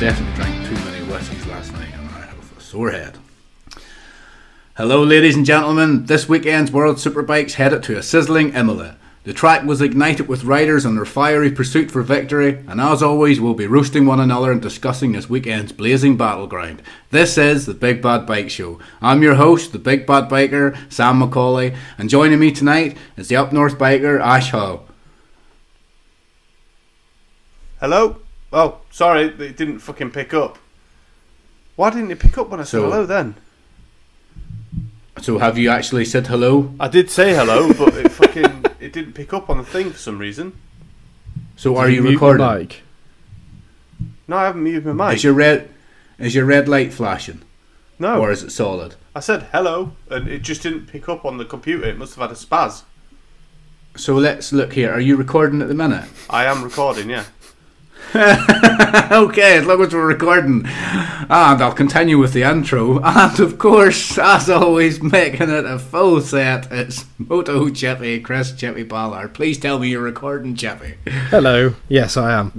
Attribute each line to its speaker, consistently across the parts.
Speaker 1: definitely drank too many whiskies last night and I have a sore head. Hello ladies and gentlemen, this weekend's World Superbikes headed to a sizzling Imola. The track was ignited with riders on their fiery pursuit for victory, and as always we'll be roasting one another and discussing this weekend's blazing battleground. This is the Big Bad Bike Show. I'm your host, the Big Bad Biker, Sam Macaulay, and joining me tonight is the Up North Biker, Ash Howe.
Speaker 2: Hello? Oh, sorry, it didn't fucking pick up. Why didn't it pick up when I said hello then?
Speaker 1: So have you actually said hello?
Speaker 2: I did say hello, but it didn't pick up on the thing for some reason.
Speaker 1: So are you recording?
Speaker 3: Mic?
Speaker 2: No, I haven't muted my mic.
Speaker 1: Is your red light flashing?
Speaker 2: No.
Speaker 1: Or is it solid?
Speaker 2: I said hello, and it just didn't pick up on the computer. It must have had a spaz.
Speaker 1: So let's look here. Are you recording at the minute?
Speaker 2: I am recording, yeah.
Speaker 1: Okay, as long as we're recording. And I'll continue with the intro. And of course, as always, making it a full set, it's Moto Chippy, Chris Chippy Ballard. Please tell me you're recording, Chippy.
Speaker 3: Hello. Yes, I am.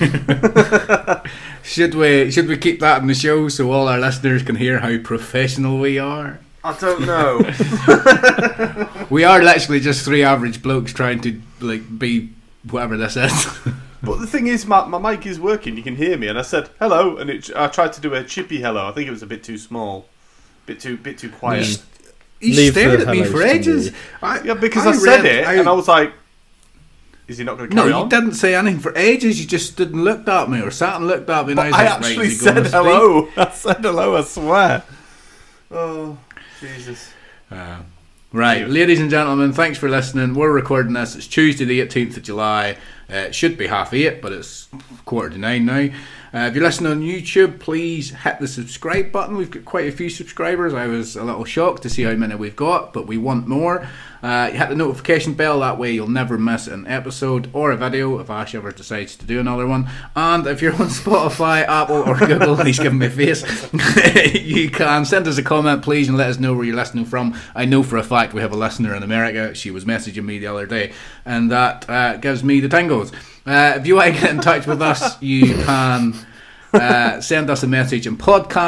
Speaker 1: Should we keep that in the show so all our listeners can hear how professional we are?
Speaker 2: I don't know.
Speaker 1: We are literally just three average blokes trying to be whatever this is.
Speaker 2: But the thing is, my mic is working. You can hear me, and I said hello, and I tried to do a chippy hello. I think it was a bit too small, bit too quiet.
Speaker 1: You stared at me for ages.
Speaker 2: Yeah, because I said it, and I was like, "Is he not going to carry on?"
Speaker 1: No, you didn't say anything for ages. You just stood and looked at me, or sat and looked at me. And
Speaker 2: I actually said hello. I said hello. I swear. Oh, Jesus.
Speaker 1: Right, ladies and gentlemen, thanks for listening. We're recording this. It's Tuesday the 18th of July. It should be 8:30, but it's 8:45 now. If you're listening on YouTube, please hit the subscribe button. We've got quite a few subscribers. I was a little shocked to see how many we've got, but we want more. Hit the notification bell, that way you'll never miss an episode or a video if Ash ever decides to do another one. And if you're on Spotify, Apple or Google, he's giving me a face, you can send us a comment please and let us know where you're listening from. I know for a fact we have a listener in America. She was messaging me the other day, and that gives me the tingles. If you want to get in touch with us, you can send us a message on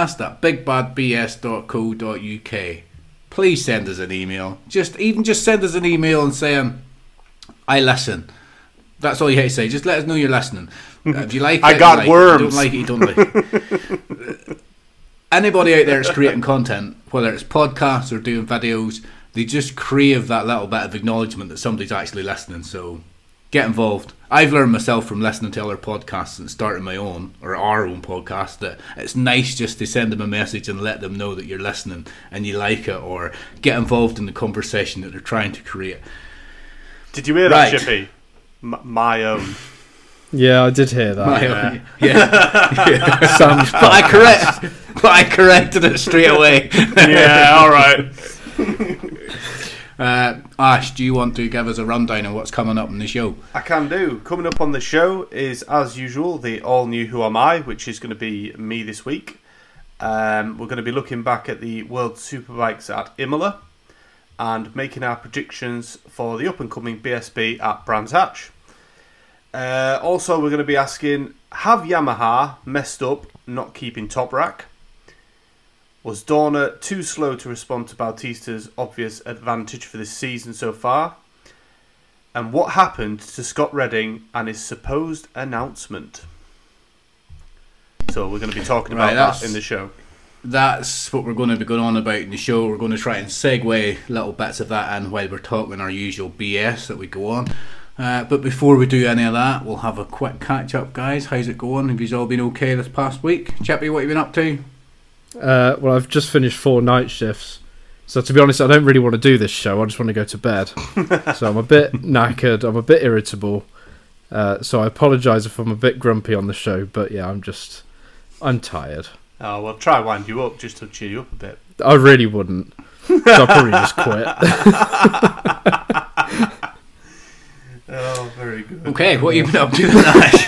Speaker 1: podcast@bigbadbs.co.uk. Please send us an email. Just send us an email and saying, I listen. That's all you have to say. Just let us know you're listening. If you like it,
Speaker 2: I got worms.
Speaker 1: If you don't like it, you don't like it. Anybody out there that's creating content, whether it's podcasts or doing videos, they just crave that little bit of acknowledgement that somebody's actually listening. So get involved. I've learned myself from listening to other podcasts and starting my own, or our own podcast, that it's nice just to send them a message and let them know that you're listening and you like it, or get involved in the conversation that they're trying to create.
Speaker 2: Did you hear that, Chippy? My own.
Speaker 3: Yeah, I did hear that.
Speaker 1: My own. Yeah.
Speaker 3: Sam's
Speaker 1: but I corrected it straight away.
Speaker 2: Yeah, alright.
Speaker 1: Ash, do you want to give us a rundown of what's coming up on the show?
Speaker 2: I can do. Coming up on the show is, as usual, the all-new Who Am I, which is going to be me this week. We're going to be looking back at the World Superbikes at Imola and making our predictions for the up-and-coming BSB at Brands Hatch. Also, we're going to be asking, have Yamaha messed up not keeping Toprak? Was Dorna too slow to respond to Bautista's obvious advantage for this season so far? And what happened to Scott Redding and his supposed announcement? So we're going to be talking about that in the show.
Speaker 1: That's what we're going to be going on about in the show. We're going to try and segue little bits of that in while we're talking our usual BS that we go on. But before we do any of that, we'll have a quick catch up, guys. How's it going? Have you all been okay this past week? Chippy, what have you been up to?
Speaker 3: Well, I've just finished 4 night shifts, so to be honest, I don't really want to do this show. I just want to go to bed. So I'm a bit knackered. I'm a bit irritable. So I apologise if I'm a bit grumpy on the show. But yeah, I'm tired.
Speaker 2: Oh well, try wind you up just to cheer you up a bit.
Speaker 3: I really wouldn't. So I'll probably just quit.
Speaker 2: Oh, very good.
Speaker 1: Okay, what have you been up to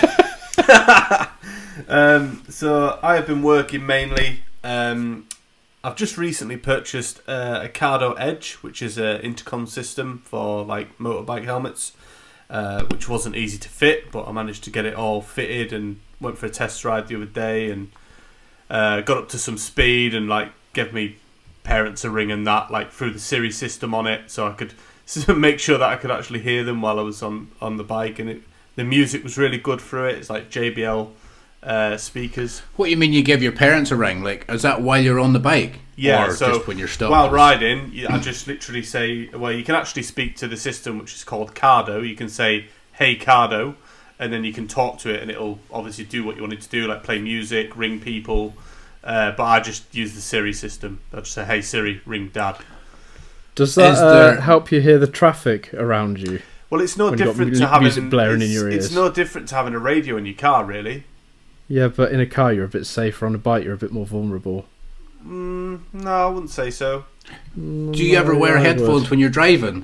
Speaker 1: tonight?
Speaker 2: So I have been working mainly. I've just recently purchased a Cardo Edge, which is an intercom system for like motorbike helmets. which wasn't easy to fit, but I managed to get it all fitted and went for a test ride the other day and got up to some speed and like gave me parents a ring and that, like through the Siri system on it, so I could make sure that I could actually hear them while I was on the bike, and the music was really good through it. It's like JBL speakers.
Speaker 1: What do you mean you give your parents a ring? Like, is that while you're on the bike?
Speaker 2: Yeah,
Speaker 1: or
Speaker 2: so
Speaker 1: just when you're stopped?
Speaker 2: While riding, I just literally say, well, you can actually speak to the system, which is called Cardo. You can say, hey Cardo, and then you can talk to it and it'll obviously do what you want it to do, like play music, ring people, but I just use the Siri system. I just say, hey Siri, ring Dad.
Speaker 3: Does that help you hear the traffic around you?
Speaker 2: Well, it's no different to having
Speaker 3: music blaring in your ears.
Speaker 2: It's no different to having a radio in your car, really.
Speaker 3: Yeah, but in a car you're a bit safer. On a bike you're a bit more vulnerable.
Speaker 2: No, I wouldn't say so.
Speaker 1: Do you ever wear headphones when you're driving?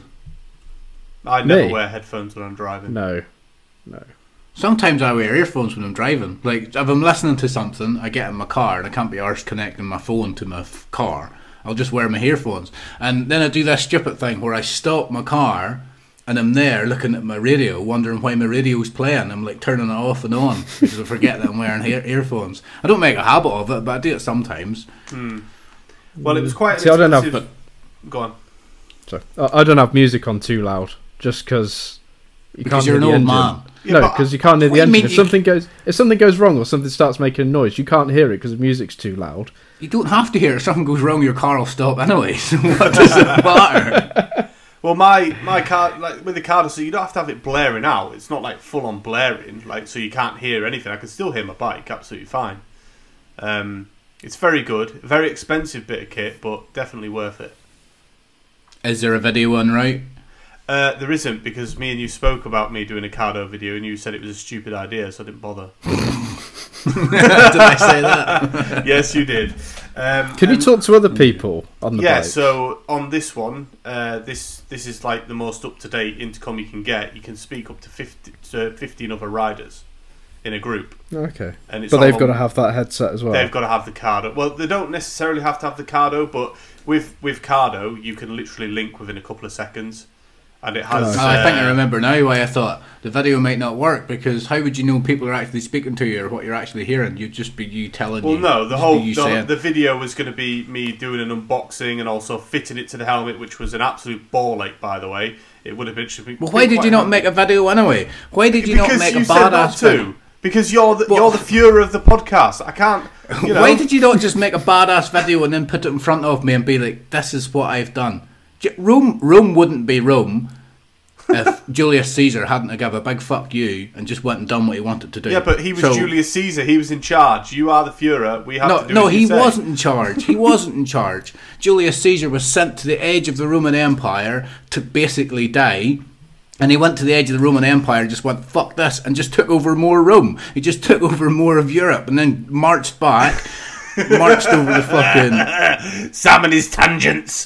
Speaker 2: I never wear headphones when I'm driving.
Speaker 3: No.
Speaker 1: Sometimes I wear earphones when I'm driving. Like, if I'm listening to something, I get in my car and I can't be arsed connecting my phone to my car. I'll just wear my earphones. And then I do that stupid thing where I stop my car and I'm there looking at my radio, wondering why my radio's playing. I'm like turning it off and on because I forget that I'm wearing earphones. I don't make a habit of it, but I do it sometimes.
Speaker 2: Well, it was quite
Speaker 3: See, I don't have,
Speaker 2: Go on.
Speaker 3: Sorry. I don't have music on too loud, just because you can't hear
Speaker 1: you're
Speaker 3: the
Speaker 1: an old
Speaker 3: engine.
Speaker 1: man.
Speaker 3: No, because you can't hear the
Speaker 1: What do you
Speaker 3: engine.
Speaker 1: mean
Speaker 3: If something goes wrong or something starts making noise, you can't hear it because the music's too loud.
Speaker 1: You don't have to hear it. If something goes wrong, your car will stop anyway. So what does it matter?
Speaker 2: Well, my car, like with the car, so you don't have to have it blaring out. It's not like full on blaring, like so you can't hear anything. I can still hear my bike absolutely fine. It's very good, very expensive bit of kit, but definitely worth it.
Speaker 1: Is there a video on, right?
Speaker 2: There isn't, because me and you spoke about me doing a Cardo video and you said it was a stupid idea, so I didn't bother.
Speaker 1: Did I say that?
Speaker 2: Yes, you did.
Speaker 3: Can you talk to other people on the bike?
Speaker 2: Yeah, so on this one, this is like the most up-to-date intercom you can get. You can speak up to 15 other riders in a group.
Speaker 3: Okay.
Speaker 2: And it's
Speaker 3: but they've got to have that headset as well.
Speaker 2: They've got to have the Cardo. Well, they don't necessarily have to have the Cardo, but with Cardo, you can literally link within a couple of seconds. And it has.
Speaker 1: I think I remember now why I thought the video might not work, because how would you know people are actually speaking to you or what you're actually hearing? You'd just be you telling.
Speaker 2: Well,
Speaker 1: you.
Speaker 2: no, the video was going to be me doing an unboxing and also fitting it to the helmet, which was an absolute ball ache, by the way. It would have been.
Speaker 1: Well, why did you not make a video anyway? Why did you not make a badass video?
Speaker 2: Because you're the Fuhrer of the podcast. I can't. You know.
Speaker 1: Why did you not just make a badass video and then put it in front of me and be like, "This is what I've done." Rome wouldn't be Rome if Julius Caesar hadn't give a big fuck you and just went and done what he wanted to do.
Speaker 2: Yeah, but he was Julius Caesar. He was in charge. You are the Führer. We have to do.
Speaker 1: No, he wasn't in charge. He wasn't in charge. Julius Caesar was sent to the edge of the Roman Empire to basically die. And he went to the edge of the Roman Empire and just went, fuck this, and just took over more Rome. He just took over more of Europe and then marched back. Marched over the fucking
Speaker 2: Sam and his tangents.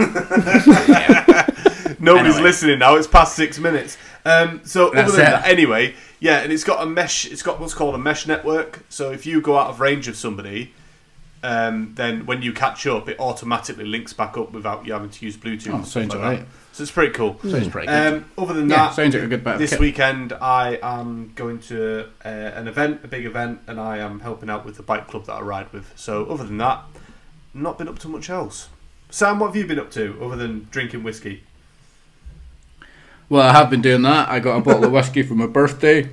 Speaker 2: Nobody's listening now. It's past 6 minutes. So other than that, anyway, yeah, and it's got a mesh. It's got what's called a mesh network. So if you go out of range of somebody, then when you catch up, it automatically links back up without you having to use Bluetooth.
Speaker 1: Oh, sounds alright.
Speaker 2: So it's pretty cool.
Speaker 1: Sounds pretty good.
Speaker 2: Other than that,
Speaker 1: sounds like a good bit.
Speaker 2: This weekend I am going to an event, a big event, and I am helping out with the bike club that I ride with. So other than that, not been up to much else. Sam, what have you been up to other than drinking whiskey?
Speaker 1: Well, I have been doing that. I got a bottle of whiskey for my birthday,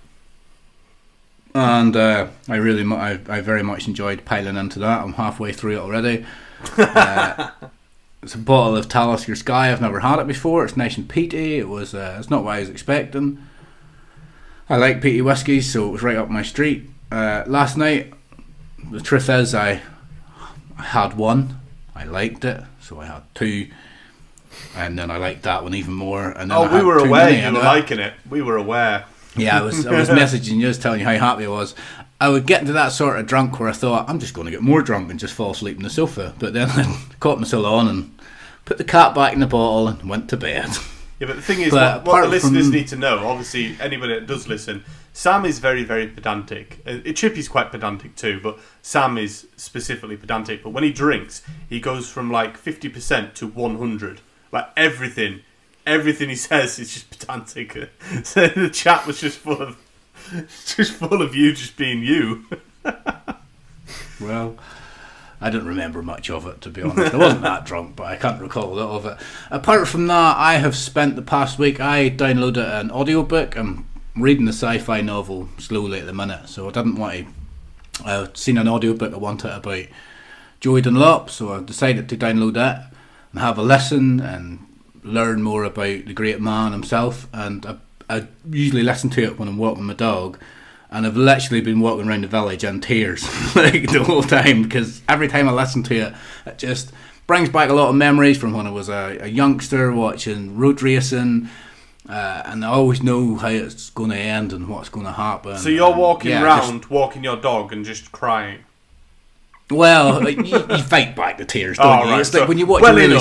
Speaker 1: and I very much enjoyed piling into that. I'm halfway through it already. It's a bottle of Talisker Sky. I've never had it before. It's nice and peaty. It's not what I was expecting. I like peaty whiskies, so it was right up my street. Last night, the truth is, I had one. I liked it, so I had two. And then I liked that one even more. And then
Speaker 2: we were aware you were liking it. We were aware.
Speaker 1: Yeah, I was messaging you, just telling you how happy I was. I would get into that sort of drunk where I thought, I'm just going to get more drunk and just fall asleep on the sofa. But then I caught myself on and put the cat back in the bottle and went to bed.
Speaker 2: Yeah, but the thing is, what the listeners need to know, obviously anybody that does listen, Sam is very, very pedantic. Chippy's quite pedantic too, but Sam is specifically pedantic. But when he drinks, he goes from like 50% to 100. Like everything, everything he says is just pedantic. So the chat was just full of you just being you.
Speaker 1: Well, I don't remember much of it, to be honest. I wasn't that drunk, but I can't recall a lot of it. Apart from that, I have spent the past week, I downloaded an audiobook. I'm reading the sci-fi novel slowly at the minute, so I didn't want to... I've seen an audiobook I wanted about Joey Dunlop, so I decided to download that and have a listen and learn more about the great man himself. And I usually listen to it when I'm walking my dog, and I've literally been walking around the village in tears like the whole time, because every time I listen to it, it just brings back a lot of memories from when I was a youngster watching road racing. And I always know how it's going to end and what's going to happen.
Speaker 2: So you're walking around, walking your dog and just crying?
Speaker 1: Well, you fight back the tears, don't you?
Speaker 2: Right.
Speaker 1: It's like when you watch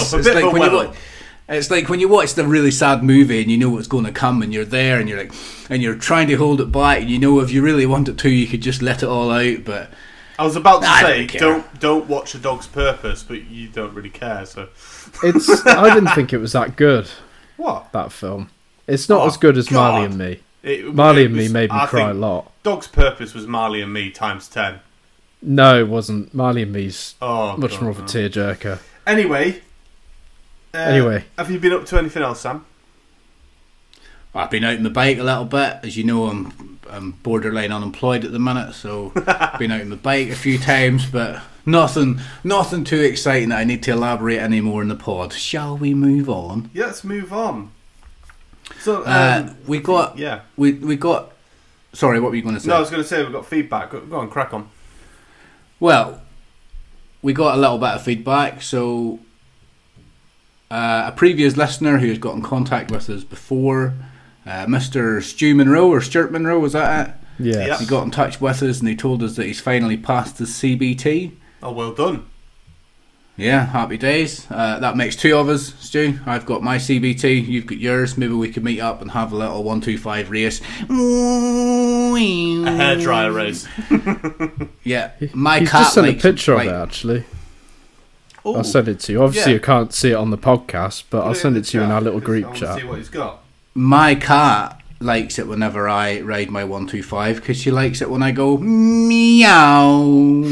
Speaker 1: it's like when you watch the really sad movie and you know what's going to come, and you're there and you're trying to hold it back, and you know if you really wanted to, you could just let it all out. But
Speaker 2: I was about to say, don't watch A Dog's Purpose, but you don't really care. So
Speaker 3: I didn't think it was that good.
Speaker 2: What?
Speaker 3: That film? It's not as good as Marley and Me. Marley and Me made me cry a lot.
Speaker 2: Dog's Purpose was Marley and Me times 10.
Speaker 3: No, it wasn't. Marley and Me's much more of a tearjerker.
Speaker 2: Anyway, have you been up to anything else, Sam?
Speaker 1: I've been out on the bike a little bit. As you know, I'm borderline unemployed at the minute, so I've been out on the bike a few times, but nothing too exciting that I need to elaborate anymore in the pod. Shall we move on?
Speaker 2: Yeah, let's move on. So
Speaker 1: we got. Sorry, what were you going to say?
Speaker 2: No, I was going to say we've got feedback. Go on, crack on.
Speaker 1: Well, we got a little bit of feedback. So a previous listener who has got in contact with us before, Mr. Stu Monroe or Stuart Monroe, was that it?
Speaker 3: Yeah.
Speaker 2: Yep.
Speaker 1: He got in touch with us and he told us that he's finally passed his CBT.
Speaker 2: Oh, well done.
Speaker 1: Yeah, happy days. That makes two of us, Stu. I've got my CBT, you've got yours. Maybe we could meet up and have a little 1-2-5 race.
Speaker 2: A hairdryer race.
Speaker 1: Yeah,
Speaker 3: He's just sent a picture of it, actually.
Speaker 2: Ooh.
Speaker 3: I'll send it to you. Obviously, you can't see it on the podcast, but I'll send it to you in our little group chat.
Speaker 2: See what he's got.
Speaker 1: My cat likes it whenever I ride my 1-2-5 because she likes it when I go meow.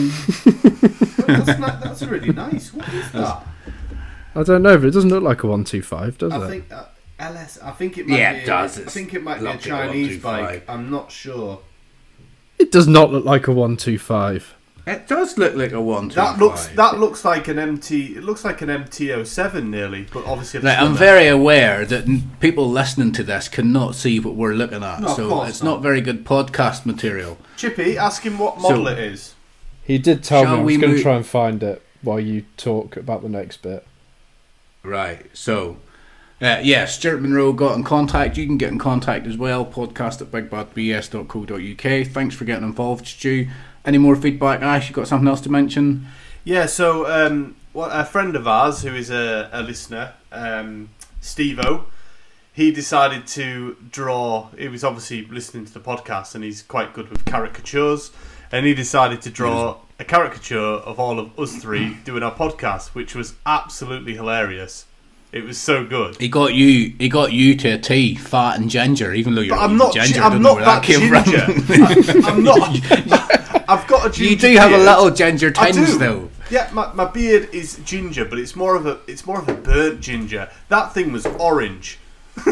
Speaker 2: That's really nice. What is that?
Speaker 3: I don't know, but it doesn't look like a 1-2-5, does it?
Speaker 2: I think LS. I think it might.
Speaker 1: Yeah,
Speaker 2: be
Speaker 1: it does.
Speaker 2: I think it might be a Chinese bike. I'm not sure.
Speaker 3: It does not look like a 1-2-5.
Speaker 1: It does look like a 1-2-5.
Speaker 2: That looks like an MT. It looks like an MT-07 nearly, but obviously.
Speaker 1: Right, I'm very aware that people listening to this cannot see what we're looking at,
Speaker 2: No,
Speaker 1: so it's not very good podcast material.
Speaker 2: Chippy, ask him what model it is.
Speaker 3: He did tell me. I was going to
Speaker 1: move-
Speaker 3: try and find it while you talk about the next bit.
Speaker 1: Right, so Stuart Monroe got in contact. You can get in contact as well. Podcast at bigbadbs.co.uk. Thanks for getting involved, Stu. Any more feedback, Ash? You got something else to mention?
Speaker 2: Yeah, so a friend of ours who is a listener, Steve-O, he decided to draw. He was obviously listening to the podcast, and he's quite good with caricatures. And he decided to draw a caricature of all of us three doing our podcast, which was absolutely hilarious. It was so good.
Speaker 1: He got you to a T, fat and ginger, even though you're
Speaker 2: not
Speaker 1: ginger.
Speaker 2: I'm not that ginger. I'm not. I've got a ginger.
Speaker 1: You do have a little ginger tinge, though.
Speaker 2: Yeah, my beard is ginger, but it's more of a burnt ginger. That thing was orange.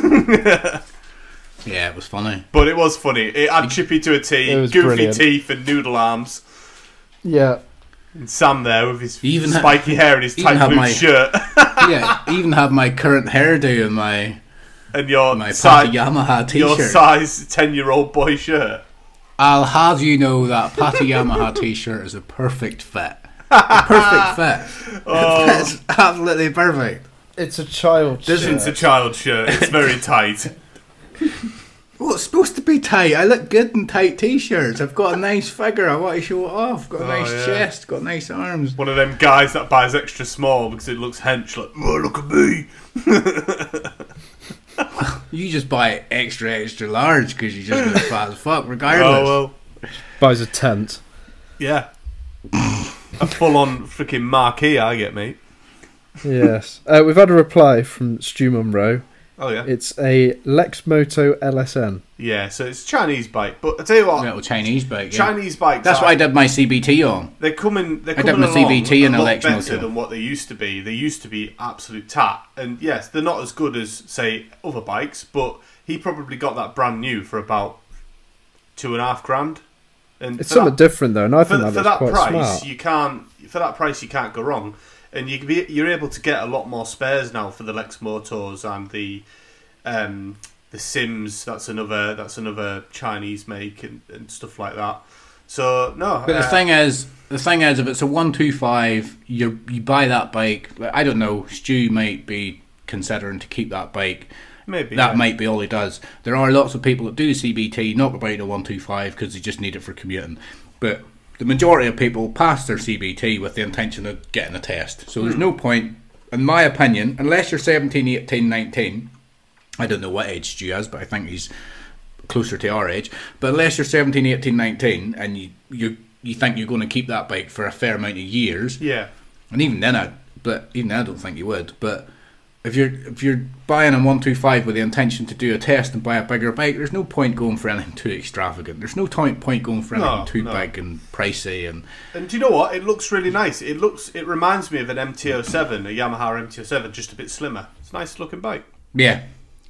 Speaker 1: Yeah, it was funny.
Speaker 2: But it was funny. It had Chippy to a T, goofy
Speaker 3: brilliant.
Speaker 2: teeth and noodle arms.
Speaker 3: Yeah.
Speaker 2: And Sam there with his spiky hair and his tight blue shirt.
Speaker 1: Yeah, even have my current hairdo and my
Speaker 2: size
Speaker 1: Yamaha t-shirt.
Speaker 2: Your size 10-year-old boy shirt.
Speaker 1: I'll have you know that Patty Yamaha t-shirt is a perfect fit. A perfect fit. It's absolutely perfect.
Speaker 3: It's a child shirt.
Speaker 2: It's a child shirt. It's very tight.
Speaker 1: Well, it's supposed to be tight. I look good in tight t-shirts. I've got a nice figure. I want to show it off. Got a nice chest. Got nice arms.
Speaker 2: One of them guys that buys extra small because it looks hench. Like, oh, look at me.
Speaker 1: You just buy extra large because you just look fat as fuck regardless.
Speaker 2: Oh, well.
Speaker 3: Buys a tent.
Speaker 2: Yeah. A full-on freaking marquee I get, mate.
Speaker 3: Yes. We've had a reply from Stu Monroe.
Speaker 2: Oh yeah.
Speaker 3: It's a Lexmoto LSN.
Speaker 2: Yeah, so it's a Chinese bike, but I tell you what,
Speaker 1: Little Chinese bike.
Speaker 2: Chinese bikes.
Speaker 1: That's what I did my CBT on.
Speaker 2: They're coming.
Speaker 1: I did my CBT in a
Speaker 2: lot better
Speaker 1: Lexmoto
Speaker 2: than what they used to be. They used to be absolute tat, and yes, they're not as good as say other bikes. But he probably got that brand new for about $2,500. And
Speaker 3: It's something different though, and I think
Speaker 2: for
Speaker 3: that's
Speaker 2: that
Speaker 3: quite
Speaker 2: price,
Speaker 3: smart.
Speaker 2: you can't. For that price, you can't go wrong, and you're able to get a lot more spares now for the Lex Motors and the Sims. That's another Chinese make and stuff like that. So no,
Speaker 1: But the thing is, if it's a 125, you buy that bike. Like, I don't know. Stu might be considering to keep that bike.
Speaker 2: maybe
Speaker 1: That might be all he does. There are lots of people that do CBT, not about a 125 because they just need it for commuting. But the majority of people pass their CBT with the intention of getting a test. So there's no point, in my opinion, unless you're 17, 18, 19. I don't know what age Stu has, but I think he's closer to our age. But unless you're 17, 18, 19 and you think you're going to keep that bike for a fair amount of years,
Speaker 2: yeah.
Speaker 1: and even then I don't think you would. But if you're buying a 125 with the intention to do a test and buy a bigger bike, there's no point going for anything too extravagant. There's no point going for anything too big and pricey.
Speaker 2: And do you know what? It looks really nice. It reminds me of an MT-07, a Yamaha MT-07, just a bit slimmer. It's a nice looking bike.
Speaker 1: Yeah.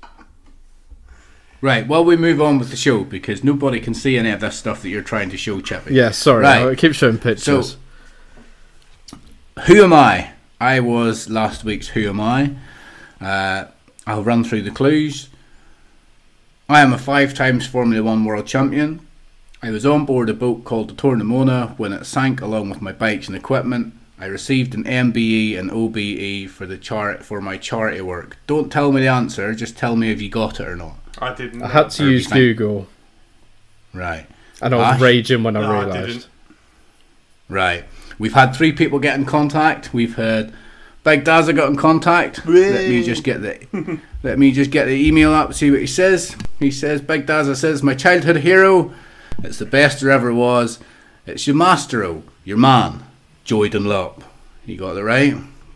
Speaker 1: Right, well, we move on with the show because nobody can see any of this stuff that you're trying to show, Chippy.
Speaker 3: Yeah, sorry,
Speaker 1: Right.
Speaker 3: I keep showing pictures.
Speaker 1: So, who am I? I was last week's Who Am I? I'll run through the clues. I am a 5 times Formula 1 world champion. I was on board a boat called the Tornamuona when it sank along with my bikes and equipment. I received an MBE and OBE for my charity work. Don't tell me the answer, just tell me if you got it or not.
Speaker 2: I didn't.
Speaker 3: I had to use Google.
Speaker 1: Right.
Speaker 3: And I was raging when I
Speaker 2: I
Speaker 3: realised.
Speaker 2: didn't.
Speaker 1: Right. We've had 3 people get in contact. We've had Big Dazza got in contact.
Speaker 2: Whee!
Speaker 1: Let me just get the email up, see what he says. He says, Big Dazza says, my childhood hero. It's the best there ever was. It's your mastero, your man, Joy Dunlop. You got it right.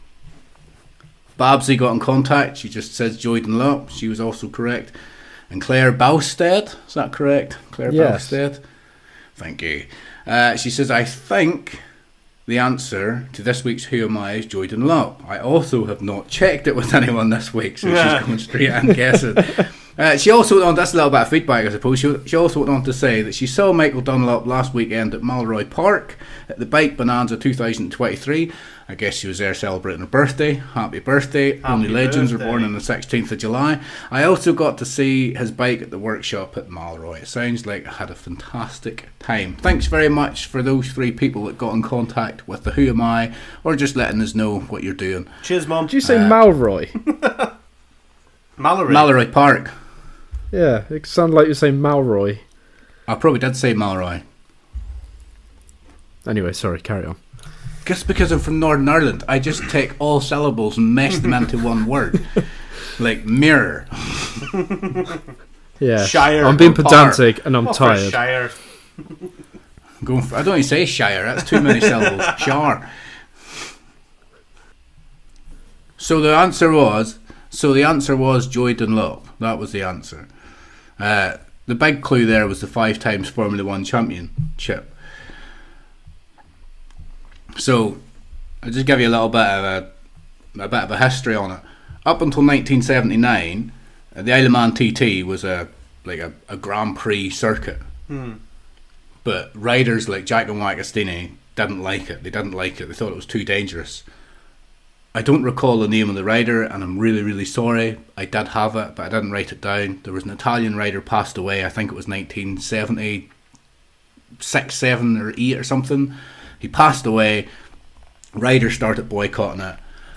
Speaker 1: Babsy got in contact. She just says Joy Dunlop. She was also correct. And Claire Bausted, is that correct? Claire
Speaker 3: Yes.
Speaker 1: Bausted. Thank you. She says, I think the answer to this week's Who Am I is Joy Dunlop. I also have not checked it with anyone this week, so she's going straight and guessing. She also went on, that's a little bit of feedback I suppose, she also went on to say that she saw Michael Dunlop last weekend at Malroy Park at the Bike Bonanza 2023. I guess she was there celebrating her birthday. Happy birthday. Only legends were born on the 16th of July. I also got to see his bike at the workshop at Malroy. It sounds like I had a fantastic time. Thanks very much for those 3 people that got in contact with the Who Am I, or just letting us know what you're doing.
Speaker 2: Cheers, Mum.
Speaker 3: Did you say Malroy?
Speaker 2: Mallory.
Speaker 1: Malroy Park.
Speaker 3: Yeah, it sounded like you were saying Malroy.
Speaker 1: I probably did say Malroy.
Speaker 3: Anyway, sorry, carry on.
Speaker 1: Just because I'm from Northern Ireland, I just take all syllables and mesh them into one word. Like mirror.
Speaker 3: Yeah,
Speaker 2: Shire
Speaker 3: I'm being
Speaker 2: or
Speaker 3: pedantic and I'm
Speaker 2: Oh, for
Speaker 3: tired.
Speaker 2: Shire.
Speaker 1: I don't even say Shire, that's too many syllables. Shire. So the answer was Joy Dunlop. That was the answer. The big clue there was the 5 times Formula 1 championship. So I'll just give you a little bit of a history on it. Up until 1979, the Isle of Man TT was a Grand Prix circuit. But riders like Jack and Wackestini didn't like it. They didn't like it. They thought it was too dangerous. I don't recall the name of the rider, and I'm really, really sorry. I did have it, but I didn't write it down. There was an Italian rider passed away. I think it was 1976, 7 or 8 or something. He passed away. Riders started boycotting it.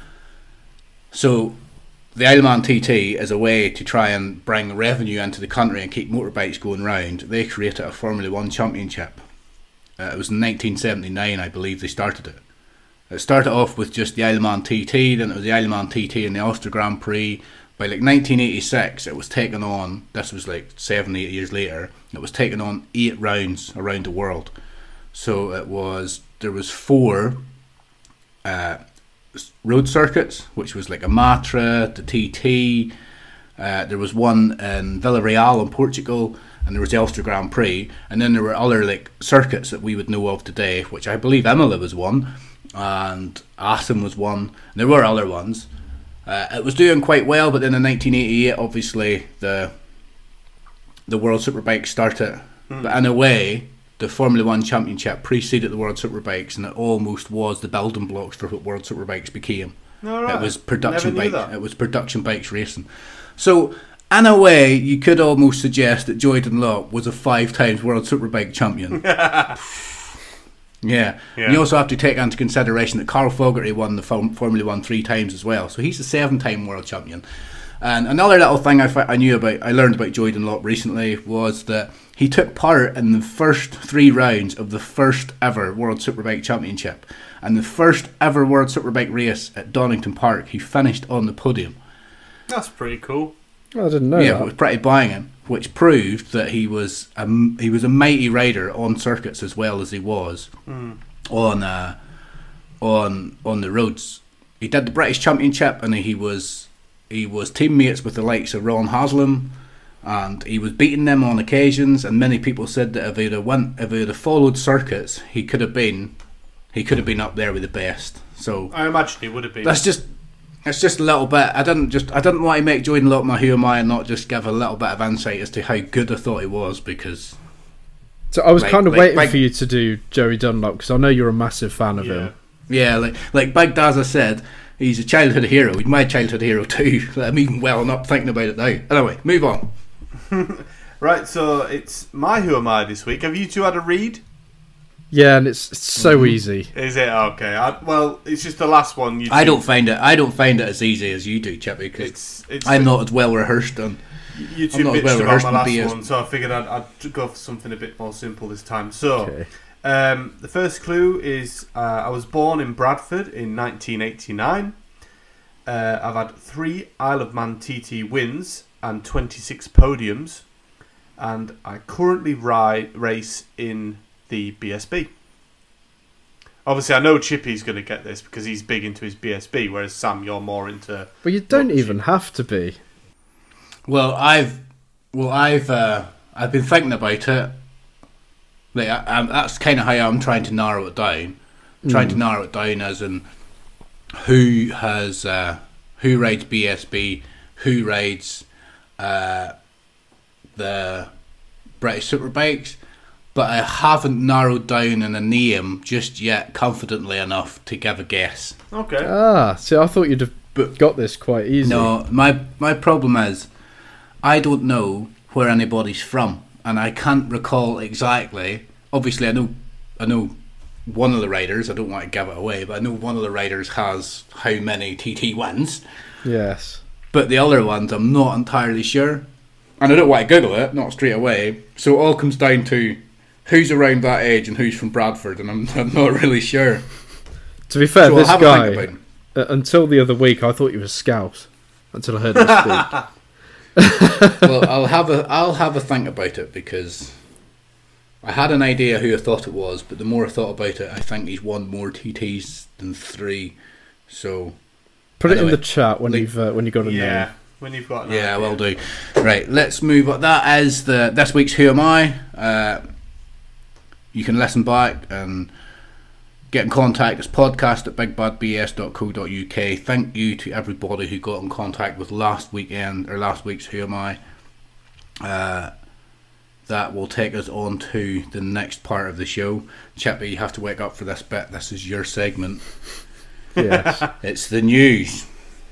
Speaker 1: So the Isle of Man TT, as a way to try and bring revenue into the country and keep motorbikes going round, they created a Formula 1 championship. It was in 1979, I believe, they started it. It started off with just the Isle of Man TT, then it was the Isle of Man TT and the Ulster Grand Prix. By 1986, it was taken on, this was 7, 8 years later, it was taken on 8 rounds around the world. So there was 4 road circuits, which was a Matra, the TT, There was one in Villarreal in Portugal, and there was the Ulster Grand Prix, and then there were other like circuits that we would know of today, which I believe Imola was one, and Assen was one, and there were other ones. It was doing quite well, but then in 1988, obviously the World Superbike started. But in a way, the Formula 1 Championship preceded the World Superbikes, and it almost was the building blocks for what World Superbikes became.
Speaker 2: Right.
Speaker 1: It was production bikes. It was production bikes racing. So, in a way, you could almost suggest that Jordan Lopp was a 5-time World Superbike champion. Yeah. You also have to take into consideration that Carl Fogarty won the Formula 1 3 times as well. So he's a 7-time world champion. And another little thing I learned about Jordan Lopp recently was that he took part in the first 3 rounds of the first ever World Superbike Championship. And the first ever World Superbike race at Donington Park, he finished on the podium.
Speaker 2: That's pretty cool.
Speaker 3: I didn't know that.
Speaker 1: Yeah, it was pretty banging, which proved that he was a mighty rider on circuits as well as he was on the roads. He did the British Championship, and he was teammates with the likes of Ron Haslam, and he was beating them on occasions. And many people said that if he'd have followed circuits, he could have been up there with the best. So
Speaker 2: I imagine he would have been.
Speaker 1: It's just a little bit. I didn't want to make Jordan Lopp my who am I and not just give a little bit of insight as to how good I thought he was, because.
Speaker 3: So I was kind of waiting for you to do Joey Dunlop, because I know you're a massive fan of him.
Speaker 1: Yeah, like Big Dazza said, he's a childhood hero. He's my childhood hero too. I'm even welling up thinking about it now. Anyway, move on.
Speaker 2: Right, so it's my who am I this week. Have you two had a read?
Speaker 3: Yeah, and it's so easy.
Speaker 2: Is it? Okay. Well, it's just the last one.
Speaker 1: I don't find it as easy as you do, Chippy, because I'm not as well rehearsed on.
Speaker 2: You two bitched about my last one, so I figured I'd go for something a bit more simple this time. So, the first clue is I was born in Bradford in 1989. I've had 3 Isle of Man TT wins and 26 podiums, and I currently race in the BSB. Obviously, I know Chippy's going to get this because he's big into his BSB, whereas Sam, you're more into.
Speaker 3: Well, you don't even have to be.
Speaker 1: Well, I've been thinking about it. Like, that's kind of how I'm trying to narrow it down. Trying to narrow it down as in who rides BSB, who rides the British Superbikes. But I haven't narrowed down in a name just yet confidently enough to give a guess.
Speaker 2: Okay.
Speaker 3: See, I thought you'd have got this quite easy.
Speaker 1: No, my problem is I don't know where anybody's from, and I can't recall exactly. Obviously, I know one of the riders. I don't want to give it away, but I know one of the riders has how many TT wins.
Speaker 3: Yes.
Speaker 1: But the other ones, I'm not entirely sure, and I don't want to Google it, not straight away. So it all comes down to who's around that age and who's from Bradford, and I'm not really sure.
Speaker 3: To be fair, so this guy, until the other week, I thought he was Scout, until I heard him speak.
Speaker 1: Well, I'll have a think about it, because I had an idea who I thought it was, but the more I thought about it, I think he's won more TTs than 3. So
Speaker 3: put it in the chat when you've got a name.
Speaker 2: When you've got an
Speaker 1: idea.
Speaker 2: I
Speaker 1: will do. Right, let's move on. That is this week's Who Am I? You can listen back and get in contact. It's podcast@bigbadbs.co.uk. Thank you to everybody who got in contact with last week's Who Am I. That will take us on to the next part of the show. Chippy, you have to wake up for this bit. This is your segment.
Speaker 3: Yes.
Speaker 1: It's the news.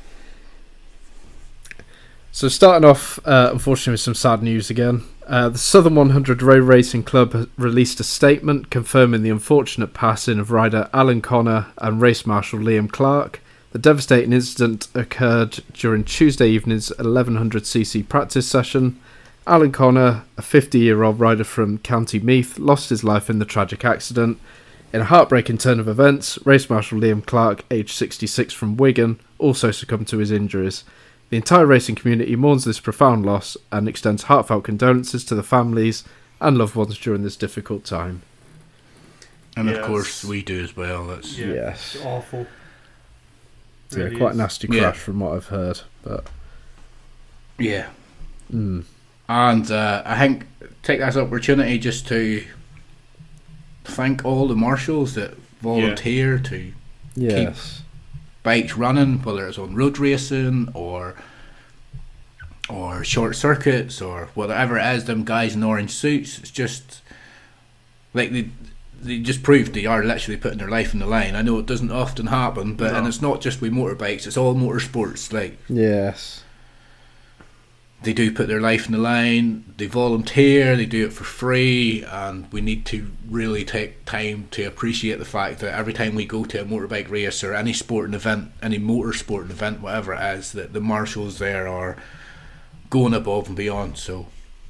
Speaker 3: So starting off, unfortunately, with some sad news again. The Southern 100 Road Racing Club has released a statement confirming the unfortunate passing of rider Alan Connor and race marshal Liam Clark. The devastating incident occurred during Tuesday evening's 1100cc practice session. Alan Connor, a 50-year-old rider from County Meath, lost his life in the tragic accident. In a heartbreaking turn of events, race marshal Liam Clark, aged 66 from Wigan, also succumbed to his injuries. The entire racing community mourns this profound loss and extends heartfelt condolences to the families and loved ones during this difficult time.
Speaker 1: And of course we do as well. That's
Speaker 3: yes,
Speaker 2: it's awful.
Speaker 3: Really quite a nasty crash from what I've heard. But
Speaker 1: Yeah. And I think take this opportunity just to thank all the marshals that volunteer to keep bikes running, whether it's on road racing or short circuits or whatever it is. Them guys in orange suits, it's just like they just proved they are literally putting their life on the line. I know it doesn't often happen, but and it's not just with motorbikes, it's all motorsports. Like,
Speaker 3: yes,
Speaker 1: they do put their life on the line, they volunteer, they do it for free, and we need to really take time to appreciate the fact that every time we go to a motorbike race or any sporting event, any motorsporting event, whatever it is, that the marshals there are going above and beyond. So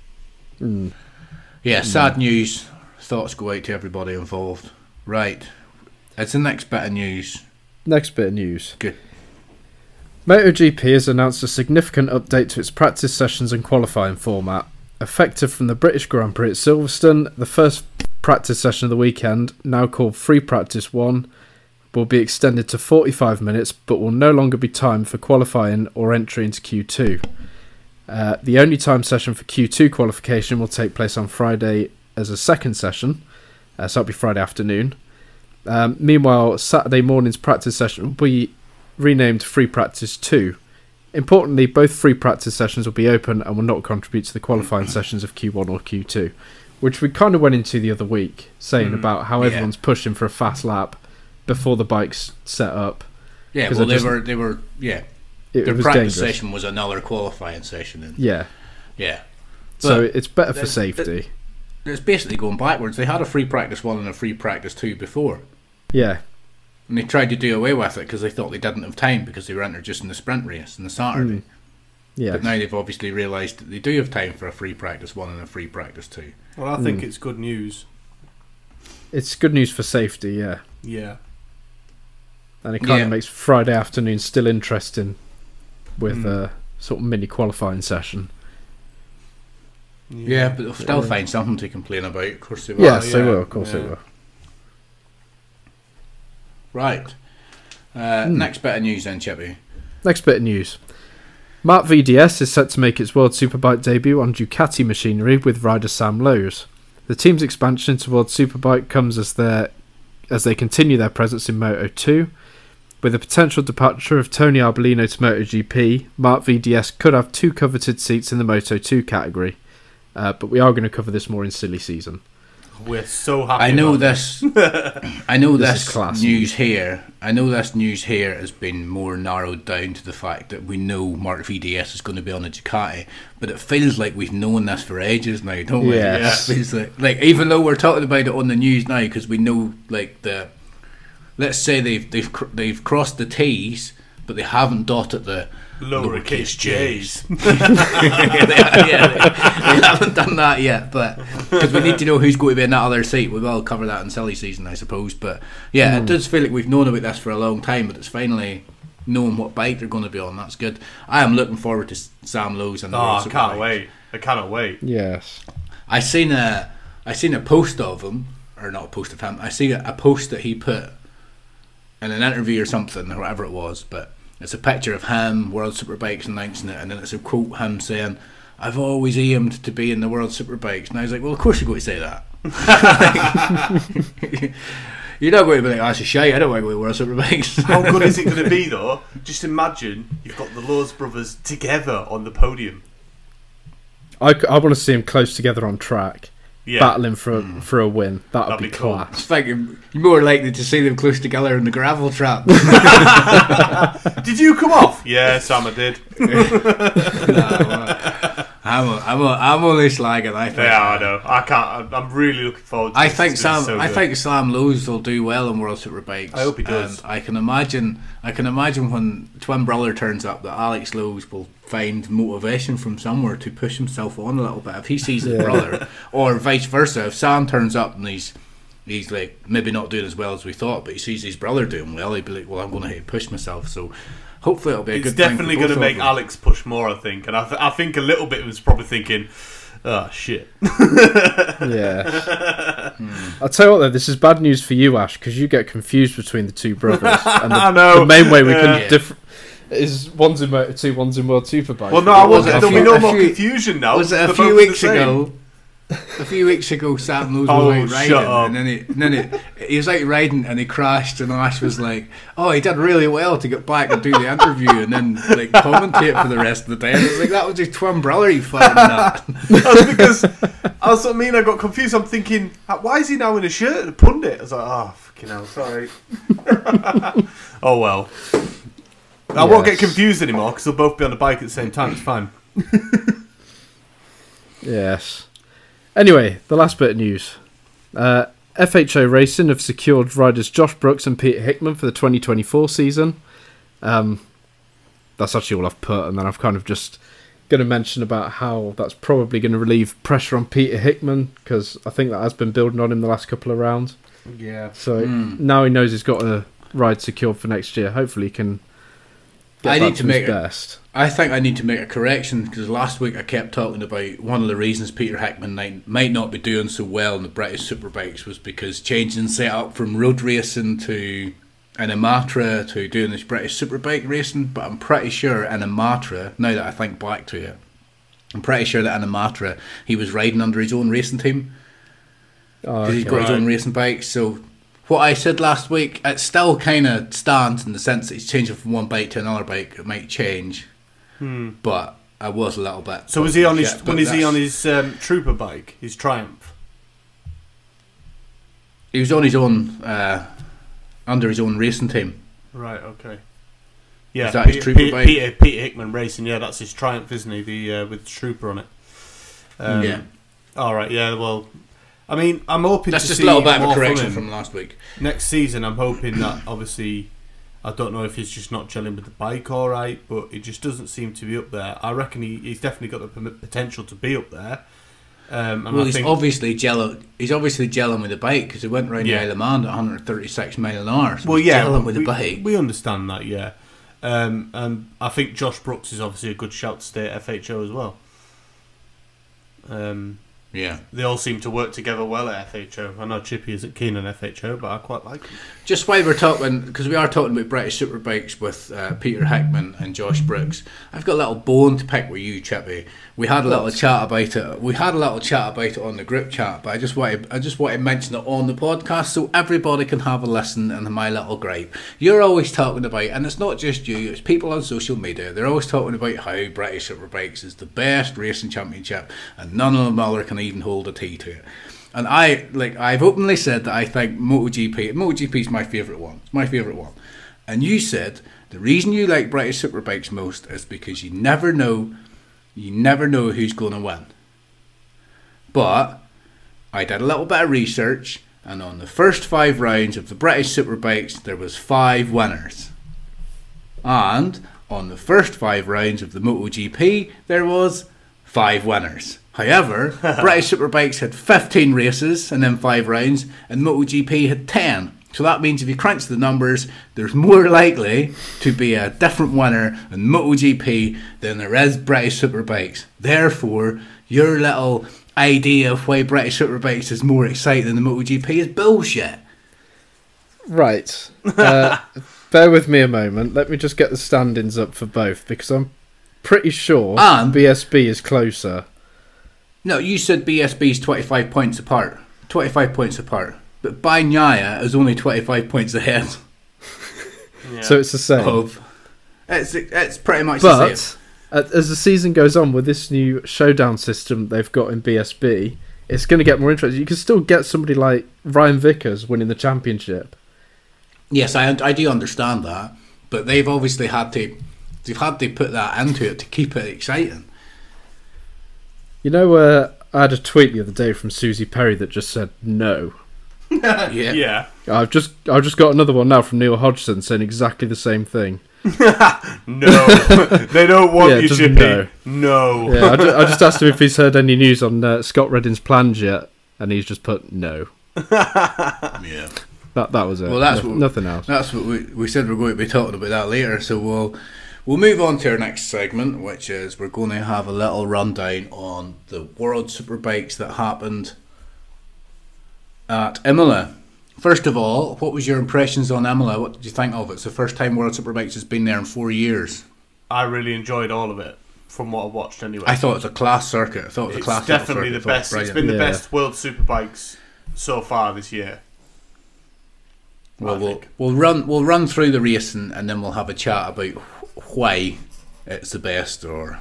Speaker 1: sad news. Thoughts go out to everybody involved. Right, it's the next bit of news.
Speaker 3: Good. MotoGP has announced a significant update to its practice sessions and qualifying format. Effective from the British Grand Prix at Silverstone, the first practice session of the weekend, now called Free Practice 1, will be extended to 45 minutes but will no longer be timed for qualifying or entry into Q2. The only time session for Q2 qualification will take place on Friday as a second session, so that'll be Friday afternoon. Meanwhile, Saturday morning's practice session will be renamed Free Practice 2. Importantly, both free practice sessions will be open and will not contribute to the qualifying sessions of Q1 or Q2, which we kind of went into the other week, saying about how everyone's pushing for a fast lap before the bike's set up.
Speaker 1: Yeah, well, they were their practice
Speaker 3: dangerous.
Speaker 1: session was another qualifying session. And
Speaker 3: yeah. So it's better for safety.
Speaker 1: It's basically going backwards. They had a free practice 1 and a free practice 2 before.
Speaker 3: Yeah.
Speaker 1: And they tried to do away with it because they thought they didn't have time because they were introducing the sprint race on the Saturday.
Speaker 3: Yeah.
Speaker 1: But now they've obviously realised that they do have time for a free practice 1 and a free practice 2.
Speaker 2: Well, I think it's good news.
Speaker 3: It's good news for safety, yeah.
Speaker 2: Yeah.
Speaker 3: And it kind of makes Friday afternoon still interesting with a sort of mini qualifying session.
Speaker 1: Yeah, but they'll still find something to complain about. Of course they will.
Speaker 3: Yes, they will. Of course they will.
Speaker 1: Right. Next bit of news then, Chippy.
Speaker 3: Next bit of news. Mark VDS is set to make its World Superbike debut on Ducati machinery with rider Sam Lowes. The team's expansion into World Superbike comes as they continue their presence in Moto2. With the potential departure of Tony Arbolino to MotoGP, Mark VDS could have 2 coveted seats in the Moto2 category. But we are going to cover this more in silly season.
Speaker 2: We're so happy.
Speaker 1: I know this. I know this news here.
Speaker 3: news.
Speaker 1: I know this news here has been more narrowed down to the fact that we know Mark VDS is going to be on a Ducati, but it feels like we've known this for ages now, don't we?
Speaker 3: Yes.
Speaker 1: It feels like even though we're talking about it on the news now, because we know, like, let's say they've crossed the T's, but they haven't dotted the
Speaker 2: lowercase J's.
Speaker 1: they haven't done that yet, but because we need to know who's going to be in that other seat. We will cover that in silly season, I suppose. But yeah, it does feel like we've known about this for a long time, but it's finally knowing what bike they're going to be on. That's good. I am looking forward to Sam Lowes and the World
Speaker 2: I can't wait. I cannot wait.
Speaker 3: Yes.
Speaker 1: I seen a post of him, or not a post of him. I see a post that he put in an interview or something, or whatever it was, but it's a picture of him, World Superbikes, announcing it, and then it's a quote him saying, "I've always aimed to be in the World Superbikes." And I was like, well, of course you're going to say that. You're not going to be like, "That's a shite, I don't want to go to World Superbikes."
Speaker 2: How good is it going to be, though? Just imagine you've got the Lowes brothers together on the podium.
Speaker 3: I want to see them close together on track. Battling for a win. That'd be class.
Speaker 1: I was thinking you're more likely to see them close together in the gravel trap.
Speaker 2: Did you come off? Yeah, Sam, I did.
Speaker 1: I'm only slagging. I think.
Speaker 2: Yeah, I know. I can't. I'm really looking forward to it.
Speaker 1: I think Sam Lowes will do well in World Superbikes.
Speaker 2: I hope he does.
Speaker 1: And I can imagine when twin brother turns up that Alex Lowes will find motivation from somewhere to push himself on a little bit if he sees his brother, or vice versa. If Sam turns up and he's like maybe not doing as well as we thought, but he sees his brother doing well, he'd be like, well, I'm going to push myself. So hopefully it'll be a good thing.
Speaker 2: It's definitely going to make Alex push more, I think. And I think a little bit was probably thinking, oh, shit.
Speaker 3: Yeah. I'll tell you what, though, this is bad news for you, Ash, because you get confused between the two brothers. And the main way we can Is one's in Moto 2, one's in World Superbike.
Speaker 2: Well, no, there'll be no more confusion now.
Speaker 1: Was it a few weeks ago? A few weeks ago, Sam Lowe's was out riding, and then he was out riding and he crashed, and Ash was like, "Oh, he did really well to get back and do the interview, and then like commentate for the rest of the day." And it's like that was his twin brother. You fucking nut.
Speaker 2: That's because that's what I mean. I got confused. I'm thinking, why is he now in a shirt? A pundit. I was like, oh, fucking hell, sorry. Oh well. I won't get confused anymore because they'll both be on the bike at the same time. It's fine.
Speaker 3: Yes. Anyway, the last bit of news. FHO Racing have secured riders Josh Brooks and Peter Hickman for the 2024 season. That's actually all I've put, and then I've kind of just going to mention about how that's probably going to relieve pressure on Peter Hickman, because I think that has been building on him the last couple of rounds.
Speaker 2: Yeah.
Speaker 3: So now he knows he's got a ride secured for next year. Hopefully he can get back to his best.
Speaker 1: I think I need to make a correction, because last week I kept talking about one of the reasons Peter Hickman might not be doing so well in the British Superbikes was because changing setup from road racing to an Imatra to doing this British Superbike racing. But I'm pretty sure in Imatra, now that I think back to it, I'm pretty sure that in Imatra he was riding under his own racing team. Because he's got his own racing bike. So what I said last week, it still kind of stands in the sense that he's changing from one bike to another bike. It might change. But I was a little bit.
Speaker 2: So was he on his? When is he on his Trooper bike? His Triumph.
Speaker 1: He was on his own, under his own racing team.
Speaker 2: Right. Okay. Yeah.
Speaker 1: Is that his Trooper bike?
Speaker 2: Peter Hickman Racing. Yeah, that's his Triumph, isn't he? The with Trooper on it.
Speaker 1: Yeah.
Speaker 2: All right. Yeah. Well, I mean, I'm hoping
Speaker 1: that's
Speaker 2: to
Speaker 1: just
Speaker 2: see
Speaker 1: a little bit of a
Speaker 2: more
Speaker 1: correction from last week.
Speaker 2: Next season, I'm hoping that obviously. I don't know if he's just not gelling with the bike all right, but it just doesn't seem to be up there. I reckon he's definitely got the potential to be up there.
Speaker 1: Well, he's obviously gelling. He's obviously gelling with the bike because he went round the Isle of Man at 136 mile an hour. So he's gelling with the bike.
Speaker 2: We understand that, yeah. And I think Josh Brooks is obviously a good shout to stay at FHO as well.
Speaker 1: Yeah,
Speaker 2: they all seem to work together well at FHO. I know Chippy isn't keen on FHO, but I quite like him.
Speaker 1: Just while we're talking, because we are talking about British Superbikes with Peter Hickman and Josh Brooks, I've got a little bone to pick with you, Chippy. We had a little chat about it. We had a little chat about it on the group chat, but I just want to mention it on the podcast so everybody can have a listen and my little gripe. You're always talking about, and it's not just you, it's people on social media. They're always talking about how British Superbikes is the best racing championship, and none of them other can even hold a T to it. And I've openly said that I think MotoGP is my favourite one. It's my favourite one. And you said the reason you like British Superbikes most is because you never know who's going to win. But I did a little bit of research, and on the first 5 rounds of the British Superbikes there was 5 winners. And on the first 5 rounds of the MotoGP there was 5 winners. However, British Superbikes had 15 races and then 5 rounds, and MotoGP had 10. So that means if you crunch the numbers, there's more likely to be a different winner in MotoGP than there is British Superbikes. Therefore, your little idea of why British Superbikes is more exciting than the MotoGP is bullshit.
Speaker 3: Right. Bear with me a moment. Let me just get the standings up for both, because I'm pretty sure BSB is closer.
Speaker 1: No, you said BSB's 25 points apart. 25 points apart. But Bagnaia is only 25 points ahead.
Speaker 3: Yeah. So it's the same.
Speaker 1: It's pretty much the same.
Speaker 3: But as the season goes on with this new showdown system they've got in BSB, it's going to get more interesting. You can still get somebody like Ryan Vickers winning the championship. Yes,
Speaker 1: I do understand that. But they've obviously had to put that into it to keep it exciting.
Speaker 3: You know, I had a tweet the other day from Susie Perry that just said no.
Speaker 2: Yeah.
Speaker 3: I've just got another one now from Neil Hodgson saying exactly the same thing.
Speaker 2: No, they don't want you, Chippy. No.
Speaker 3: Yeah, I just asked him if he's heard any news on Scott Redding's plans yet, and he's just put no.
Speaker 1: Yeah.
Speaker 3: That was it.
Speaker 1: Well, that's
Speaker 3: nothing else.
Speaker 1: That's what we said we're going to be talking about that later. So we'll move on to our next segment, which is we're going to have a little rundown on the World Superbikes that happened at Imola. First of all, what was your impressions on Imola? What did you think of it? It's the first time World Superbikes has been there in 4 years.
Speaker 2: I really enjoyed all of it from what I watched anyway.
Speaker 1: I thought it was a class circuit. I thought it was a class circuit.
Speaker 2: It's definitely the best. It's been the best World Superbikes so far this year.
Speaker 1: Well, we'll run through the racing and then we'll have a chat about why it's the best, or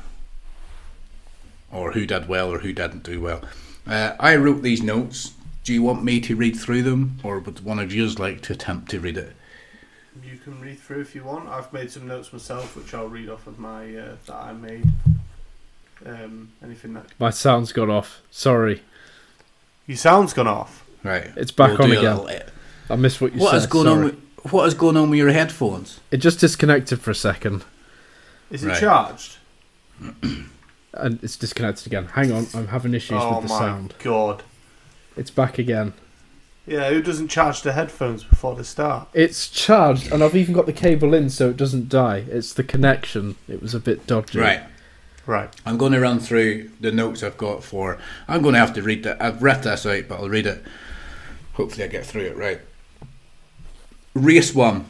Speaker 1: who did well or who didn't do well. I wrote these notes. Do you want me to read through them, or would one of you like to attempt to read it?
Speaker 2: You can read through if you want. I've made some notes myself, which I'll read off of my that I made. Anything that
Speaker 3: my sound's gone off. Sorry.
Speaker 2: Your sound's gone off.
Speaker 1: Right,
Speaker 3: it's back on again. I missed what you said.
Speaker 1: What is going on with your headphones?
Speaker 3: It just disconnected for a second.
Speaker 2: Is it charged?
Speaker 3: And it's disconnected again. Hang on, I'm having issues with the sound.
Speaker 2: Oh my god.
Speaker 3: It's back again.
Speaker 2: Yeah, who doesn't charge the headphones before they start?
Speaker 3: It's charged, and I've even got the cable in so it doesn't die. It's the connection. It was a bit dodgy.
Speaker 2: Right.
Speaker 1: I'm going to run through the notes I've got for... I'm going to have to read that. I've read this out, but I'll read it. Hopefully I get through it right. Race 1.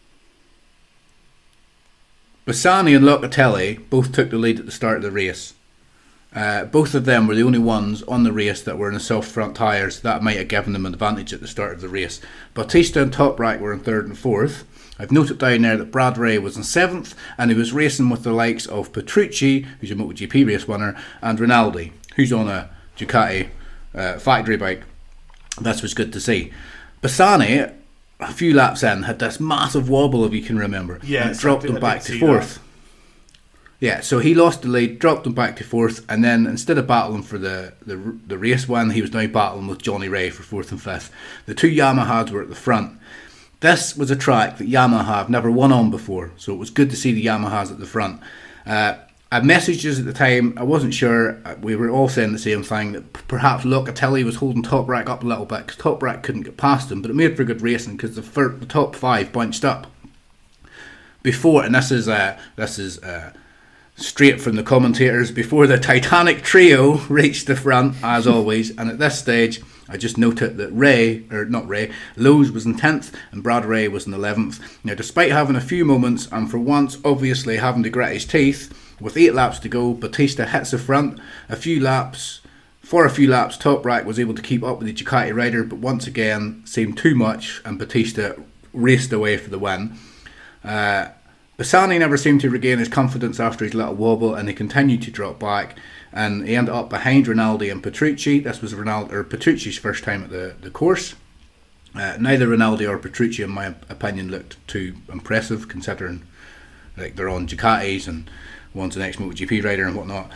Speaker 1: Bassani and Locatelli both took the lead at the start of the race. Both of them were the only ones on the race that were in the soft front tyres. That might have given them an advantage at the start of the race. Bautista and Toprak were in 3rd and 4th. I've noted down there that Brad Ray was in 7th, and he was racing with the likes of Petrucci, who's a MotoGP race winner, and Rinaldi, who's on a Ducati factory bike. That was good to see. Bassani, a few laps in, had this massive wobble, if you can remember.
Speaker 2: Yeah,
Speaker 1: and it dropped him back to 4th. Yeah, so he lost the lead, dropped him back to 4th, and then instead of battling for the race win, he was now battling with Johnny Ray for 4th and 5th. The two Yamahas were at the front. This was a track that Yamaha have never won on before, so it was good to see the Yamahas at the front. I messaged us at the time. I wasn't sure. We were all saying the same thing, that perhaps Locatelli was holding Toprak up a little bit because Toprak couldn't get past him, but it made for good racing because the top 5 bunched up before, and this is straight from the commentators, before the Titanic trio reached the front, as always. And at this stage, I just noted that Lowe's was in 10th and Brad Ray was in 11th. Now, despite having a few moments and for once obviously having to grit his teeth, with 8 laps to go, Bautista hits the front. For a few laps, Toprak was able to keep up with the Ducati rider, but once again seemed too much, and Bautista raced away for the win. Bassani never seemed to regain his confidence after his little wobble, and he continued to drop back, and he ended up behind Rinaldi and Petrucci. This was Petrucci's first time at the course. Neither Rinaldi or Petrucci, in my opinion, looked too impressive, considering like they're on Ducatis and one's an ex-MotoGP rider and whatnot.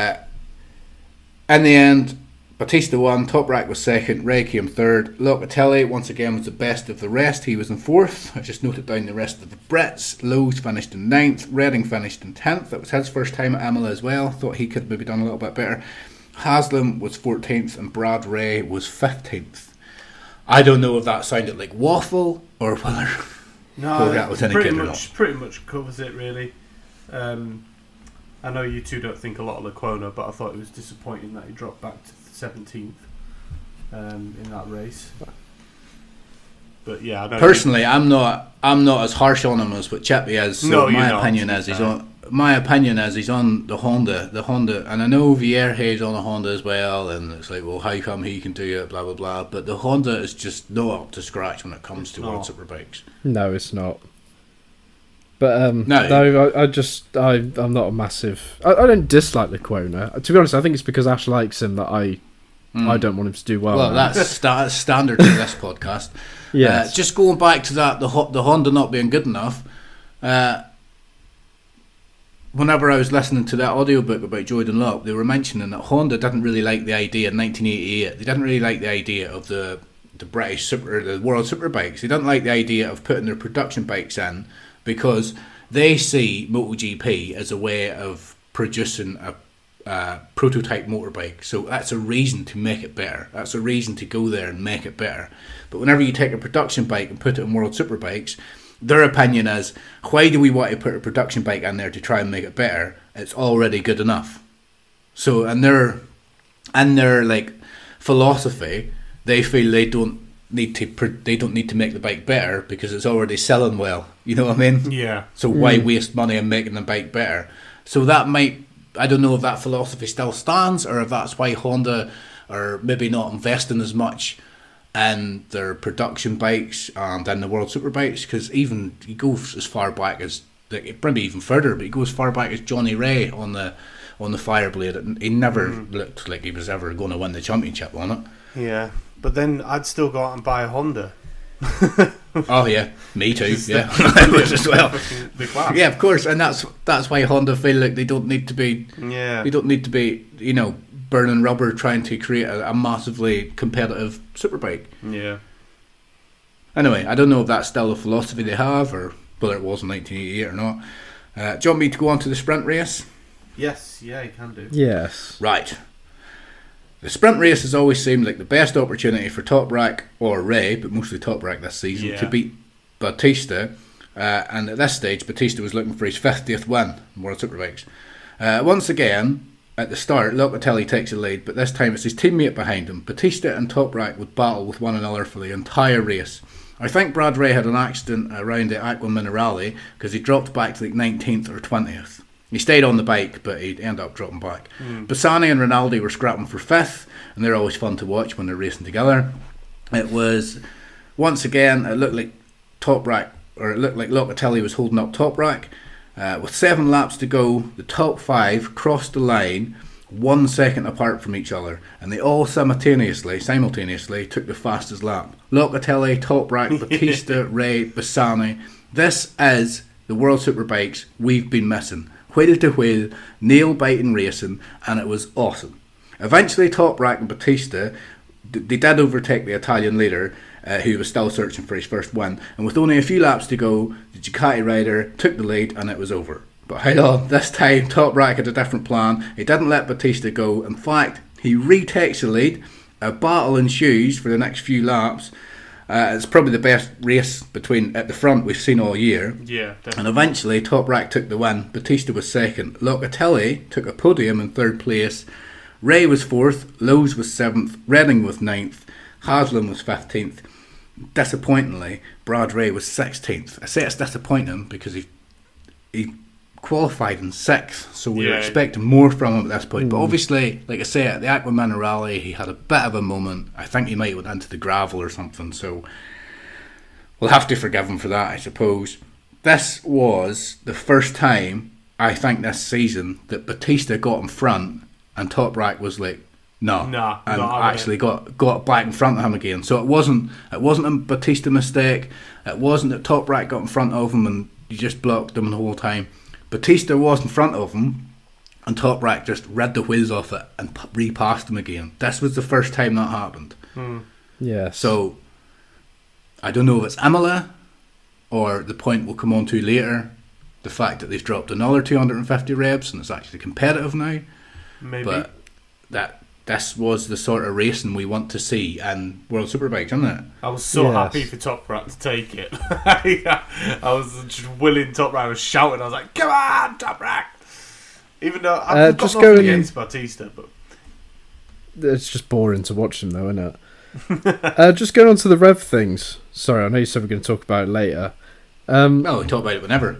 Speaker 1: In the end, Bautista won, Toprak was 2nd, Ray came 3rd. Locatelli once again was the best of the rest. He was in 4th. I just noted down the rest of the Brits. Lowe's finished in 9th. Redding finished in 10th. That was his first time at Imola as well. Thought he could have maybe done a little bit better. Haslam was 14th and Brad Ray was 15th. I don't know if that sounded like waffle or whether that was any good or not.
Speaker 2: Pretty much covers it, really. I know you two don't think a lot of Lecuona, but I thought it was disappointing that he dropped back to 17th in that race. But yeah, I know
Speaker 1: personally, I'm not as harsh on him as what Chippy is. So my opinion is he's on the Honda, and I know Vierge's on a Honda as well, and it's like, well, how come he can do it, blah blah blah. But the Honda is just not up to scratch when it comes to World Superbikes.
Speaker 3: No, it's not. But I'm not a massive. I don't dislike Lecuona. To be honest, I think it's because Ash likes him that I don't want him to do well.
Speaker 1: Well, that's standard in this podcast.
Speaker 3: Yeah.
Speaker 1: Just going back to that, the Honda not being good enough. Whenever I was listening to that audiobook about Jordan Lopp, they were mentioning that Honda didn't really like the idea in 1988. They didn't really like the idea of the British the World Superbikes. They didn't like the idea of putting their production bikes in, because they see MotoGP as a way of producing a prototype motorbike. So that's a reason to make it better. That's a reason to go there and make it better. But whenever you take a production bike and put it in World Superbikes, their opinion is, why do we want to put a production bike in there to try and make it better? It's already good enough. So in their like philosophy, they feel they don't they don't need to make the bike better because it's already selling well. You know what I mean?
Speaker 2: Yeah.
Speaker 1: So why waste money on making the bike better? So that might, I don't know if that philosophy still stands or if that's why Honda are maybe not investing as much in their production bikes and in the World Superbikes, because even he goes as far back as, like, maybe even further, but he goes as far back as Johnny Ray on the Fireblade, and he never looked like he was ever going to win the championship on it.
Speaker 2: Yeah, but then I'd still go out and buy a Honda.
Speaker 1: Oh yeah, me too. Yeah, as well.
Speaker 2: The class.
Speaker 1: Yeah, of course, and that's why Honda feel like they don't need to be.
Speaker 2: Yeah.
Speaker 1: They don't need to be, you know, burning rubber trying to create a massively competitive superbike.
Speaker 2: Yeah.
Speaker 1: Anyway, I don't know if that's still the philosophy they have, or whether it was in 1988 or not. Do you want me to go on to the sprint race?
Speaker 2: Yes. Yeah, you can do.
Speaker 3: Yes.
Speaker 1: Right. The sprint race has always seemed like the best opportunity for Toprak or Ray, but mostly Toprak this season, to beat Bautista. And at this stage, Bautista was looking for his 50th win in World Superbikes. Once again, at the start, Locatelli takes the lead, but this time it's his teammate behind him. Bautista and Toprak would battle with one another for the entire race. I think Brad Ray had an accident around the Aqua Minerale because he dropped back to like 19th or 20th. He stayed on the bike, but he'd end up dropping back. Bassani and Rinaldi were scrapping for 5th, and they're always fun to watch when they're racing together. It was, once again, it looked like Locatelli was holding up Toprak. With 7 laps to go, the top 5 crossed the line 1 second apart from each other, and they all simultaneously took the fastest lap. Locatelli, Toprak, Bautista, Ray, Bassani. This is the World Superbikes we've been missing. Wheel to wheel, nail-biting racing, and it was awesome. Eventually, Toprak and Bautista, they did overtake the Italian leader, who was still searching for his first win, and with only a few laps to go, the Ducati rider took the lead and it was over. But hold on, this time Toprak had a different plan. He didn't let Bautista go. In fact, he retakes the lead. A battle ensues for the next few laps. It's probably the best race at the front we've seen all year.
Speaker 2: Yeah, definitely.
Speaker 1: And eventually Toprak took the win. Bautista was second. Locatelli took a podium in 3rd place. Ray was 4th. Lowe's was 7th. Redding was 9th. Haslam was 15th. Disappointingly, Brad Ray was 16th. I say it's disappointing because he qualified in 6th, so we were expecting more from him at this point. But obviously, like I say, at the Aqua Minerale, he had a bit of a moment. I think he might have went into the gravel or something, so we'll have to forgive him for that, I suppose. This was the first time, I think, this season that Bautista got in front and Toprak was like, and actually got back in front of him again. So it wasn't a Bautista mistake. It wasn't that Toprak got in front of him and he just blocked him the whole time. Bautista was in front of him and Toprak just rid the wheels off it and repassed him again. This was the first time that happened.
Speaker 3: Yeah.
Speaker 1: So I don't know if it's Imola or the point we'll come on to later, the fact that they've dropped another 250 revs and it's actually competitive now.
Speaker 2: Maybe.
Speaker 1: But this was the sort of racing we want to see in World Superbikes, isn't it?
Speaker 2: I was so happy for Toprak to take it. I was just willing Toprak. I was shouting. I was like, "Come on, Toprak!" Even though I've got nothing against Bautista, but
Speaker 3: it's just boring to watch him, though, isn't it? Just going on to the rev things. Sorry, I know you said we're going to talk about it later.
Speaker 1: No, we talk about it whenever.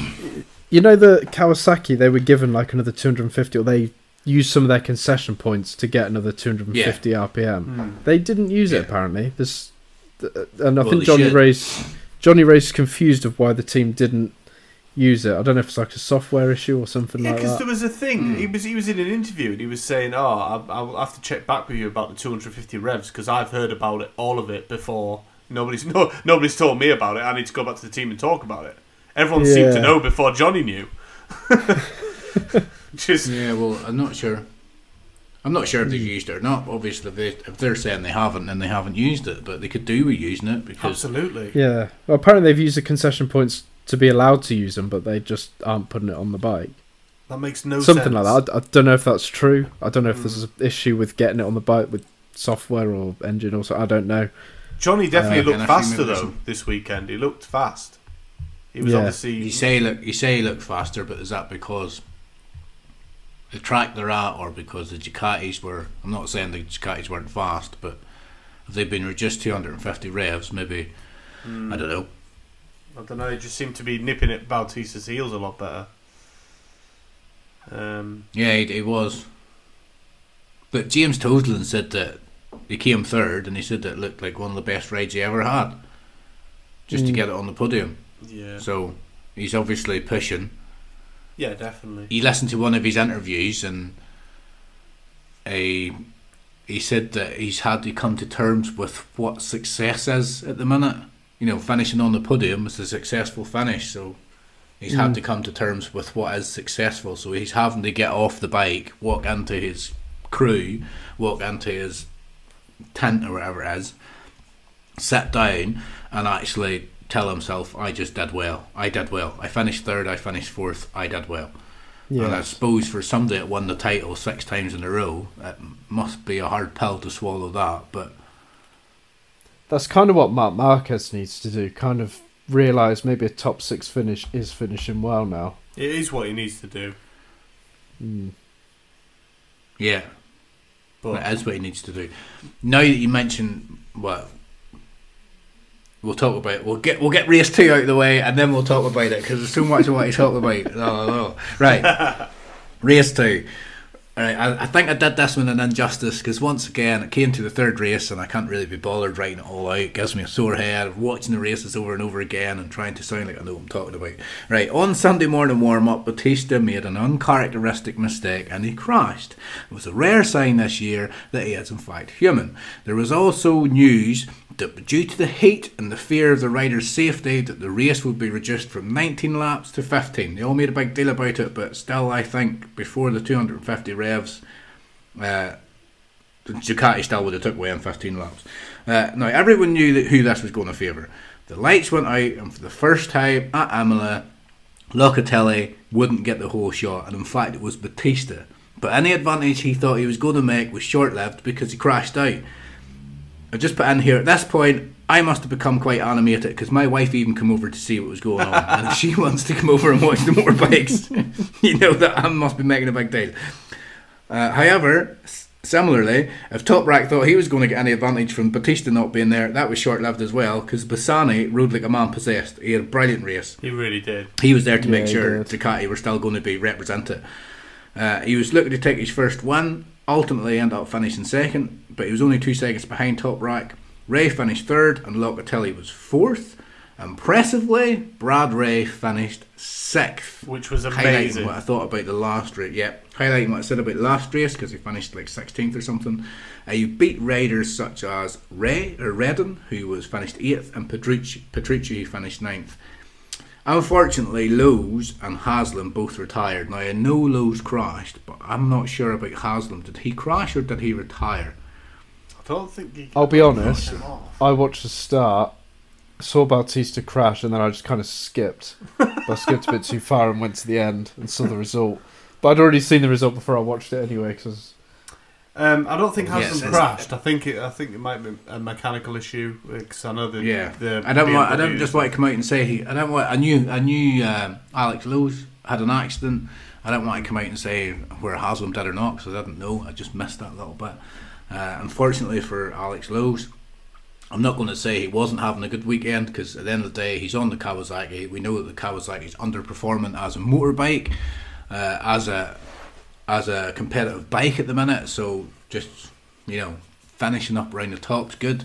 Speaker 3: You know the Kawasaki, they were given like another 250, or they used some of their concession points to get another 250 RPM. They didn't use it apparently. And I think Johnny Ray's confused of why the team didn't use it. I don't know if it's like a software issue or something like that.
Speaker 2: Yeah, because there was a thing. He was in an interview and he was saying, I'll have to check back with you about the 250 revs because I've heard about it, all of it, before. Nobody's told me about it. I need to go back to the team and talk about it. Everyone seemed to know before Johnny knew.
Speaker 1: Well, I'm not sure. I'm not sure if they've used it or not. Obviously, if they're saying they haven't, then they haven't used it. But they could do with using it because
Speaker 2: absolutely.
Speaker 3: Yeah. Well, apparently they've used the concession points to be allowed to use them, but they just aren't putting it on the bike.
Speaker 2: That makes no sense.
Speaker 3: Something like that. I don't know if that's true. I don't know if there's an issue with getting it on the bike with software or engine or something. I don't know.
Speaker 2: Johnny definitely looked faster though this weekend. He looked fast. He was obviously.
Speaker 1: You say he looked faster, but is that because the track they're at, or because the Ducatis were? I'm not saying the Ducatis weren't fast, but they've been reduced to 250 revs, maybe. I don't know.
Speaker 2: I don't know. They just seem to be nipping at Bautista's heels a lot better.
Speaker 1: Yeah, he was. But James Toseland said that he came third, and he said that it looked like one of the best rides he ever had, just to get it on the podium.
Speaker 2: Yeah.
Speaker 1: So he's obviously pushing.
Speaker 2: Yeah, definitely.
Speaker 1: He listened to one of his interviews, and he said that he's had to come to terms with what success is at the minute. You know, finishing on the podium is a successful finish, so he's had to come to terms with what is successful. So he's having to get off the bike, walk into his crew, walk into his tent or whatever it is, sit down and actually tell himself, I just did well. I did well. I finished third, I finished fourth, I did well. Yes. And I suppose for somebody that won the title 6 times in a row, it must be a hard pill to swallow that, but
Speaker 3: that's kind of what Marc Marquez needs to do, kind of realise maybe a top 6 finish is finishing well now.
Speaker 2: It is what he needs to do.
Speaker 1: Yeah. But it is what he needs to do. Now that you mention what we'll talk about, we'll get race 2 out of the way, and then we'll talk about it, because there's so much I want to talk about. Oh. Right. Race 2. Alright, I think I did this one an injustice, because once again it came to the third race and I can't really be bothered writing it all out. It gives me a sore head of watching the races over and over again and trying to sound like I know what I'm talking about. Right, on Sunday morning warm-up, Bautista made an uncharacteristic mistake and he crashed. It was a rare sign this year that he is in fact human. There was also news that due to the heat and the fear of the rider's safety, that the race would be reduced from 19 laps to 15. They all made a big deal about it, but still I think before the 250 revs, the Ducati still would have took away in 15 laps. Now everyone knew who this was going to favour. The lights went out, and for the first time at Imola, Locatelli wouldn't get the whole shot, and in fact it was Bautista. But any advantage he thought he was going to make was short-lived because he crashed out. I just put in here, at this point, I must have become quite animated, because my wife even came over to see what was going on. And if she wants to come over and watch the motorbikes, you know that I must be making a big deal. However, similarly, if Toprak thought he was going to get any advantage from Bautista not being there, that was short-lived as well, because Bassani rode like a man possessed. He had a brilliant race.
Speaker 2: He really did.
Speaker 1: He was there to make sure Ducati were still going to be represented. He was looking to take his first win, ultimately ended up finishing second, but he was only 2 seconds behind Toprak. Ray finished third and Locatelli was fourth. Impressively, Brad Ray finished sixth,
Speaker 2: which was amazing.
Speaker 1: Highlighting what I thought about the last race. Yeah, highlighting what I said about the last race, because he finished like 16th or something. You beat riders such as Redden, who was finished 8th, and Petrucci, who finished 9th. Unfortunately, Lowe's and Haslam both retired. Now, I know Lowe's crashed, but I'm not sure about Haslam. Did he crash or did he retire?
Speaker 2: I don't think he...
Speaker 3: I'll be honest, I watched the start, saw Bautista crash, and then I just kind of skipped. I skipped a bit too far and went to the end and saw the result. But I'd already seen the result before I watched it anyway, because...
Speaker 2: I don't think Haslam crashed. I think it might be a mechanical issue, because I know the
Speaker 1: I don't just want to come out and say I knew Alex Lowe's had an accident. I don't want to come out and say where Haslam did or not, because I didn't know. I just missed that little bit. Unfortunately for Alex Lowe's, I'm not going to say he wasn't having a good weekend, because at the end of the day he's on the Kawasaki. We know that the Kawasaki is underperforming as a motorbike, as a competitive bike at the minute, so just, finishing up around the top's good.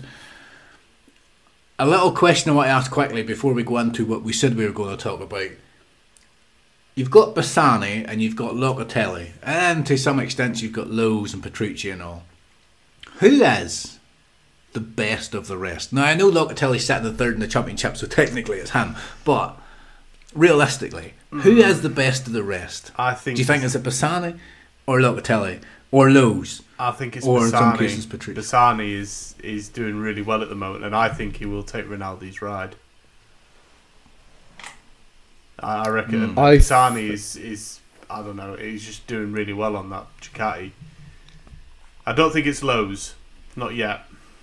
Speaker 1: A little question I want to ask quickly before we go into what we said we were going to talk about. You've got Bassani and you've got Locatelli, and to some extent you've got Lowe's and Petrucci and all. Who is the best of the rest? Now, I know Locatelli's sitting in third in the championship, so technically it's him, but realistically, who is the best of the rest? Do you think it's Bassani or Locatelli or Lowe's?
Speaker 2: I think it's
Speaker 1: or
Speaker 2: Bassani.
Speaker 1: In some cases Petrucci.
Speaker 2: Bassani is doing really well at the moment, and I think he will take Rinaldi's ride. I reckon Bassani is I don't know, he's just doing really well on that Ducati. I don't think it's Lowe's, not yet.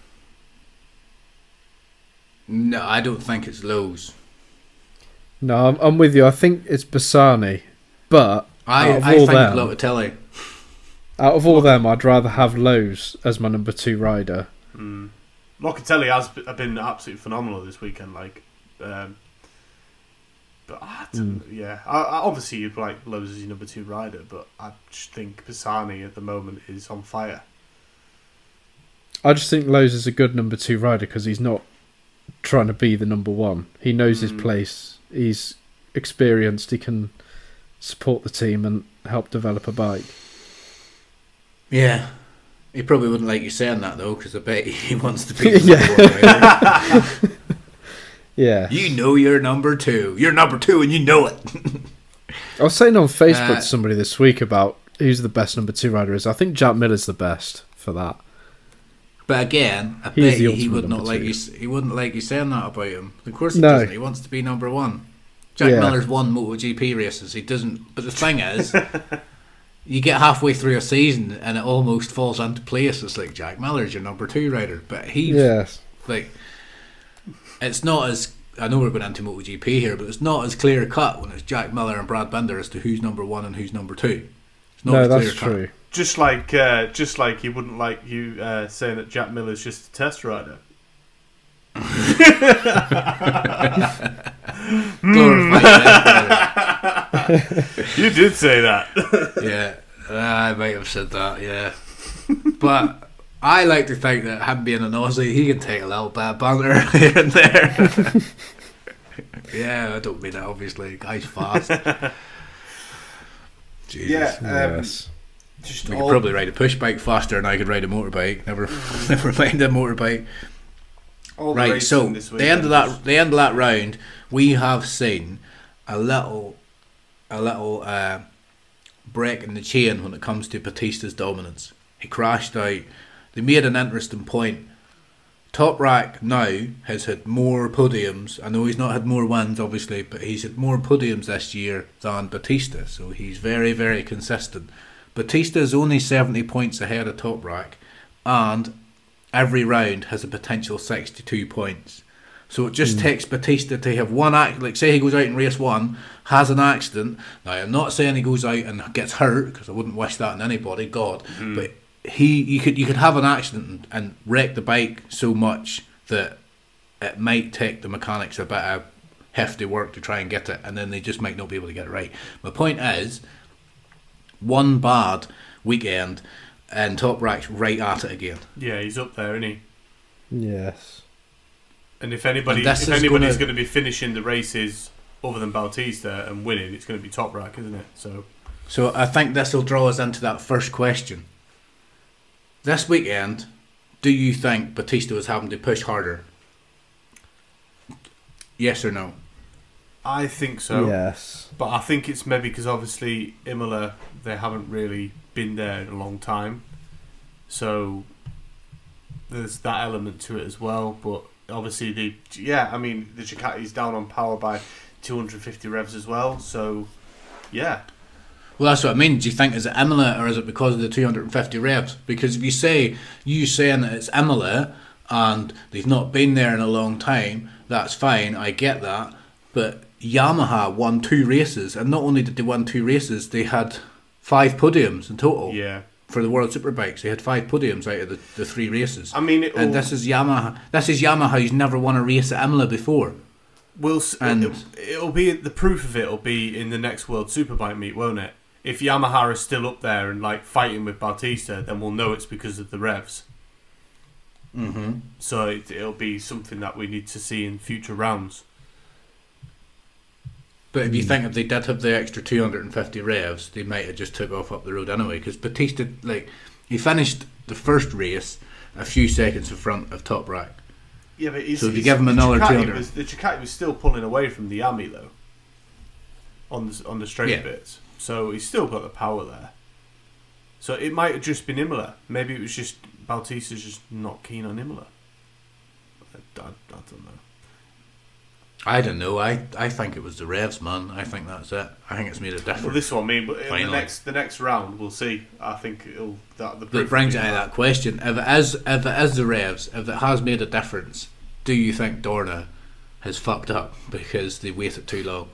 Speaker 1: No, I don't think it's Lowe's.
Speaker 3: No, I'm with you. I think it's Bassani, but
Speaker 1: I think Locatelli.
Speaker 3: Out of all them, I'd rather have Lowe's as my number 2 rider.
Speaker 2: Locatelli has been absolutely phenomenal this weekend. Like, but yeah, I obviously you'd like Lowe's as your number 2 rider, but I just think Pisani at the moment is on fire.
Speaker 3: I just think Lowe's is a good number 2 rider because he's not trying to be the number 1. He knows his place. He's experienced. He can support the team and help develop a bike.
Speaker 1: Yeah. He probably wouldn't like you saying that though, because I bet he wants to be the number 1 rider.
Speaker 3: Yeah.
Speaker 1: You know you're number 2. You're number 2 and you know it.
Speaker 3: I was saying on Facebook to somebody this week about who's the best number 2 rider is. I think Jack Miller's the best for that.
Speaker 1: But again, I bet he would not like you. He wouldn't like you saying that about him. Of course he doesn't. He wants to be number 1. Jack Miller's won MotoGP races. He doesn't. But the thing is, you get halfway through a season and it almost falls into place. It's like Jack Miller's your number 2 rider, but he's like, it's not as. I know we're going into MotoGP here, but it's not as clear cut when it's Jack Miller and Brad Binder as to who's number 1 and who's number 2. It's not
Speaker 3: that's true.
Speaker 2: Just like he wouldn't like you saying that Jack Miller's just a test rider. You did say that.
Speaker 1: Yeah, I might have said that. Yeah, but I like to think that him being an Aussie, he can take a little bit of banter here and there. Yeah, I don't mean that obviously. Guy's fast. Jesus.
Speaker 2: Yeah.
Speaker 1: Yes. We could probably ride a push bike faster than I could ride a motorbike. Never mind a motorbike. Right, so the end of that round, we have seen a little break in the chain when it comes to Bautista's dominance. He crashed out. They made an interesting point. Toprak now has had more podiums. I know he's not had more wins, obviously, but he's had more podiums this year than Bautista. So he's very, very consistent. Bautista is only 70 points ahead of Toprak, and every round has a potential 62 points. So it just takes Bautista to have one act. Like, say he goes out in race 1, has an accident. Now, I'm not saying he goes out and gets hurt, because I wouldn't wish that on anybody, God. But you could have an accident and wreck the bike so much that it might take the mechanics a bit of hefty work to try and get it, and then they just might not be able to get it right. My point is, one bad weekend and Toprak's right at it again.
Speaker 2: Yeah, he's up there, isn't he?
Speaker 3: Yes.
Speaker 2: And if anybody's going to be finishing the races other than Bautista and winning, it's going to be Toprak, isn't it? So
Speaker 1: I think this will draw us into that first question. This weekend, do you think Bautista was having to push harder? Yes or no?
Speaker 2: I think so.
Speaker 3: Yes.
Speaker 2: But I think it's maybe because obviously Imola, they haven't really been there in a long time. So there's that element to it as well. But obviously, the Ducati's down on power by 250 revs as well. So, yeah.
Speaker 1: Well, that's what I mean. Do you think is it Imola or is it because of the 250 revs? Because if you saying that it's Imola and they've not been there in a long time, that's fine. I get that. But Yamaha won 2 races, and not only did they win 2 races, they had 5 podiums in total.
Speaker 2: Yeah. For
Speaker 1: the World Superbikes, they had 5 podiums out of the 3 races.
Speaker 2: I mean,
Speaker 1: and this is Yamaha. This is Yamaha who's never won a race at Imola before.
Speaker 2: It'll be the proof of it. Will be in the next World Superbike meet, won't it? If Yamaha is still up there and like fighting with Bautista, then we'll know it's because of the revs.
Speaker 1: Mm-hmm.
Speaker 2: So it'll be something that we need to see in future rounds.
Speaker 1: But if you think if they did have the extra 250 revs, they might have just took off up the road anyway. Because Bautista, he finished the first race a few seconds in front of Toprak.
Speaker 2: Yeah, but
Speaker 1: so if you give him another 200,
Speaker 2: the Ducati was still pulling away from the Ami though. On the straight bits, so he's still got the power there. So it might have just been Imola. Maybe it was just Bautista's just not keen on Imola. I don't know.
Speaker 1: I don't know. I think it was the revs, man. I think that's it. I think it's made a difference.
Speaker 2: Well, this one, but in the next round, we'll see. I think
Speaker 1: it brings out that question. If it is the revs, if it has made a difference, do you think Dorna has fucked up because they waited too long?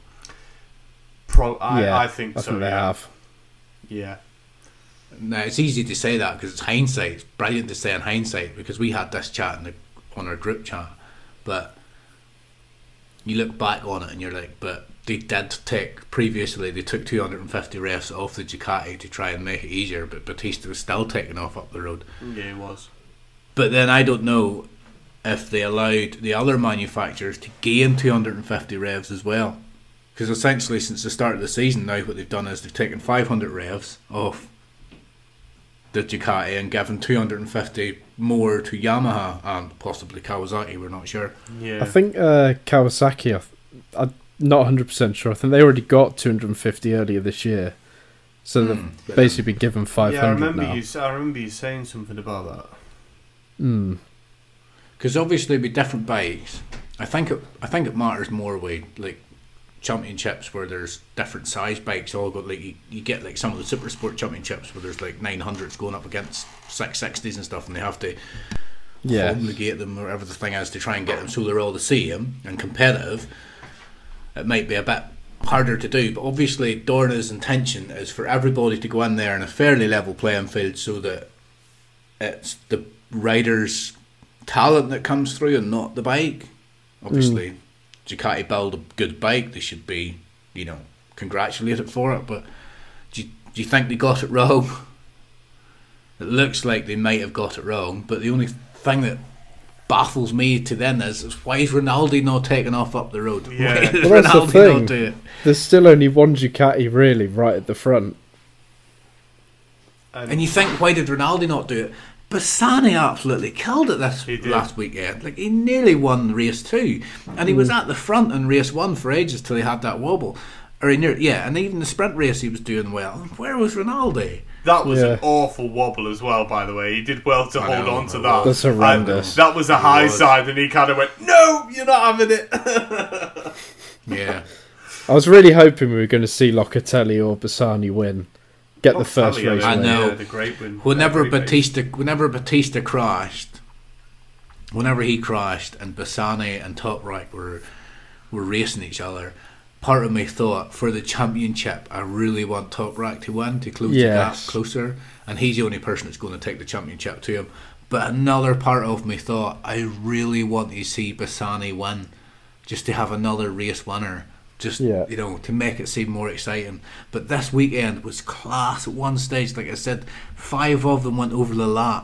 Speaker 2: I think so.
Speaker 3: I think they have.
Speaker 2: Yeah.
Speaker 1: Now it's easy to say that because it's hindsight. It's brilliant to say in hindsight because we had this chat on our group chat. But you look back on it and you're like, but they did take, previously they took 250 revs off the Ducati to try and make it easier, but Bautista was still taking off up the road.
Speaker 2: Yeah, he was.
Speaker 1: But then I don't know if they allowed the other manufacturers to gain 250 revs as well. Because essentially since the start of the season now what they've done is they've taken 500 revs off the Ducati and given 250 more to Yamaha and possibly Kawasaki, we're not sure.
Speaker 2: Yeah.
Speaker 3: I think Kawasaki, I'm not 100% sure. I think they already got 250 earlier this year. So they've basically been given 500
Speaker 2: yeah, I remember
Speaker 3: now.
Speaker 2: I remember you saying something about that.
Speaker 1: Because obviously with different bikes, I think it matters more with like championships where there's different size bikes all got like you get like some of the super sport championships where there's like 900s going up against 660s and stuff, and they have to homologate them or whatever the thing is to try and get them so they're all the same and competitive. It might be a bit harder to do, but obviously Dorna's intention is for everybody to go in there in a fairly level playing field so that it's the riders' talent that comes through and not the bike. Obviously Ducati build a good bike, they should be, you know, congratulated for it, but do you think they got it wrong? It looks like they might have got it wrong, but the only thing that baffles me to then is why is Ronaldo not taking off up the road?
Speaker 2: Yeah.
Speaker 1: Why does
Speaker 3: Well, that's the
Speaker 1: Ronaldo
Speaker 3: thing.
Speaker 1: not do it?
Speaker 3: There's still only one Ducati really right at the front.
Speaker 1: And you think, why did Ronaldo not do it? Bassani absolutely killed it this last weekend. Like, he nearly won race 2, and he was at the front in race 1 for ages till he had that wobble. Or he and even the sprint race he was doing well. Where was Ronaldo?
Speaker 2: That was an awful wobble as well, by the way. He did well to hold on to that.
Speaker 3: That's horrendous.
Speaker 2: That was a high side, and he kind of went, "No, you're not having it."
Speaker 1: Yeah.
Speaker 3: I was really hoping we were going to see Locatelli or Bassani win. Get the first race
Speaker 1: I
Speaker 3: win.
Speaker 1: know.
Speaker 2: Yeah, the great win.
Speaker 1: Whenever Bautista crashed, whenever he crashed and Bassani and Toprak were racing each other, part of me thought for the championship I really want Toprak to win to close the gap closer, and he's the only person that's going to take the championship to him. But another part of me thought I really want to see Bassani win, just to have another race winner. Just, you know, to make it seem more exciting. But this weekend was class. At one stage, like I said, 5 of them went over the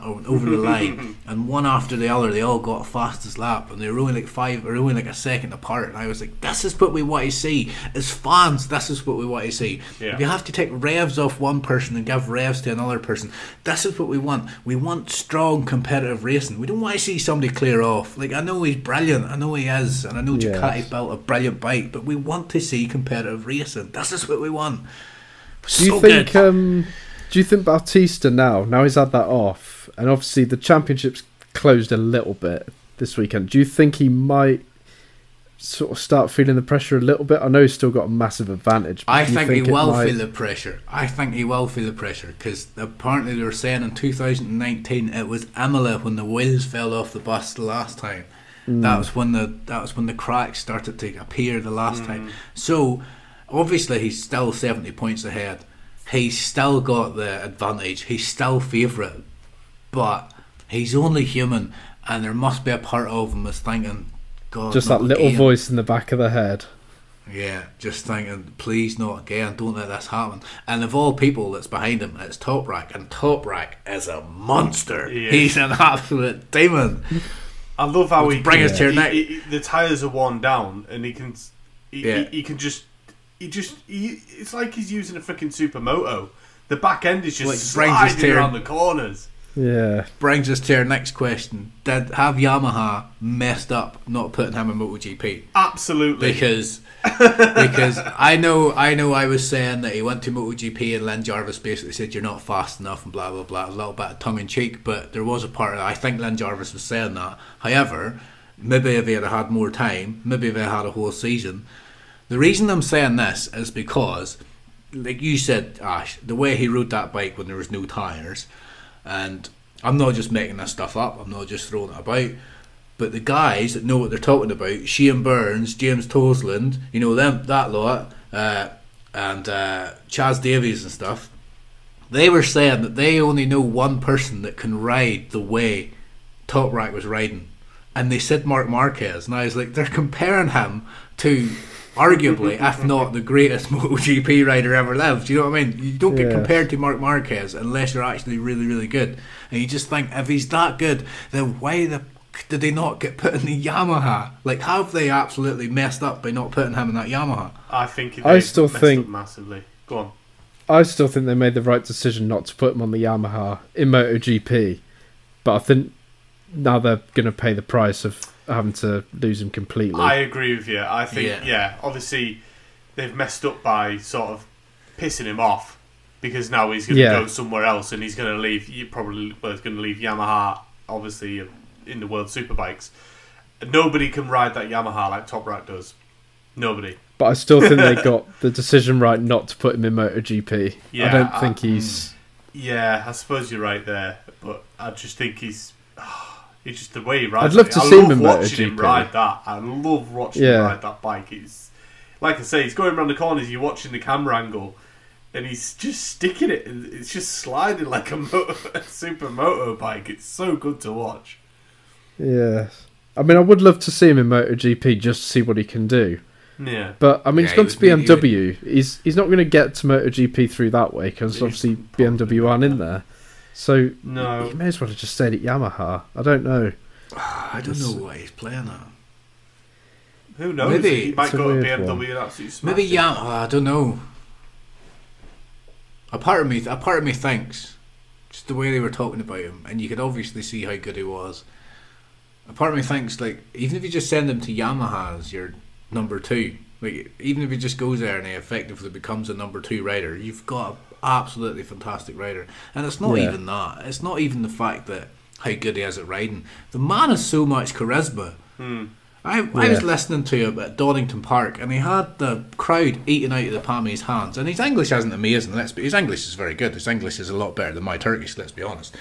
Speaker 1: line, and one after the other, they all got fastest lap, and they were only like a second apart. And I was like, this is what we want to see. As fans, this is what we want to see. Yeah. If you have to take revs off one person and give revs to another person, this is what we want. We want strong competitive racing. We don't want to see somebody clear off. Like, I know he's brilliant, I know he is, and I know Ducati built a brilliant bike, but we want to see competitive racing. This is what we want.
Speaker 3: Do you think Bautista now he's had that off, and obviously the championship's closed a little bit this weekend, do you think he might sort of start feeling the pressure a little bit? I know he's still got a massive advantage, but
Speaker 1: I think he will feel the pressure. I think he will feel the pressure, because apparently they were saying in 2019 it was Imola when the wheels fell off the bus the last time. That was when the cracks started to appear the last time. So obviously he's still 70 points ahead. He's still got the advantage. He's still favourite, but he's only human, and there must be a part of him that's thinking, God,
Speaker 3: just that little voice in the back of the head.
Speaker 1: Yeah, just thinking, please not again, don't let this happen. And of all people that's behind him, it's Toprak, and Toprak is a monster. He's an absolute demon.
Speaker 2: I love how
Speaker 1: the
Speaker 2: tyres are worn down, and he can just it's like he's using a freaking supermoto. The back end is just like sliding around the corners.
Speaker 3: Yeah.
Speaker 1: Brings us to our next question. Have Yamaha messed up not putting him in MotoGP?
Speaker 2: Absolutely.
Speaker 1: Because I know I was saying that he went to MotoGP and Len Jarvis basically said you're not fast enough and blah blah blah, a little bit of tongue in cheek, but there was a part of that. I think Len Jarvis was saying that. However, maybe if he had more time, maybe if he had a whole season. The reason I'm saying this is because, like you said, Ash, the way he rode that bike when there was no tyres, and I'm not just making this stuff up, I'm not just throwing it about, but the guys that know what they're talking about, Shane Burns, James Tosland, you know them, that lot, and Chaz Davies and stuff, they were saying that they only know one person that can ride the way Toprak was riding. and they said Marc Marquez, and I was like, they're comparing him to arguably, if not the greatest MotoGP rider ever lived. You know what I mean? You don't get compared to Marc Marquez unless you're actually really, really good. And you just think, if he's that good, then why did they not get put in the Yamaha? Like, have they absolutely messed up by not putting him in that Yamaha?
Speaker 2: I think
Speaker 3: I still think
Speaker 2: up massively. Go on.
Speaker 3: I still think they made the right decision not to put him on the Yamaha in MotoGP, but I think now they're going to pay the price of having to lose him completely.
Speaker 2: I agree with you. I think, obviously they've messed up by sort of pissing him off, because now he's going to go somewhere else, and he's going to leave. He's going to leave Yamaha, obviously, in the World Superbikes. Nobody can ride that Yamaha like Toprak does. Nobody.
Speaker 3: But I still think they got the decision right not to put him in MotoGP. I don't think he's...
Speaker 2: Yeah, I suppose you're right there, but I just think he's just the way he rides.
Speaker 3: I'd love to see him in MotoGP.
Speaker 2: I love watching him ride that. I love watching him ride that bike. It's like I say, he's going around the corners. You're watching the camera angle, and he's just sticking it. It's just sliding like a super moto bike. It's so good to watch.
Speaker 3: Yeah, I mean, I would love to see him in MotoGP just to see what he can do.
Speaker 2: Yeah,
Speaker 3: but I mean, he's gone to BMW. He's not going to get to MotoGP through that way, because obviously BMW aren't in there. So
Speaker 2: no,
Speaker 3: he may as well have just stayed at Yamaha. I don't know.
Speaker 1: I don't know why he's playing that.
Speaker 2: Who knows?
Speaker 1: Maybe
Speaker 2: he might go to BMW and absolutely smash
Speaker 1: maybe Yamaha. I don't know. A part of me thinks just the way they were talking about him, and you could obviously see how good he was. A part of me thinks, like, even if you just send him to Yamaha as your number 2, like, even if he just goes there and he effectively becomes a number 2 rider, you've got an absolutely fantastic rider. And it's not even that. It's not even the fact that how good he is at riding. The man has so much charisma. I was listening to him at Donington Park, and he had the crowd eating out of the palm of his hands. And his English isn't amazing. His English is very good. His English is a lot better than my Turkish, let's be honest.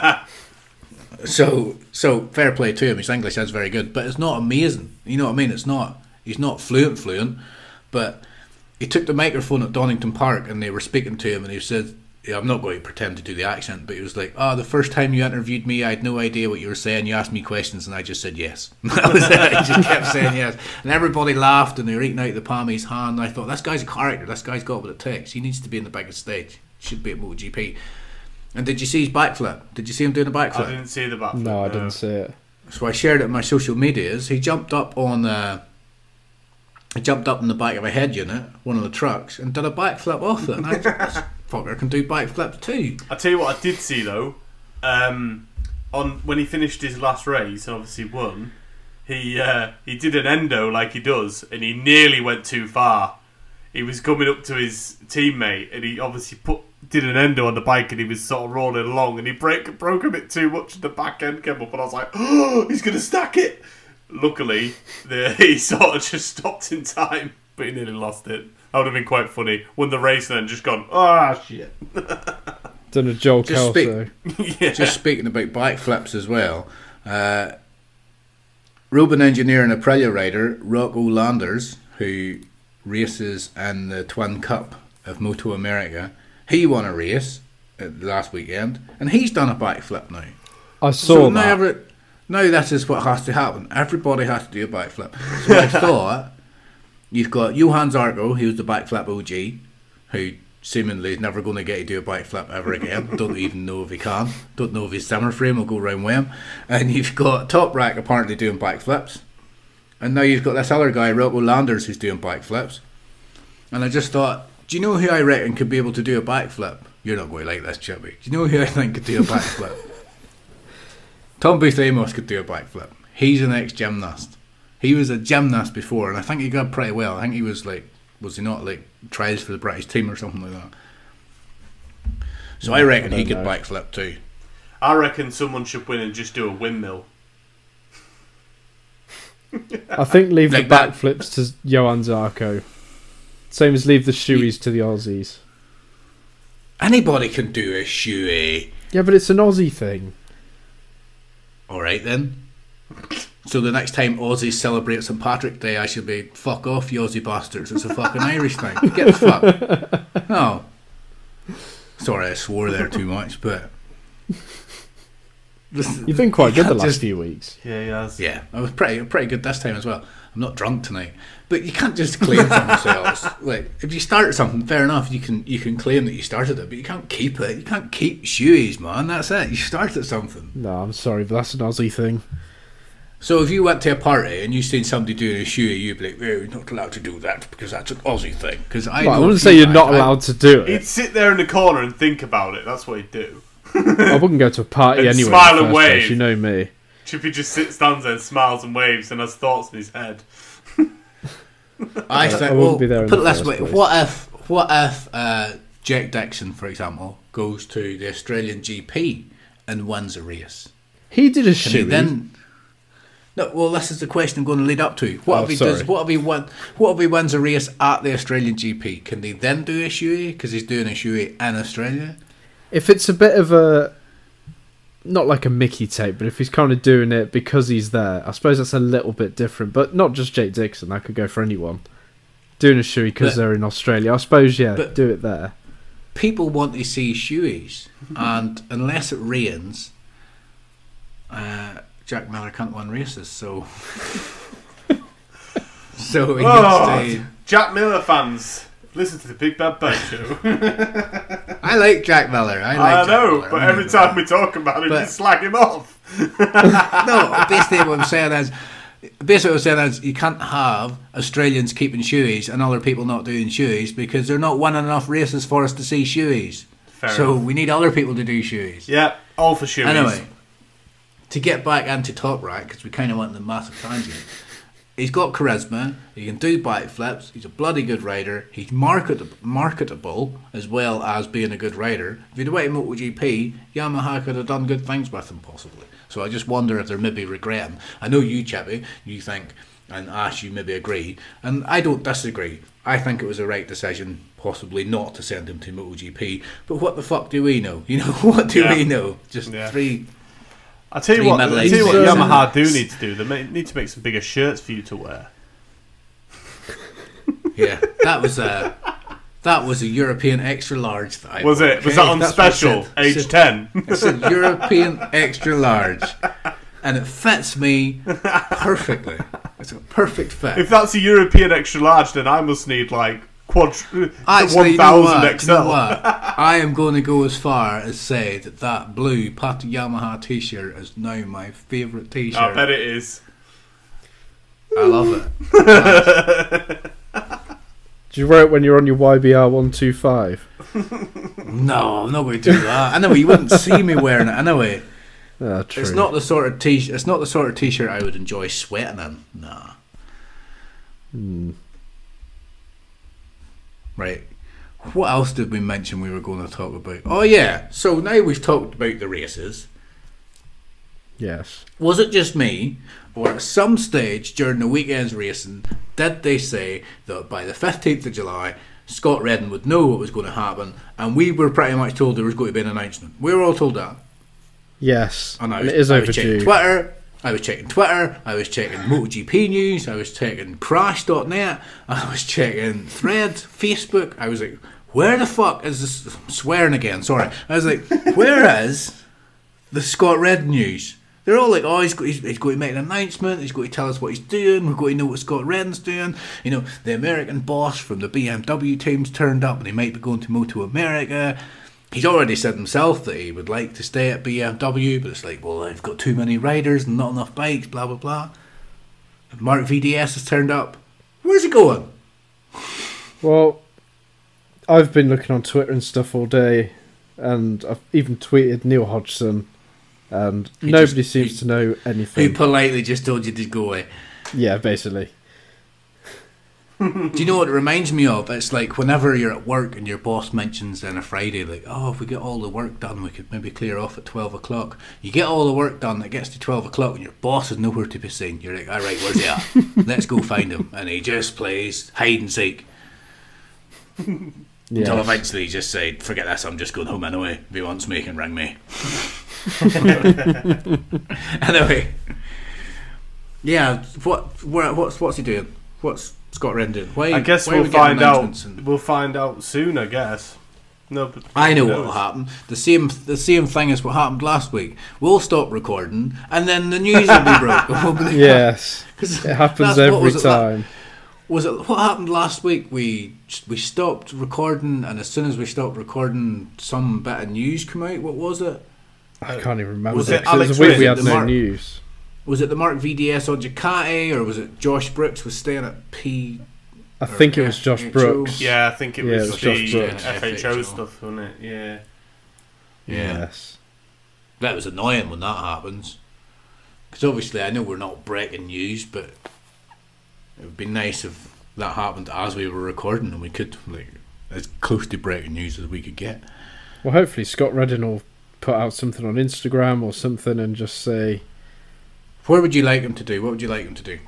Speaker 1: So fair play to him. His English is very good, but it's not amazing. You know what I mean? It's not. He's not fluent, but he took the microphone at Donington Park, and they were speaking to him, and he said, I'm not going to pretend to do the accent, but he was like, the first time you interviewed me, I had no idea what you were saying. You asked me questions, and I just said yes. That was it. He just kept saying yes, and everybody laughed, and they were eating out the palm of his hand. And I thought, this guy's a character. This guy's got what it takes. He needs to be in the biggest stage. Should be at MotoGP. And did you see his backflip? Did you see him doing a backflip?
Speaker 2: I didn't see the backflip.
Speaker 3: No, I didn't see it.
Speaker 1: So I shared it on my social medias. He jumped up on in the back of a head unit, one of the trucks, and did a backflip off it. And I thought, this fucker can do backflips too.
Speaker 2: I tell you what, I did see though, on when he finished his last race and obviously won, he did an endo like he does, and he nearly went too far. He was coming up to his teammate, and he obviously did an endo on the bike, and he was sort of rolling along, and he broke a bit too much, and the back end came up, and I was like, oh, he's going to stack it. Luckily, he sort of just stopped in time, but he nearly lost it. That would have been quite funny. Won the race and then just gone, shit.
Speaker 3: Done a Joel Kelso.
Speaker 1: Just speaking about backflips as well, Ruben engineer and Aprilia rider Rocco Landers, who races in the Twin Cup of Moto America, he won a race last weekend, and he's done a backflip now.
Speaker 3: I saw that.
Speaker 1: Now this is what has to happen. Everybody has to do a backflip. So I thought, you've got Johan Zarco, who's the backflip OG, who seemingly is never going to get to do a backflip ever again. Don't even know if he can. Don't know if his summer frame will go round with him. And you've got Toprak apparently doing backflips. And now you've got this other guy, Rocco Landers, who's doing backflips. And I just thought, do you know who I reckon could be able to do a backflip? You're not going to like this, Chippy. Do you know who I think could do a backflip? Tom Booth Amos could do a backflip. He's an ex-gymnast. He was a gymnast before, and I think he got pretty well. I think he was he not trials for the British team or something like that? So I reckon he could backflip too.
Speaker 2: I reckon someone should win and just do a windmill.
Speaker 3: I think leave the backflips to Johan Zarco. Same as leave the shoeies to the Aussies.
Speaker 1: Anybody can do a shoey.
Speaker 3: Yeah, but it's an Aussie thing.
Speaker 1: Alright then. So the next time Aussies celebrate St. Patrick's Day, I should be, fuck off, you Aussie bastards. It's a fucking Irish thing. Get the fuck. No. Sorry, I swore there too much, but
Speaker 3: You've been quite good the last few weeks.
Speaker 2: Yeah, he has.
Speaker 1: Yeah, I was pretty good this time as well. I'm not drunk tonight, but you can't just claim for themselves. Like, if you start something, fair enough, you can claim that you started it, but you can't keep it. You can't keep shoeies, man. That's it. You started something.
Speaker 3: No, I'm sorry, but that's an Aussie thing.
Speaker 1: So if you went to a party and you seen somebody doing a shoey, you'd be like, "Oh, you're not allowed to do that because that's an Aussie thing." Because I
Speaker 3: wouldn't say you're not allowed to do it.
Speaker 2: He'd sit there in the corner and think about it. That's what he'd do.
Speaker 3: I wouldn't go to a party
Speaker 2: and
Speaker 3: anyway.
Speaker 2: Smile and wave.
Speaker 3: You know me.
Speaker 2: Chippy just stands there and smiles and waves and has thoughts in his head.
Speaker 1: I think. Well, put it this way: what if Jack Dixon, for example, goes to the Australian GP and wins a race?
Speaker 3: He did a shoey.
Speaker 1: Then, no. Well, this is the question I'm going to lead up to. What if he does? What if he wins a race at the Australian GP? Can they then do a shoey because he's doing a shoey in Australia?
Speaker 3: If it's a bit of a, not like a Mickey tape, but if he's kind of doing it because he's there, I suppose that's a little bit different. But not just Jake Dixon, that could go for anyone. Doing a shoey because they're in Australia, I suppose, yeah, do it there.
Speaker 1: People want to see shoeys, and unless it rains, Jack Miller can't win races, so... so he gets to...
Speaker 2: Jack Miller fans... Listen to the Big Bad Bike Show.
Speaker 1: I like Jack Miller.
Speaker 2: I know, but every time we talk about him, you slag him off.
Speaker 1: No, basically what I'm saying is, you can't have Australians keeping shoeys and other people not doing shoeys because they're not winning enough races for us to see shoeys. So we need other people to do shoeys.
Speaker 2: Yeah, all for shoeys.
Speaker 1: Anyway, to get back into Toprak, because we kind of went on the massive tangent. He's got charisma, he can do bike flips, he's a bloody good rider, he's marketable as well as being a good rider. If he'd went to MotoGP, Yamaha could have done good things with him possibly. So I just wonder if they're maybe regretting. I know you, Chippy, you think, and Ash, you maybe agree, and I don't disagree. I think it was a right decision possibly not to send him to MotoGP, but what the fuck do we know? You know, what do we know? Just three...
Speaker 2: I'll tell you what Yamaha do need to do. They need to make some bigger shirts for you to wear.
Speaker 1: Yeah, that was a European extra large.
Speaker 2: Was it? Was that on special? Age 10?
Speaker 1: It's a European extra large. And it fits me perfectly. It's a perfect fit.
Speaker 2: If that's a European extra large, then I must need like 1,000 XL.
Speaker 1: You know what? I am going to go as far as say that blue Yamaha t-shirt is now my favourite t-shirt.
Speaker 2: I bet it is.
Speaker 1: I love it.
Speaker 3: Do you wear it when you're on your YBR 125?
Speaker 1: No, I'm not going to do that. Anyway, you wouldn't see me wearing it anyway.
Speaker 3: True.
Speaker 1: It's not the sort of t-shirt I would enjoy sweating in. Nah. Right. What else did we mention we were going to talk about? Oh yeah. So now we've talked about the races.
Speaker 3: Yes.
Speaker 1: Was it just me, or at some stage during the weekend's racing, did they say that by the 15th of July, Scott Redding would know what was going to happen, and we were pretty much told there was going to be an announcement? We were all told that.
Speaker 3: Yes.
Speaker 1: And
Speaker 3: it is overdue.
Speaker 1: I was checking Twitter, I was checking MotoGP news, I was checking Crash.net, I was checking Threads, Facebook. I was like, where the fuck is this? I'm swearing again, sorry. I was like, where is the Scott Redding news? They're all like, oh, he's going to make an announcement, he's going to tell us what he's doing, we're going to know what Scott Redding's doing. You know, the American boss from the BMW team's turned up and he might be going to Moto America. He's already said himself that he would like to stay at BMW, but it's like, well, I've got too many riders and not enough bikes, blah, blah, blah. Mark VDS has turned up. Where's he going?
Speaker 3: Well, I've been looking on Twitter and stuff all day, and I've even tweeted Neil Hodgson, and nobody seems to know anything.
Speaker 1: Who politely just told you to go away.
Speaker 3: Yeah, basically.
Speaker 1: Do you know what it reminds me of? It's like whenever you're at work and your boss mentions on a Friday, like, oh, if we get all the work done, we could maybe clear off at 12 o'clock. You get all the work done, it gets to 12 o'clock and your boss is nowhere to be seen. You're like, all right, where's he at? Let's go find him. And he just plays hide and seek. Yes. Until eventually he just said, forget this, I'm just going home anyway. If he wants me, he can ring me. Anyway. Yeah, what's he doing? What's Scott Redding doing?
Speaker 2: I guess we'll find out. We'll find out soon, I guess. No, but
Speaker 1: I know
Speaker 2: who
Speaker 1: what
Speaker 2: knows?
Speaker 1: will happen. The same thing as what happened last week. We'll stop recording, and then the news will be broken.
Speaker 3: Yes,
Speaker 1: 'Cause
Speaker 3: it happens
Speaker 1: that's- what
Speaker 3: every
Speaker 1: was it
Speaker 3: time.
Speaker 1: Was it what happened last week? We stopped recording, and as soon as we stopped recording, some bit of news came out. What was it?
Speaker 3: I can't even remember.
Speaker 2: Was it
Speaker 3: 'cause
Speaker 2: Alex
Speaker 3: was a week we
Speaker 2: Rizzo,
Speaker 3: had
Speaker 1: the
Speaker 3: no
Speaker 1: Mark-
Speaker 3: news.
Speaker 1: Was it the Mark VDS on Ducati, or was it Josh Brooks was staying at P?
Speaker 3: I think it was Josh
Speaker 1: FHO.
Speaker 3: Brooks.
Speaker 2: Yeah, I think it
Speaker 3: Yeah,
Speaker 2: was
Speaker 3: it was
Speaker 2: the
Speaker 3: Josh Brooks.
Speaker 2: FHO stuff, wasn't it? Yeah.
Speaker 3: Yes.
Speaker 1: That was annoying when that happens. Because obviously, I know we're not breaking news, but it would be nice if that happened as we were recording, and we could as close to breaking news as we could get.
Speaker 3: Well, hopefully Scott Reddin will put out something on Instagram or something and just say,
Speaker 1: Where would you like him to do? What would you like him to do?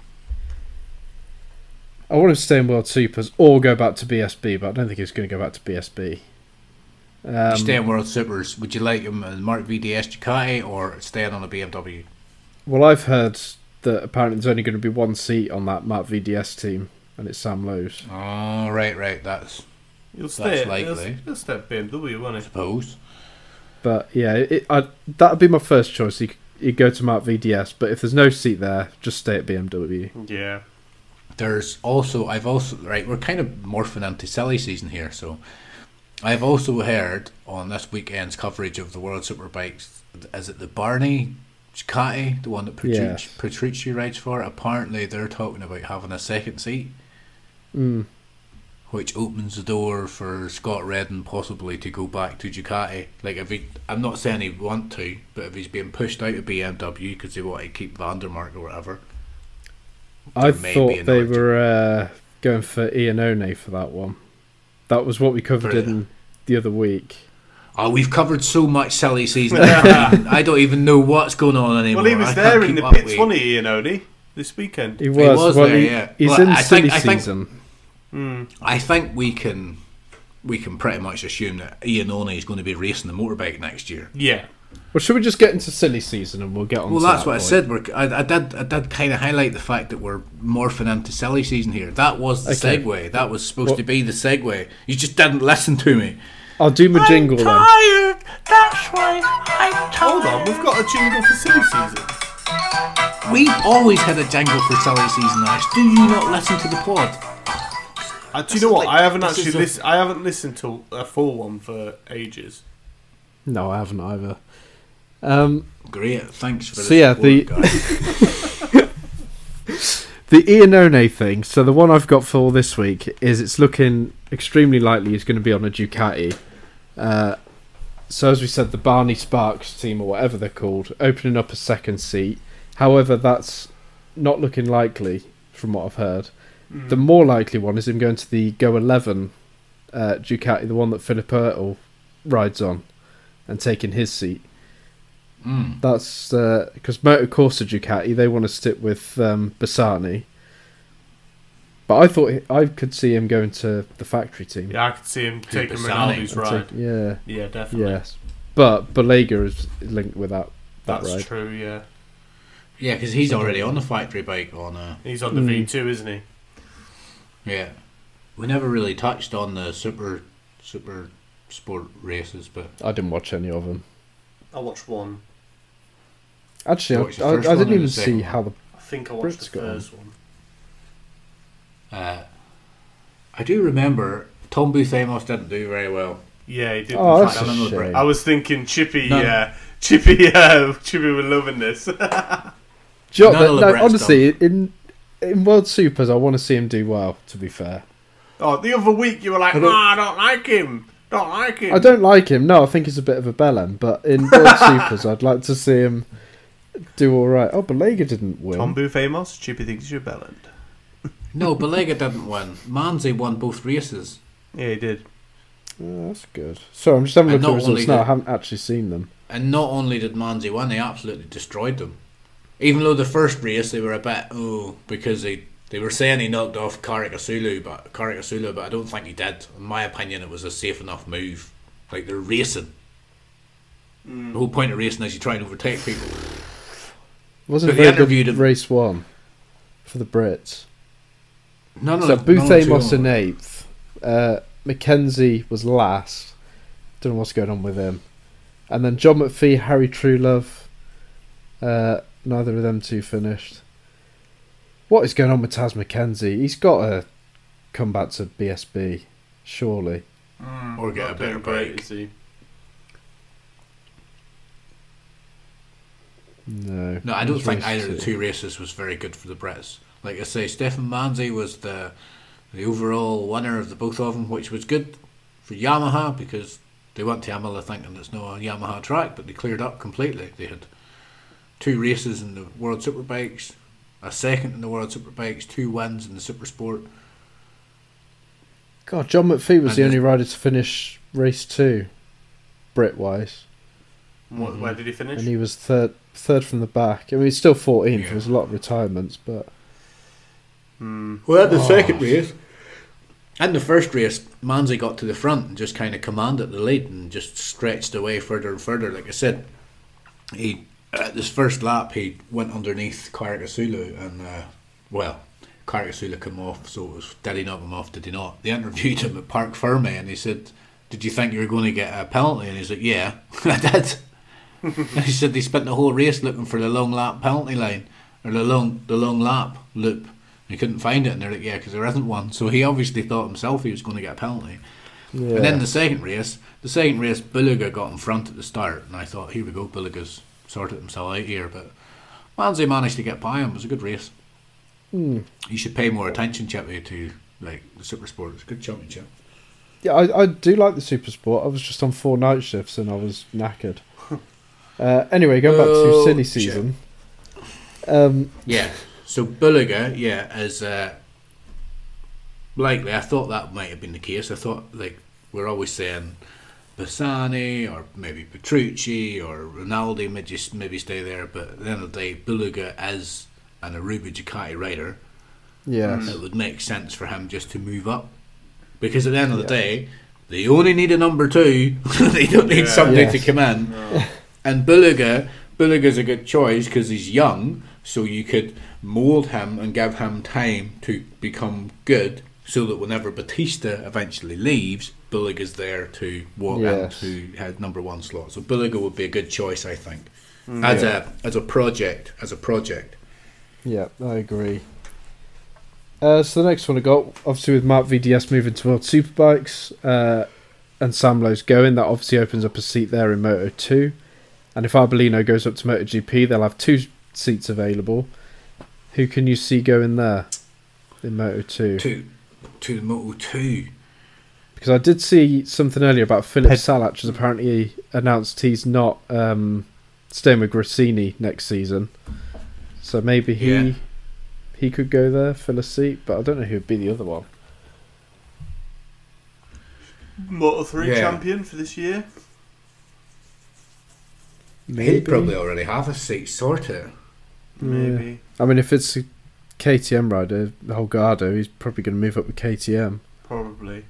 Speaker 3: I want him to stay in World Supers or go back to BSB, but I don't think he's going to go back to BSB.
Speaker 1: You stay in World Supers. Would you like him in Mark VDS Ducati or staying on a BMW?
Speaker 3: Well, I've heard that apparently there's only going to be one seat on that Mark VDS team, and it's Sam Lowe's.
Speaker 1: Oh, right. That's
Speaker 2: You'll stay.
Speaker 1: likely.
Speaker 2: You'll stay at BMW, won't
Speaker 1: I
Speaker 2: it?
Speaker 1: suppose.
Speaker 3: But yeah, that would be my first choice. You go to Mark VDS, but if there's no seat there, just stay at BMW.
Speaker 2: Yeah.
Speaker 1: There's also we're kind of morphing into silly season here, so I've also heard on this weekend's coverage of the World Superbikes, is it the Barney Ducati, the one that Petrucci rides for? Apparently they're talking about having a second seat, which opens the door for Scott Reddin possibly to go back to Ducati. Like, I'm not saying he'd want to, but if he's being pushed out of BMW because they want to keep Vandermark or whatever.
Speaker 3: I
Speaker 1: may
Speaker 3: thought
Speaker 1: be an
Speaker 3: they
Speaker 1: argument.
Speaker 3: were going for Iannone for that one. That was what we covered in the other week.
Speaker 1: Oh, we've covered so much silly season. I don't even know what's going on anymore.
Speaker 2: Well, he was
Speaker 1: I
Speaker 2: there
Speaker 1: can't
Speaker 2: in
Speaker 1: keep
Speaker 2: the
Speaker 1: up
Speaker 2: pits,
Speaker 1: with-
Speaker 2: wasn't he, Iannone, this weekend?
Speaker 3: He was
Speaker 1: there, yeah.
Speaker 3: He's
Speaker 1: Well,
Speaker 3: in
Speaker 1: I
Speaker 3: silly
Speaker 1: think-
Speaker 3: season.
Speaker 1: I think we can pretty much assume that Iannone is going to be racing the motorbike next year.
Speaker 2: Yeah.
Speaker 3: Well, should we just get into silly season and we'll get on
Speaker 1: Well,
Speaker 3: to
Speaker 1: that's
Speaker 3: that
Speaker 1: what
Speaker 3: point?
Speaker 1: I said. I did kind of highlight the fact that we're morphing into silly season here. That was the
Speaker 3: Okay.
Speaker 1: segue. That was supposed to be the segue. You just didn't listen to me.
Speaker 3: I'll do my jingle then.
Speaker 1: Tired. That's why I'm
Speaker 2: Hold on, we've got a jingle for silly season.
Speaker 1: We've always had a jingle for silly season, Ash. Do you not listen to the pod?
Speaker 2: Do you know what? I haven't
Speaker 1: this is
Speaker 2: actually I haven't listened to a full one for ages.
Speaker 3: No, I haven't either.
Speaker 1: Great, thanks for
Speaker 3: So
Speaker 1: the
Speaker 3: yeah,
Speaker 1: support, guys.
Speaker 3: The Iannone thing, so the one I've got for this week is it's looking extremely likely he's going to be on a Ducati. So as we said, the Barney Sparks team, or whatever they're called, opening up a second seat. However, that's not looking likely from what I've heard. The more likely one is him going to the Go 11 Ducati, the one that Philip Ertl rides on, and taking his seat. That's because Motocorsa Ducati, they want to stick with Bassani. But I thought I could see him going to the factory team.
Speaker 2: Yeah, I could see him taking
Speaker 1: Bassani.
Speaker 2: Ronaldo's ride. Yeah, definitely.
Speaker 3: Yes. But Balega is linked with that
Speaker 2: That's
Speaker 3: ride.
Speaker 2: true, yeah.
Speaker 1: Yeah, because he's already on the factory bike on
Speaker 2: He's on the V2, isn't he?
Speaker 1: Yeah. We never really touched on the super sport races, but
Speaker 3: I didn't watch any of them.
Speaker 2: I watched one.
Speaker 3: Actually,
Speaker 1: You watched the
Speaker 3: I
Speaker 1: first one
Speaker 3: didn't
Speaker 1: or
Speaker 3: even
Speaker 1: the second
Speaker 3: see
Speaker 1: one?
Speaker 3: how the...
Speaker 2: I think I watched
Speaker 3: Brits
Speaker 2: the
Speaker 3: got on.
Speaker 2: first one.
Speaker 1: I do remember Tom Booth Amos didn't do very well.
Speaker 2: Yeah, he did.
Speaker 3: Oh,
Speaker 2: in
Speaker 3: that's
Speaker 2: fact.
Speaker 3: a
Speaker 1: None of the
Speaker 3: shame.
Speaker 2: I was thinking Chippy,
Speaker 1: No.
Speaker 2: Chippy were loving this.
Speaker 3: Do you know
Speaker 1: None of
Speaker 3: what,
Speaker 1: the
Speaker 3: no,
Speaker 1: Brits
Speaker 3: honestly, in World Supers, I want to see him do well, to be fair.
Speaker 2: Oh, the other week you were like, I don't like him. Don't like him.
Speaker 3: I don't like him. No, I think he's a bit of a bellend. But in World Supers, I'd like to see him do all right. Oh, Balega didn't win.
Speaker 2: Tom Booth Amos, Chippy thinks you're Belland.
Speaker 1: No, Balega didn't win. Manzi won both races.
Speaker 2: Yeah, he did.
Speaker 3: Oh, that's good. Sorry, I'm just having a
Speaker 1: And
Speaker 3: look at the
Speaker 1: not only
Speaker 3: results now. I
Speaker 1: did-
Speaker 3: haven't actually seen them.
Speaker 1: And not only did Manzi win, they absolutely destroyed them. Even though the first race they were a bit, because they were saying he knocked off Karikasulu, but I don't think he did. In my opinion, it was a safe enough move. Like, they're racing. The whole point of racing is you try and overtake people.
Speaker 3: Wasn't
Speaker 1: But
Speaker 3: a
Speaker 1: they
Speaker 3: very
Speaker 1: interviewed
Speaker 3: good
Speaker 1: him.
Speaker 3: race one for the Brits.
Speaker 1: None of
Speaker 3: So
Speaker 1: the-
Speaker 3: Booth
Speaker 1: none of the two
Speaker 3: Amos
Speaker 1: of
Speaker 3: in
Speaker 1: them.
Speaker 3: 8th. Mackenzie was last. Don't know what's going on with him. And then John McPhee, Harry Truelove. Neither of them two finished. What is going on with Taz McKenzie? He's got to come back to BSB, surely.
Speaker 1: Or get a better bike.
Speaker 3: No,
Speaker 1: I don't think either of the two races was very good for the Brits. Like I say, Stefan Manzi was the overall winner of the both of them, which was good for Yamaha because they went to Imola thinking there's no Yamaha track, but they cleared up completely. They had 2 races in the World Superbikes, a second in the World Superbikes, 2 wins in the Supersport.
Speaker 3: God, John McPhee was the only rider to finish race 2, Brit-wise.
Speaker 2: Where did he finish?
Speaker 3: And he was third from the back. I mean, he's still 14th. There was a lot of retirements, but...
Speaker 1: Well, at the second race, in the first race, Manzi got to the front and just kind of commanded the lead and just stretched away further and further. Like I said, he at this first lap he went underneath Karakasulu and Karakasulu came off, so it was, did he knock him off, did he not? They interviewed him at Parc Ferme and he said, did you think you were going to get a penalty? And he's like, yeah, I did. And he said they spent the whole race looking for the long lap penalty line, or the long lap loop. He couldn't find it, and they're like, yeah, because there isn't one. So he obviously thought himself he was going to get a penalty. Yeah. And then the second race, Bulliga got in front at the start, and I thought, here we go, Bulliga's sorted himself out here. But Manzi managed to get by him. It was a good race. You should pay more attention, Chippy, to like the Supersport. It's a good championship.
Speaker 3: Yeah, I do like the Supersport. I was just on 4 night shifts and I was knackered. Anyway, going back to silly season.
Speaker 1: Yeah. So Bulliga, is likely. I thought that might have been the case. I thought, like, we're always saying Bassani or maybe Petrucci or Rinaldi maybe stay there, but at the end of the day, Bulliga is an Aruba Ducati rider.
Speaker 3: Yes.
Speaker 1: It would make sense for him just to move up. Because at the end of the day, they only need a number 2. They don't need somebody to come in. No. And Bulliga's a good choice because he's young, so you could mould him and give him time to become good, so that whenever Bautista eventually leaves, Bulliga's there to walk into his number 1 slot. So Bulliga would be a good choice, I think, as a project.
Speaker 3: Yeah, I agree. So the next one I got, obviously with Mark VDS moving to World Superbikes, and Sam Lowe's going, that obviously opens up a seat there in Moto 2. And if Arbolino goes up to MotoGP, they'll have 2 seats available. Who can you see going there in Moto 2?
Speaker 1: To Moto 2.
Speaker 3: Because I did see something earlier about Philip Salac has apparently announced he's not staying with Grassini next season. So maybe he could go there, fill a seat, but I don't know who would be the other one.
Speaker 2: Moto 3 champion for this year?
Speaker 3: Maybe.
Speaker 1: He'd probably already have a seat sorted.
Speaker 2: Maybe.
Speaker 3: Yeah. I mean, if it's a KTM rider, Holgado, he's probably going to move up with KTM.
Speaker 2: Probably.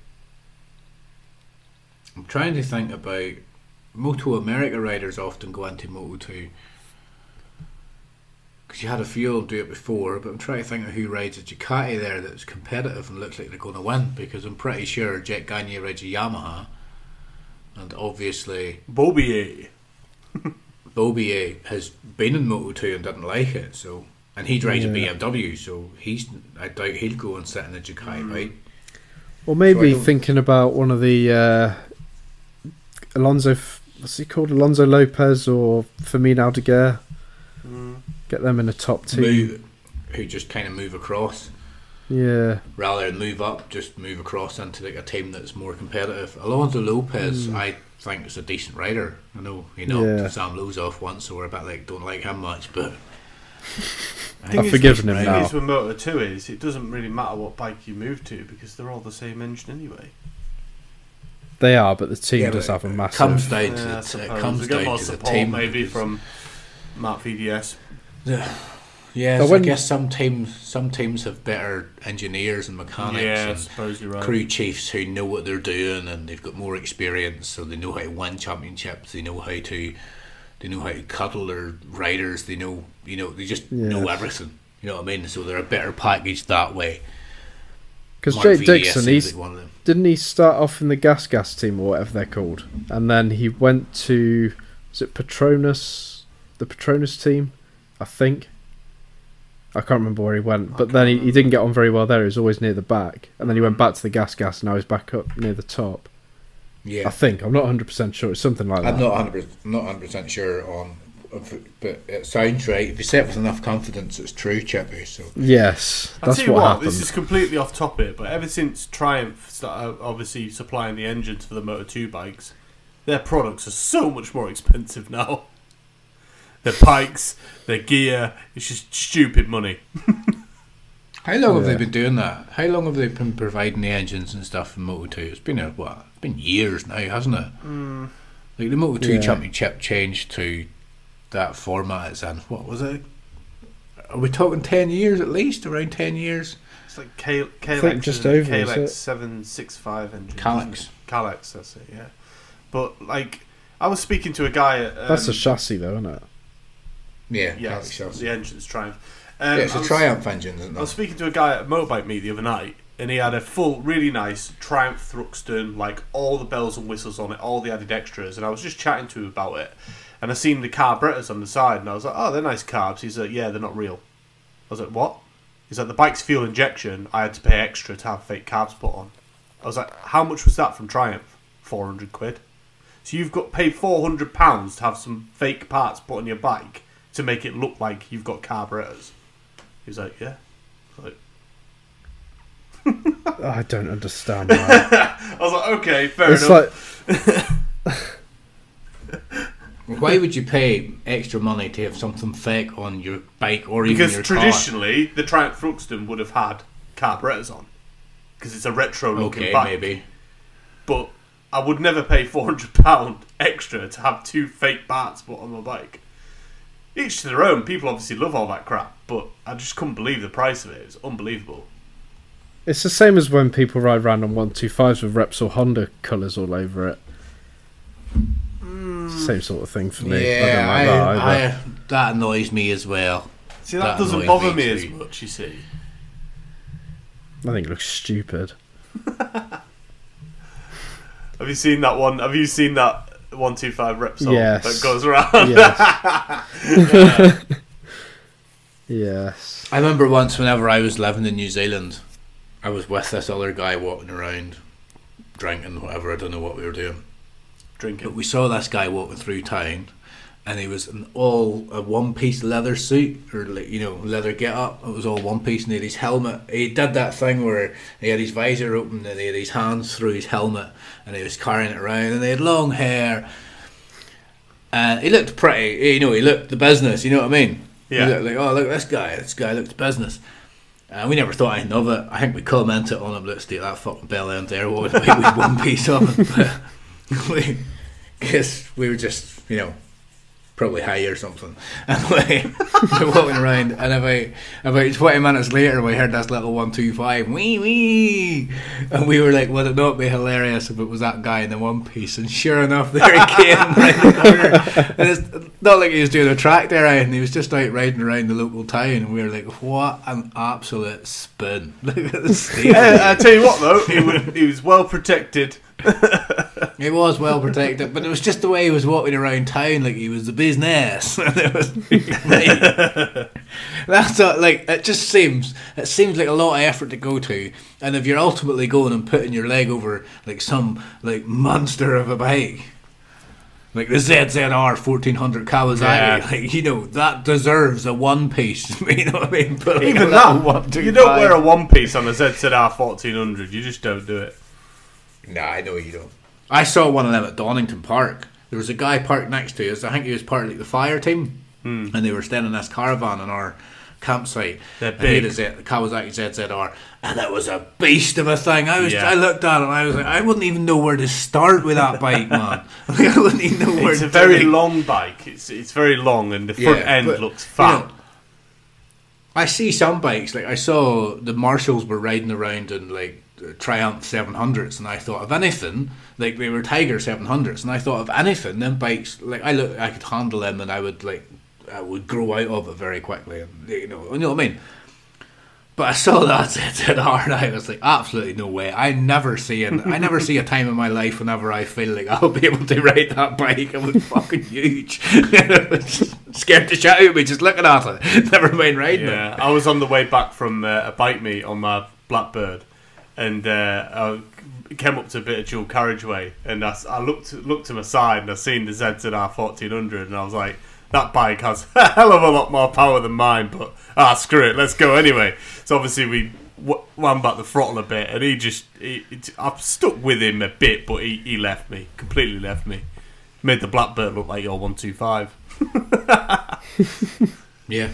Speaker 1: I'm trying to think about Moto America riders often go into Moto 2. Because you had a few of them do it before, but I'm trying to think of who rides a Ducati there that's competitive and looks like they're going to win, because I'm pretty sure Jet Gagne rides a Yamaha, and obviously
Speaker 2: Bobier
Speaker 1: has been in Moto 2 and didn't like it, so, and he drives a BMW, so I doubt he'll go and sit in a Ducati bike.
Speaker 3: Or maybe thinking about one of the Alonso, what's he called, Alonso Lopez or Fermin Aldeguer. Get them in a top team.
Speaker 1: Who just kind of move across.
Speaker 3: Yeah.
Speaker 1: Rather than move up, just move across into like a team that's more competitive. Alonso Lopez, I think, is a decent rider. I know he knocked Sam Lowes off once, so we're a bit like, don't like him much, but
Speaker 3: I've forgiven him now.
Speaker 2: The thing is with Moto 2 is it doesn't really matter what bike you move to, because they're all the same engine anyway.
Speaker 3: They are, but the team does have a massive.
Speaker 1: Comes down to the team,
Speaker 2: maybe from Mark VDS.
Speaker 1: Yeah, so I guess some teams have better engineers and mechanics and crew chiefs who know what they're doing, and they've got more experience, so they know how to win championships. They know how to cuddle their riders. They know, they just know everything. You know what I mean? So they're a better package that way.
Speaker 3: Because
Speaker 1: Mark
Speaker 3: Jake
Speaker 1: VES
Speaker 3: Dixon,
Speaker 1: seems like one of them.
Speaker 3: didn't he start off in the Gas team or whatever they're called, and then he went to, is it Petronas, the Petronas team, I think. I can't remember where he went, but then he didn't get on very well there. He was always near the back, and then he went back to the Gas. And now he's back up near the top.
Speaker 1: Yeah,
Speaker 3: I think. I'm not 100% sure. It's something like that.
Speaker 1: I'm not 100% sure on, but it sounds right. If you say it with enough confidence, it's true, Chippy. So
Speaker 3: Yes,
Speaker 2: I'll
Speaker 3: that's
Speaker 2: tell you
Speaker 3: what
Speaker 2: what,
Speaker 3: happened.
Speaker 2: this is completely off topic, but ever since Triumph started obviously supplying the engines for the Moto2 bikes, their products are so much more expensive now. Their bikes, their gear, it's just stupid money.
Speaker 1: how long have they been doing that? How long have they been providing the engines and stuff in Moto2? It's been It's been years now, hasn't it? Like the Moto2 Championship changed to that format it's in. What was it? Are we talking 10 years at least? Around 10 years?
Speaker 2: It's like
Speaker 3: think
Speaker 2: Kalex
Speaker 3: just over, is
Speaker 2: Kalex
Speaker 3: it?
Speaker 2: 765 engines.
Speaker 1: Kalex.
Speaker 2: That's it, yeah. But like, I was speaking to a guy at...
Speaker 3: That's a chassis though, isn't it?
Speaker 1: Yeah,
Speaker 2: yes,
Speaker 1: Kalex.
Speaker 2: the engine's Triumph.
Speaker 1: Yeah, it's a Triumph engine, isn't it?
Speaker 2: I was speaking to a guy at Motorbike Meet the other night, and he had a full, really nice Triumph Thruxton, like all the bells and whistles on it, all the added extras, and I was just chatting to him about it, and I seen the carburetors on the side, and I was like, oh, they're nice carbs. He's like, yeah, they're not real. I was like, what? He's like, the bike's fuel injection, I had to pay extra to have fake carbs put on. I was like, how much was that from Triumph? 400 quid. So you've got paid £400 to have some fake parts put on your bike to make it look like you've got carburetors. He was like, yeah. I was like,
Speaker 3: I don't understand that.
Speaker 2: I was like, okay, fair
Speaker 3: It's
Speaker 2: enough.
Speaker 1: Why would you pay extra money to have something fake on your bike or even
Speaker 2: Because
Speaker 1: your
Speaker 2: traditionally, the Triumph Thruxton would have had carburetors on. Because it's a retro-looking bike.
Speaker 1: Maybe.
Speaker 2: But I would never pay £400 extra to have two fake parts put on my bike. Each to their own. People obviously love all that crap, but I just couldn't believe the price of it. It's unbelievable.
Speaker 3: It's the same as when people ride around on 125s with Repsol Honda colours all over it. It's the same sort of thing for me.
Speaker 1: Yeah,
Speaker 3: I don't like that either.
Speaker 1: that annoys me as well.
Speaker 2: See, that doesn't
Speaker 1: annoys
Speaker 2: bother me
Speaker 1: too.
Speaker 2: as much, you see.
Speaker 3: I think it looks stupid.
Speaker 2: Have you seen that one? Have you seen that 125 Repsol
Speaker 3: Yes.
Speaker 2: that goes around?
Speaker 3: Yes. Yes.
Speaker 1: I remember once whenever I was living in New Zealand, I was with this other guy walking around, drinking, whatever, I don't know what we were doing.
Speaker 2: Drinking.
Speaker 1: But we saw this guy walking through town, and he was in all a one-piece leather suit, or like, you know, leather get-up. It was all one piece, and he had his helmet. He did that thing where he had his visor open, and he had his hands through his helmet, and he was carrying it around, and he had long hair, and he looked pretty. You know, he looked the business. You know what I mean?
Speaker 2: Yeah.
Speaker 1: He looked like, oh, look at this guy. This guy looked the business. And we never thought anything of it. I think we commented on him. Let's take that fucking bell end there. What was like with one piece on it? But we guess we were just, you know, probably high or something. And we were walking around, and about 20 minutes later, we heard this little 125 wee wee, and we were like, would it not be hilarious if it was that guy in the one piece? And sure enough, there he came right in the corner. And it's not like he was doing a track there, and he was just out riding around the local town, and we were like, what an absolute spin! Look at the state.
Speaker 2: I tell you what, though, he was well protected.
Speaker 1: He was well protected, but it was just the way he was walking around town, like he was the business. And it was that's not, like, it seems like a lot of effort to go to, and if you're ultimately going and putting your leg over like some like monster of a bike, like the ZZR 1400 Kawasaki, like, you know, that deserves a one piece. You know what I mean? But like,
Speaker 2: Even that, you don't wear a one piece on a ZZR 1400. You just don't do it.
Speaker 1: Nah, I know you don't. I saw one of them at Donington Park. There was a guy parked next to us. I think he was part of like the fire team, and they were staying in this caravan on our campsite.
Speaker 2: They're
Speaker 1: and he
Speaker 2: big.
Speaker 1: had a Kawasaki ZZR, and it was a beast of a thing. I
Speaker 2: Yeah.
Speaker 1: looked at it, and I was like, I wouldn't even know where to start with that bike, man. I wouldn't even know where.
Speaker 2: It's
Speaker 1: to
Speaker 2: a very
Speaker 1: like,
Speaker 2: long bike. It's very long, and the front end
Speaker 1: but,
Speaker 2: looks fat.
Speaker 1: you know, I see some bikes, like I saw the Marshalls were riding around in like Triumph 700s, and I thought of anything, like they were Tiger 700s, and I thought of anything, them bikes, like I could handle them, and I would grow out of it very quickly, and you know what I mean. But I saw that at R and I was like, absolutely no way. I never see a time in my life whenever I feel like I'll be able to ride that bike. It was fucking huge. I was scared to shit out of me just looking at it. Never mind riding it.
Speaker 2: I was on the way back from a bike meet on my Blackbird, and I came up to a bit of dual carriageway, and I looked to my side and I seen the ZZR 1400, and I was like, that bike has a hell of a lot more power than mine, but screw it, let's go anyway. So obviously we wound back the throttle a bit, and I stuck with him a bit, but he left me, completely left me. Made the Blackbird look like your 125.
Speaker 1: Yeah.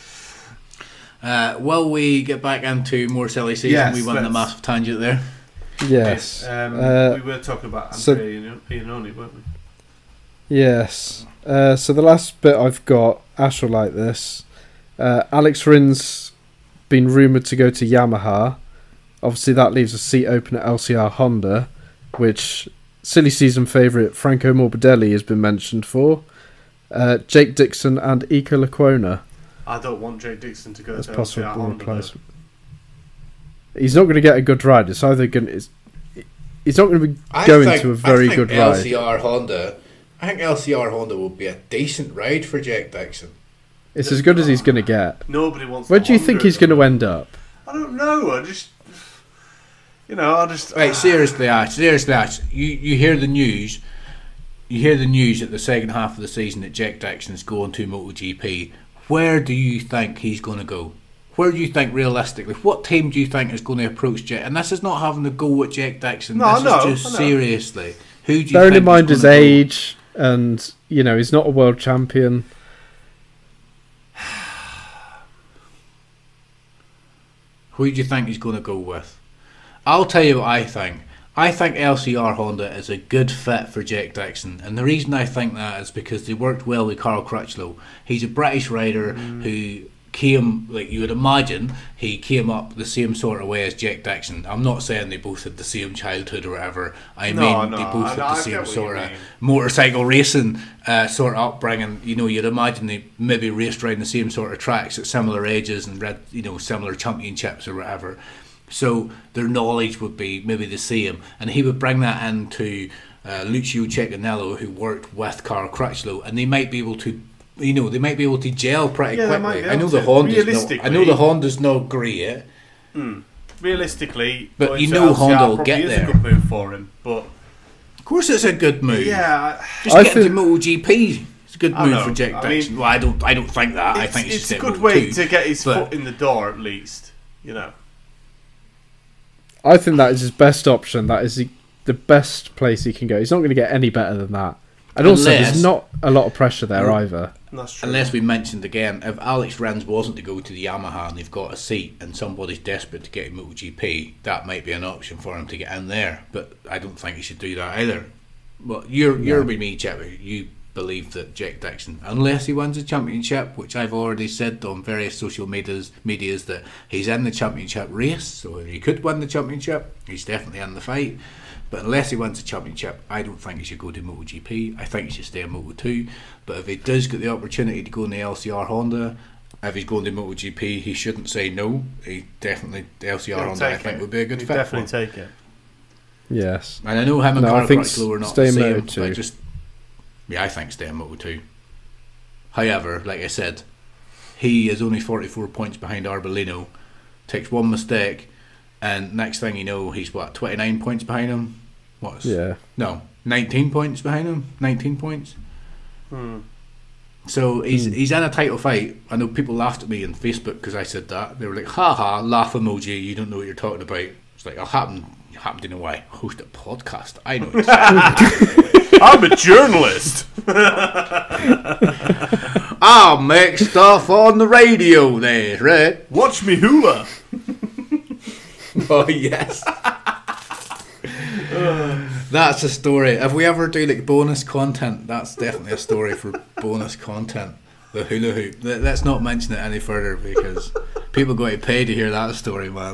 Speaker 1: Will we get back into more silly season?
Speaker 2: Yes,
Speaker 1: we went on a massive tangent there.
Speaker 3: Yes.
Speaker 2: We were talking about Andrea Iannone, weren't we?
Speaker 3: Yes. So the last bit I've got, Ash will like this. Alex Rin's been rumoured to go to Yamaha. Obviously that leaves a seat open at LCR Honda, which silly season favourite Franco Morbidelli has been mentioned for. Jake Dixon and Ika Lecuona.
Speaker 2: I don't want Jake Dixon to go
Speaker 3: as
Speaker 2: to
Speaker 3: possible
Speaker 2: LCR Honda.
Speaker 3: replacement. He's not going to get a good ride. It's either going to... He's not going to be going to a very good ride.
Speaker 1: I think LCR Honda will be a decent ride for Jake Dixon.
Speaker 3: It's as good as he's going to get.
Speaker 2: Nobody wants.
Speaker 3: Where do you think he's going to end up?
Speaker 2: I don't know. I just.
Speaker 1: Right, seriously, Ash. You hear the news. You hear the news that the second half of the season that Jake Dixon's going to MotoGP. Where do you think he's going to go? Where do you think realistically? What team do you think is going to approach Jake? And this is not having to go with Jake Dixon. This is just seriously. Who do you think?
Speaker 3: Bearing in mind his age, and he's not a world champion.
Speaker 1: Who do you think he's going to go with? I'll tell you what I think. I think LCR Honda is a good fit for Jake Dixon, and the reason I think that is because they worked well with Carl Crutchlow. He's a British rider who came, like you would imagine, he came up the same sort of way as Jake Dixon. I'm not saying they both had the same childhood or whatever. They both had the same sort of motorcycle racing sort of upbringing. You'd imagine they maybe raced around the same sort of tracks at similar ages and read, similar championships or whatever. So their knowledge would be maybe the same, and he would bring that into Lucio Cecchinello, who worked with Carl Crutchlow, and they might be able to. They might be able to gel pretty quickly. I know the Honda's not great.
Speaker 2: Realistically,
Speaker 1: but Honda will get there.
Speaker 2: It's a good move for him, but
Speaker 1: of course it's a good move.
Speaker 2: Yeah,
Speaker 1: just get into MotoGP. It's a good move for Jake Dixon. Well, I don't think that. I think
Speaker 2: it's a good way to get his foot in the door, at least.
Speaker 3: I think that is his best option. That is the best place he can go. He's not going to get any better than that. And also, there's not a lot of pressure there either.
Speaker 2: That's true.
Speaker 1: Unless we mentioned again, if Alex Rins wasn't to go to the Yamaha and they've got a seat and somebody's desperate to get him MotoGP, that might be an option for him to get in there. But I don't think he should do that either. Well, you're with me, Chippy. You believe that Jake Dixon, unless he wins a championship, which I've already said on various social medias that he's in the championship race, so if he could win the championship, he's definitely in the fight. But unless he wins a championship, I don't think he should go to MotoGP. I think he should stay in Moto2. But if he does get the opportunity to go in the LCR Honda, if he's going to MotoGP, he shouldn't say no. The LCR Honda, I think, would be a good fit.
Speaker 2: Definitely take it.
Speaker 3: Yes.
Speaker 1: And I know him and Carl Crutchlow are not the same,
Speaker 3: Moto2.
Speaker 1: But I think stay in Moto2. However, like I said, he is only 44 points behind Arbolino, takes one mistake, and next thing you know, he's 29 points behind him? 19 points behind him? 19 points? So he's in a title fight. I know people laughed at me on Facebook because I said that. They were like, haha, laugh emoji, you don't know what you're talking about. It's like, I happen to know I host a podcast. I know exactly.
Speaker 2: I'm a journalist.
Speaker 1: I'll make stuff on the radio there, right?
Speaker 2: Watch me hula.
Speaker 1: Oh, yes. That's a story. If we ever do like bonus content, that's definitely a story for bonus content. The hula hoop. Let's not mention it any further because people going to pay to hear that story, man.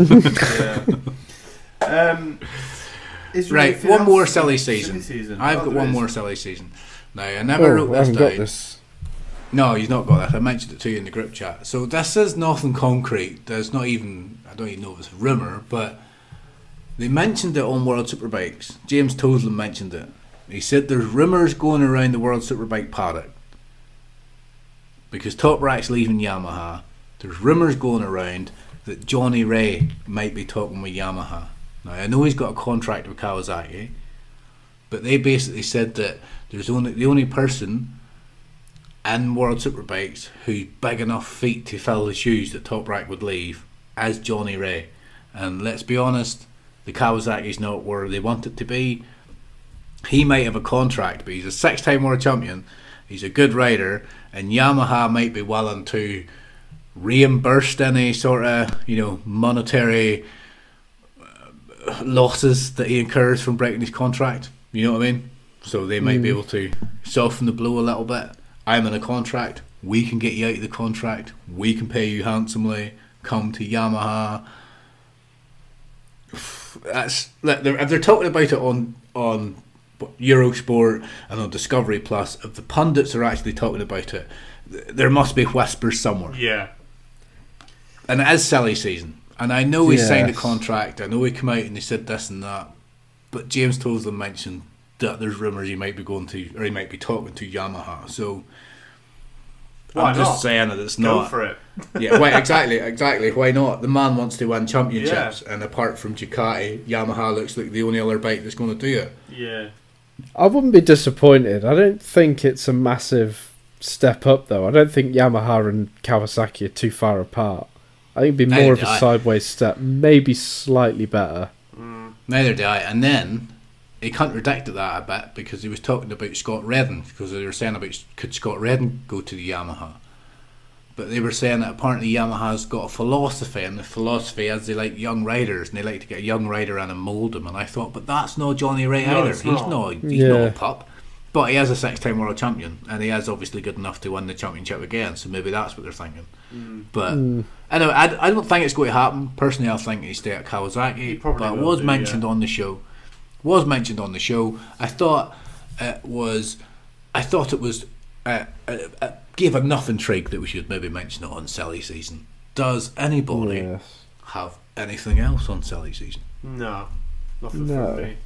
Speaker 1: Right, one more silly season. I've got one more silly season. Now, I never wrote this down. No, he's not got that. I mentioned it to you in the group chat. So this is nothing concrete. There's not even, I don't even know if it's a rumour, but they mentioned it on World Superbikes. James Toseland mentioned it. He said there's rumours going around the World Superbike paddock because Toprak's leaving Yamaha. There's rumours going around that Johnny Ray might be talking with Yamaha. Now I know he's got a contract with Kawasaki, but they basically said that there's the only person in World Superbikes who's big enough feet to fill the shoes that Toprak would leave as Johnny Ray. And let's be honest, the Kawasaki's not where they want it to be. He might have a contract, but he's a 6-time world champion, he's a good rider, and Yamaha might be willing to reimburse any sort of, you know, monetary losses that he incurs from breaking his contract. You know what I mean? So they might be able to soften the blow a little bit. I'm in a contract, we can get you out of the contract, we can pay you handsomely, come to Yamaha. That's if they're talking about it on Eurosport and on Discovery Plus, if the pundits are actually talking about it, there must be whispers somewhere.
Speaker 2: Yeah.
Speaker 1: And it is silly season. And I know he signed a contract, I know he came out and he said this and that, but James Toseland mentioned that there's rumours he might be going to, or he might be talking to Yamaha. So I'm just saying that it's not.
Speaker 2: Go for it.
Speaker 1: Yeah, why, exactly. Why not? The man wants to win championships, and apart from Ducati, Yamaha looks like the only other bike that's going to do it.
Speaker 2: Yeah.
Speaker 3: I wouldn't be disappointed. I don't think it's a massive step up, though. I don't think Yamaha and Kawasaki are too far apart. I think it'd be more of a sideways step, maybe slightly better.
Speaker 1: Neither do I. And then he contradicted that a bit because he was talking about Scott Redden, because they were saying about could Scott Redden go to the Yamaha, but they were saying that apparently Yamaha's got a philosophy, and the philosophy is they like young riders and they like to get a young rider in and mould him. And I thought, but that's not Johnny Ray either. He's not a pup, but he is a 6-time world champion, and he is obviously good enough to win the championship again. So maybe that's what they're thinking. But anyway, I don't think it's going to happen. Personally, I think he'd stay at Kawasaki. But it was mentioned on the show. I thought it was gave enough intrigue that we should maybe mention it on silly season. Does anybody have anything else on silly season?
Speaker 2: No, nothing from me.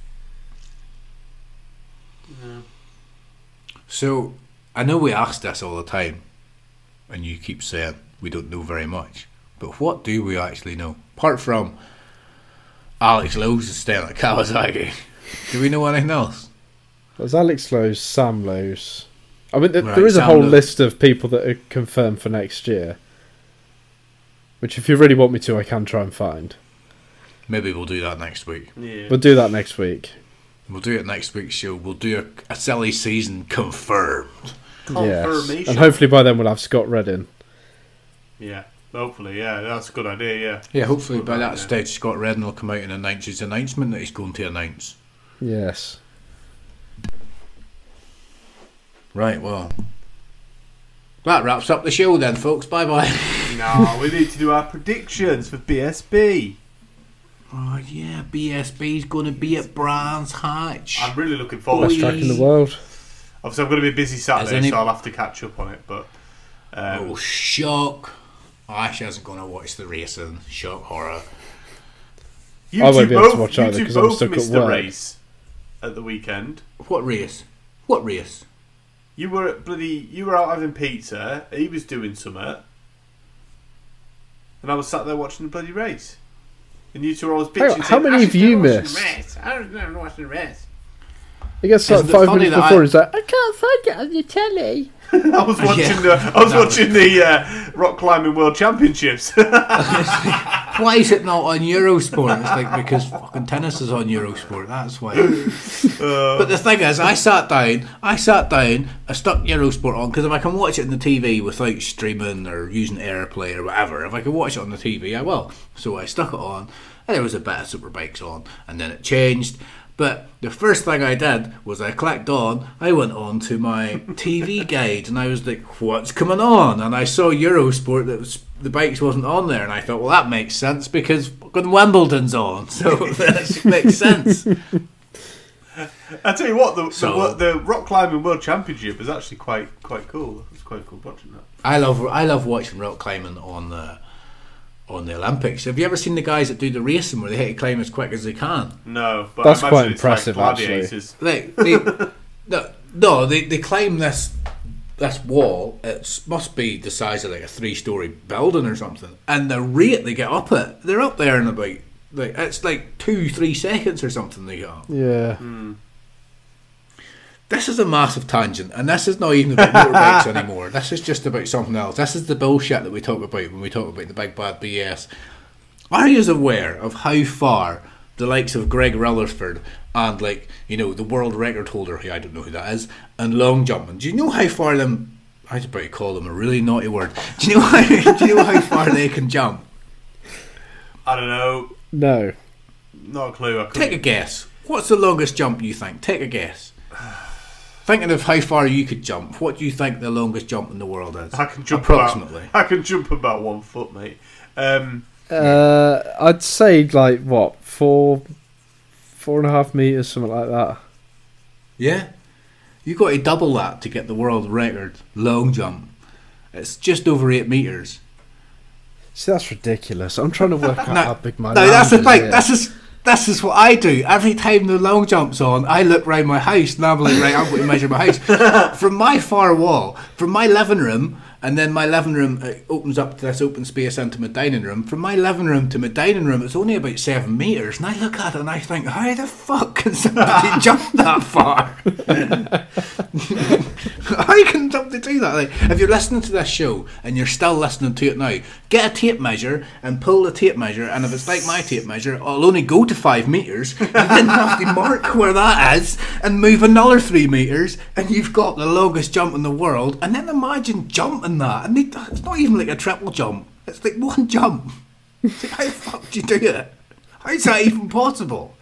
Speaker 2: No.
Speaker 1: So I know we ask this all the time, and you keep saying we don't know very much. But what do we actually know? Apart from Alex Lowe's is staying at Kawasaki, do we know anything else?
Speaker 3: There's Alex Lowe's, Sam Lowe's. I mean, there is a whole list of people that are confirmed for next year, which if you really want me to, I can try and find.
Speaker 1: Maybe we'll do that next week.
Speaker 3: Yeah. We'll do that next week.
Speaker 1: We'll do it next week's show. We'll do a silly season confirmed.
Speaker 3: Confirmation. Yes. And hopefully by then we'll have Scott Redden.
Speaker 2: Yeah, hopefully, that's a good idea,
Speaker 1: Yeah, hopefully by that stage Scott Redden will come out and announce his announcement that he's going to announce.
Speaker 3: Yes.
Speaker 1: Right, well, that wraps up the show then, folks. Bye-bye.
Speaker 2: No, we need to do our predictions for BSB.
Speaker 1: Oh, yeah, BSB's going to be at Brands Hatch.
Speaker 2: I'm really looking forward to it.
Speaker 3: Best track in the world.
Speaker 2: Obviously, I'm going to be busy Saturday, so I'll have to catch up on it. But
Speaker 1: shock. Ash isn't going to watch the racing. Shock horror.
Speaker 2: You won't be able to watch either because I'm stuck at work. The race at the weekend.
Speaker 1: What race? What race?
Speaker 2: You were out having pizza. He was doing something, and I was sat there watching the bloody race. And you two were always bitching.
Speaker 3: How many have you missed?
Speaker 2: I don't know watching the race.
Speaker 3: He gets like 5 minutes before. He's like, I can't find it on your telly.
Speaker 2: I was watching the rock climbing world championships.
Speaker 1: Why is it not on Eurosport? It's like because fucking tennis is on Eurosport. That's why. But the thing is, I sat down, I stuck Eurosport on because if I can watch it on the TV without streaming or using AirPlay or whatever, if I can watch it on the TV, I will. So I stuck it on, and there was a bit of Superbikes on, and then it changed. But the first thing I did was I clicked on, I went on to my TV guide and I was like, what's coming on? And I saw Eurosport, the bikes wasn't on there, and I thought, well, that makes sense because fucking Wimbledon's on, so that makes sense.
Speaker 2: I tell you what, the rock climbing world championship was actually quite cool. It was quite cool watching that.
Speaker 1: I love watching rock climbing on the Olympics. Have you ever seen the guys that do the racing where they hit to climb as quick as they can?
Speaker 2: No, but
Speaker 3: that's
Speaker 2: I
Speaker 3: quite
Speaker 2: it's
Speaker 3: impressive.
Speaker 2: Like
Speaker 3: actually,
Speaker 1: like they climb this wall. It must be the size of like a 3-story building or something. And the rate they get up it, they're up there in about it's like 2-3 seconds or something they get up.
Speaker 3: Yeah.
Speaker 1: This is a massive tangent, and this is not even about motorbikes anymore. This is just about something else. This is the bullshit that we talk about when we talk about the big bad BS. Are you aware of how far the likes of Greg Rutherford and the world record holder, who I don't know who that is, and long jumping? Do you know how far them? I was about to call them a really naughty word. Do you know how far they can jump?
Speaker 2: I don't know.
Speaker 3: No.
Speaker 2: Not a clue.
Speaker 1: Take a guess. What's the longest jump you think? Take a guess. Thinking of how far you could jump, what do you think the longest jump in the world is?
Speaker 2: I can jump
Speaker 1: approximately.
Speaker 2: I can jump about 1 foot, mate.
Speaker 3: I'd say 4.5 meters, something like that.
Speaker 1: Yeah, you got to double that to get the world record long jump. It's just over 8 meters.
Speaker 3: See, that's ridiculous. I'm trying to work out how big my
Speaker 1: no, that's the thing.
Speaker 3: Is.
Speaker 1: This is what I do. Every time the long jump's on, I look round my house and I'm like, right, I'm going to measure my house. From my far wall, from my living room, and then my living room opens up to this open space into my dining room. From my living room to my dining room, it's only about 7 meters. And I look at it and I think, how the fuck can somebody jump that far? How can somebody do that? Like, if you're listening to this show and you're still listening to it now, get a tape measure and pull the tape measure. And if it's like my tape measure, it'll only go to 5 meters. You then have to mark where that is and move another 3 meters, and you've got the longest jump in the world. And then imagine jumping that, and it's not even like a triple jump. It's like one jump. It's like, how the fuck do you do it? How is that even possible?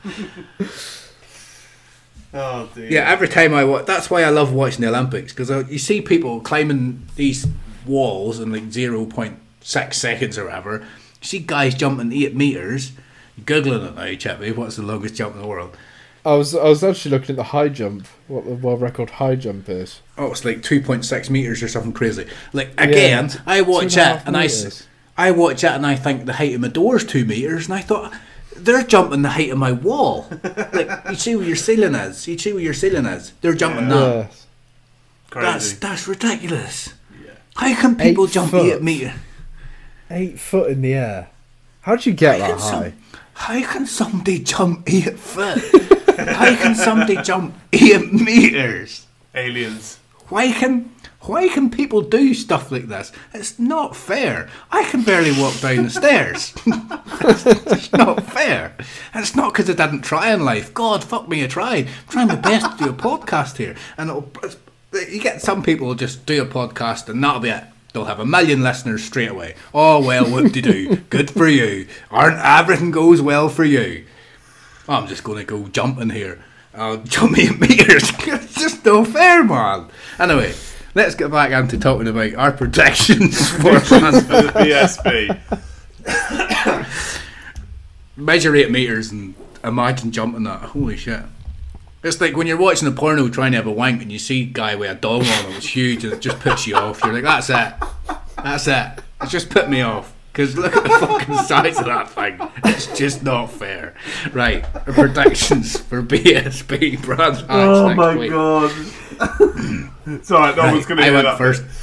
Speaker 2: Oh dear.
Speaker 1: Yeah, every time I watch, that's why I love watching the Olympics, because you see people climbing these walls in like 0.6 seconds or whatever. You see guys jumping 8 meters. You're googling it now, Chippy. What's the longest jump in the world?
Speaker 3: I was actually looking at the high jump. What the world record high jump is?
Speaker 1: Oh, it's like 2.6 meters or something crazy. Like again, I watch it and I watch it and I think the height of my door is 2 meters, and I thought they're jumping the height of my wall. Like, you see where your ceiling is. They're jumping that.
Speaker 2: Crazy.
Speaker 1: That's ridiculous.
Speaker 2: Yeah.
Speaker 1: How can people
Speaker 3: 8
Speaker 1: jump
Speaker 3: foot.
Speaker 1: 8 meters?
Speaker 3: 8 foot in the air. How did you get that high?
Speaker 1: How can somebody jump 8 foot? How can somebody jump 8 meters?
Speaker 2: Aliens.
Speaker 1: Why can people do stuff like this? It's not fair. I can barely walk down the stairs. It's not fair. And it's not because I didn't try in life. God, fuck me, I tried. I'm trying my best to do a podcast here. And you get some people who just do a podcast and that'll be it. They'll have 1 million listeners straight away. Oh, well, whoop-de-doo. Good for you. Everything goes well for you. I'm just going to go jumping here. I'll jump 8 meters. It's just no fair, man. Anyway, let's get back into talking about our predictions for
Speaker 2: the BSB.
Speaker 1: Measure 8 meters and imagine jumping that. Holy shit. It's like when you're watching a porno trying to have a wank and you see a guy with a dong on him, it's huge and it just puts you off. You're like, that's it. It's just put me off. Because look at the fucking size of that thing. It's just not fair. Right, our predictions for BSB Brad Hatch
Speaker 2: Oh
Speaker 1: next week.
Speaker 2: God. It's alright, no one's going to hear that.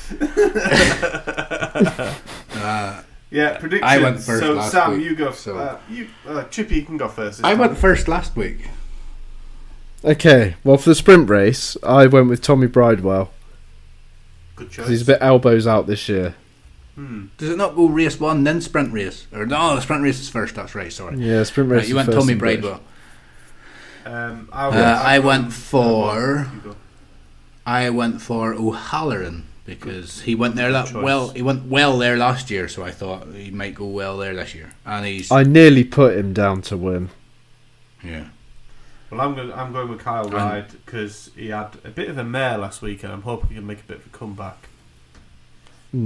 Speaker 2: Yeah, predictions.
Speaker 1: I went first
Speaker 2: so
Speaker 1: last
Speaker 2: Sam,
Speaker 1: week.
Speaker 2: you go.
Speaker 1: So.
Speaker 2: Chippy, you can go first.
Speaker 1: I went first last week.
Speaker 3: Okay, well, for the sprint race, I went with Tommy Bridewell.
Speaker 2: Good choice.
Speaker 3: 'Cause he's a bit elbows out this year.
Speaker 1: Does it not go race 1 then sprint race? Or no, the sprint race is first. That's right. Sorry.
Speaker 3: Yeah, sprint race.
Speaker 1: Right, you
Speaker 3: is
Speaker 1: went
Speaker 3: first
Speaker 1: Tommy
Speaker 3: in British.
Speaker 1: Bridewell.
Speaker 2: I
Speaker 1: went for O'Halloran because he went there He went well there last year, so I thought he might go well there this year. And
Speaker 3: I nearly put him down to win.
Speaker 1: Yeah.
Speaker 2: Well, I'm going with Kyle Ryde because he had a bit of a mare last week, and I'm hoping he can make a bit of a comeback.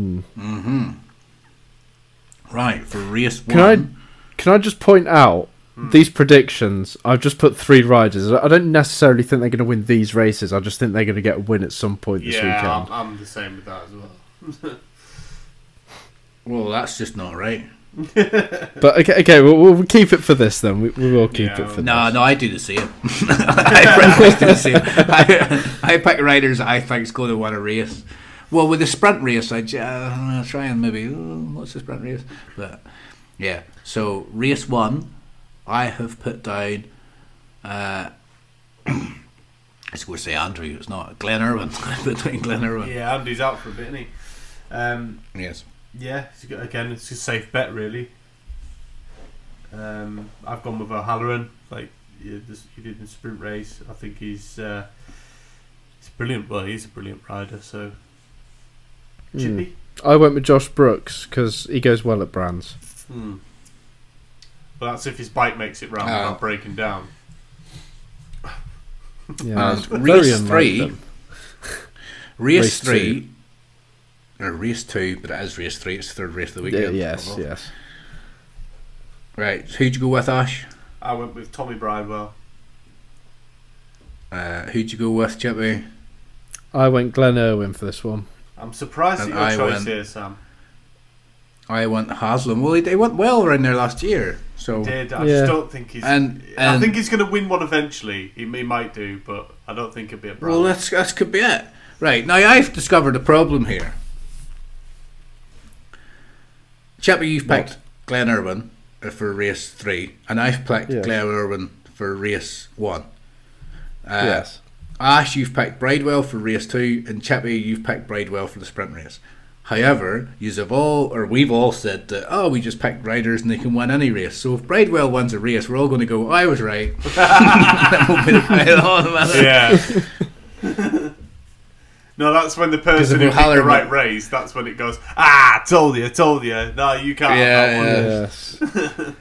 Speaker 1: Right, for race 1.
Speaker 3: Can I just point out these predictions, I've just put 3 riders. I don't necessarily think they're going to win these races. I just think they're going to get a win at some point this weekend.
Speaker 2: Yeah, I'm the same with that as well.
Speaker 1: Well, that's just not right.
Speaker 3: But okay, we'll keep it for this then. We will keep it for this.
Speaker 1: No, I do the same. I pretty much do the same. I pick riders I think is going to win a race. Well, with the sprint race, I'll try and maybe what's the sprint race? But yeah, so race 1, I have put down. I was going to say Andrew. It's not Glenn Irwin. I put down Glenn Irwin.
Speaker 2: Yeah, Andy's out for a bit, isn't he?
Speaker 1: Yes.
Speaker 2: Yeah, again, it's a safe bet, really. I've gone with O'Halloran, like you did in the sprint race. I think he's brilliant. Well, he's a brilliant rider. So, Chippy.
Speaker 3: I went with Josh Brooks because he goes well at Brands.
Speaker 2: Well, that's if his bike makes it round without breaking down.
Speaker 3: Yeah,
Speaker 1: race 3. Race 3. Or race 2, but it is race 3. It's the third race of the weekend.
Speaker 3: Yes.
Speaker 1: Right, so who'd you go with, Ash?
Speaker 2: I went with Tommy Bridewell.
Speaker 1: Who'd you go with, Chippy?
Speaker 3: I went Glenn Irwin for this one.
Speaker 2: I'm surprised at your choice here, Sam.
Speaker 1: I went Haslam. Well, he went well around there last year. So
Speaker 2: He did. I just don't think he's... I think he's going to win one eventually. He might do, but I don't think it'll be a Brown.
Speaker 1: Well, that could be it. Right, now I've discovered a problem here. Chippy, you've picked Glenn Irwin for race 3, and I've picked Glenn Irwin for race 1.
Speaker 3: Yes.
Speaker 1: Ash, you've picked Bridewell for race 2, and Chippy, you've picked Bridewell for the sprint race. However, we've all said that, we just picked riders and they can win any race. So if Bridewell wins a race, we're all going to go, I was right. That will be the final.
Speaker 2: Yeah. No, that's when the person who picked the right race, that's when it goes, told you. No, you can't have that one.
Speaker 3: Yes.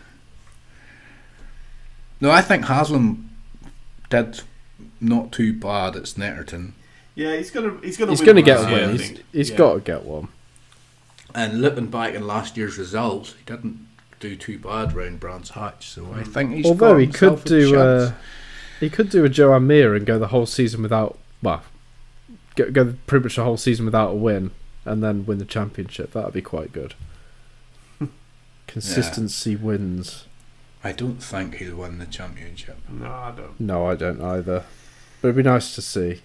Speaker 1: No, I think Haslam did not too bad at Snetterton.
Speaker 2: Yeah, he's gonna
Speaker 3: get a win. He's got to get one.
Speaker 1: And looking back in last year's results, he didn't do too bad round Brands Hatch. So I think he's
Speaker 3: although he could do a Joan Mir and go the whole season without go pretty much the whole season without a win and then win the championship. That would be quite good. Consistency wins.
Speaker 1: I don't think he'll win the championship.
Speaker 2: No, I don't.
Speaker 3: No, I don't either. But it'd be nice to see.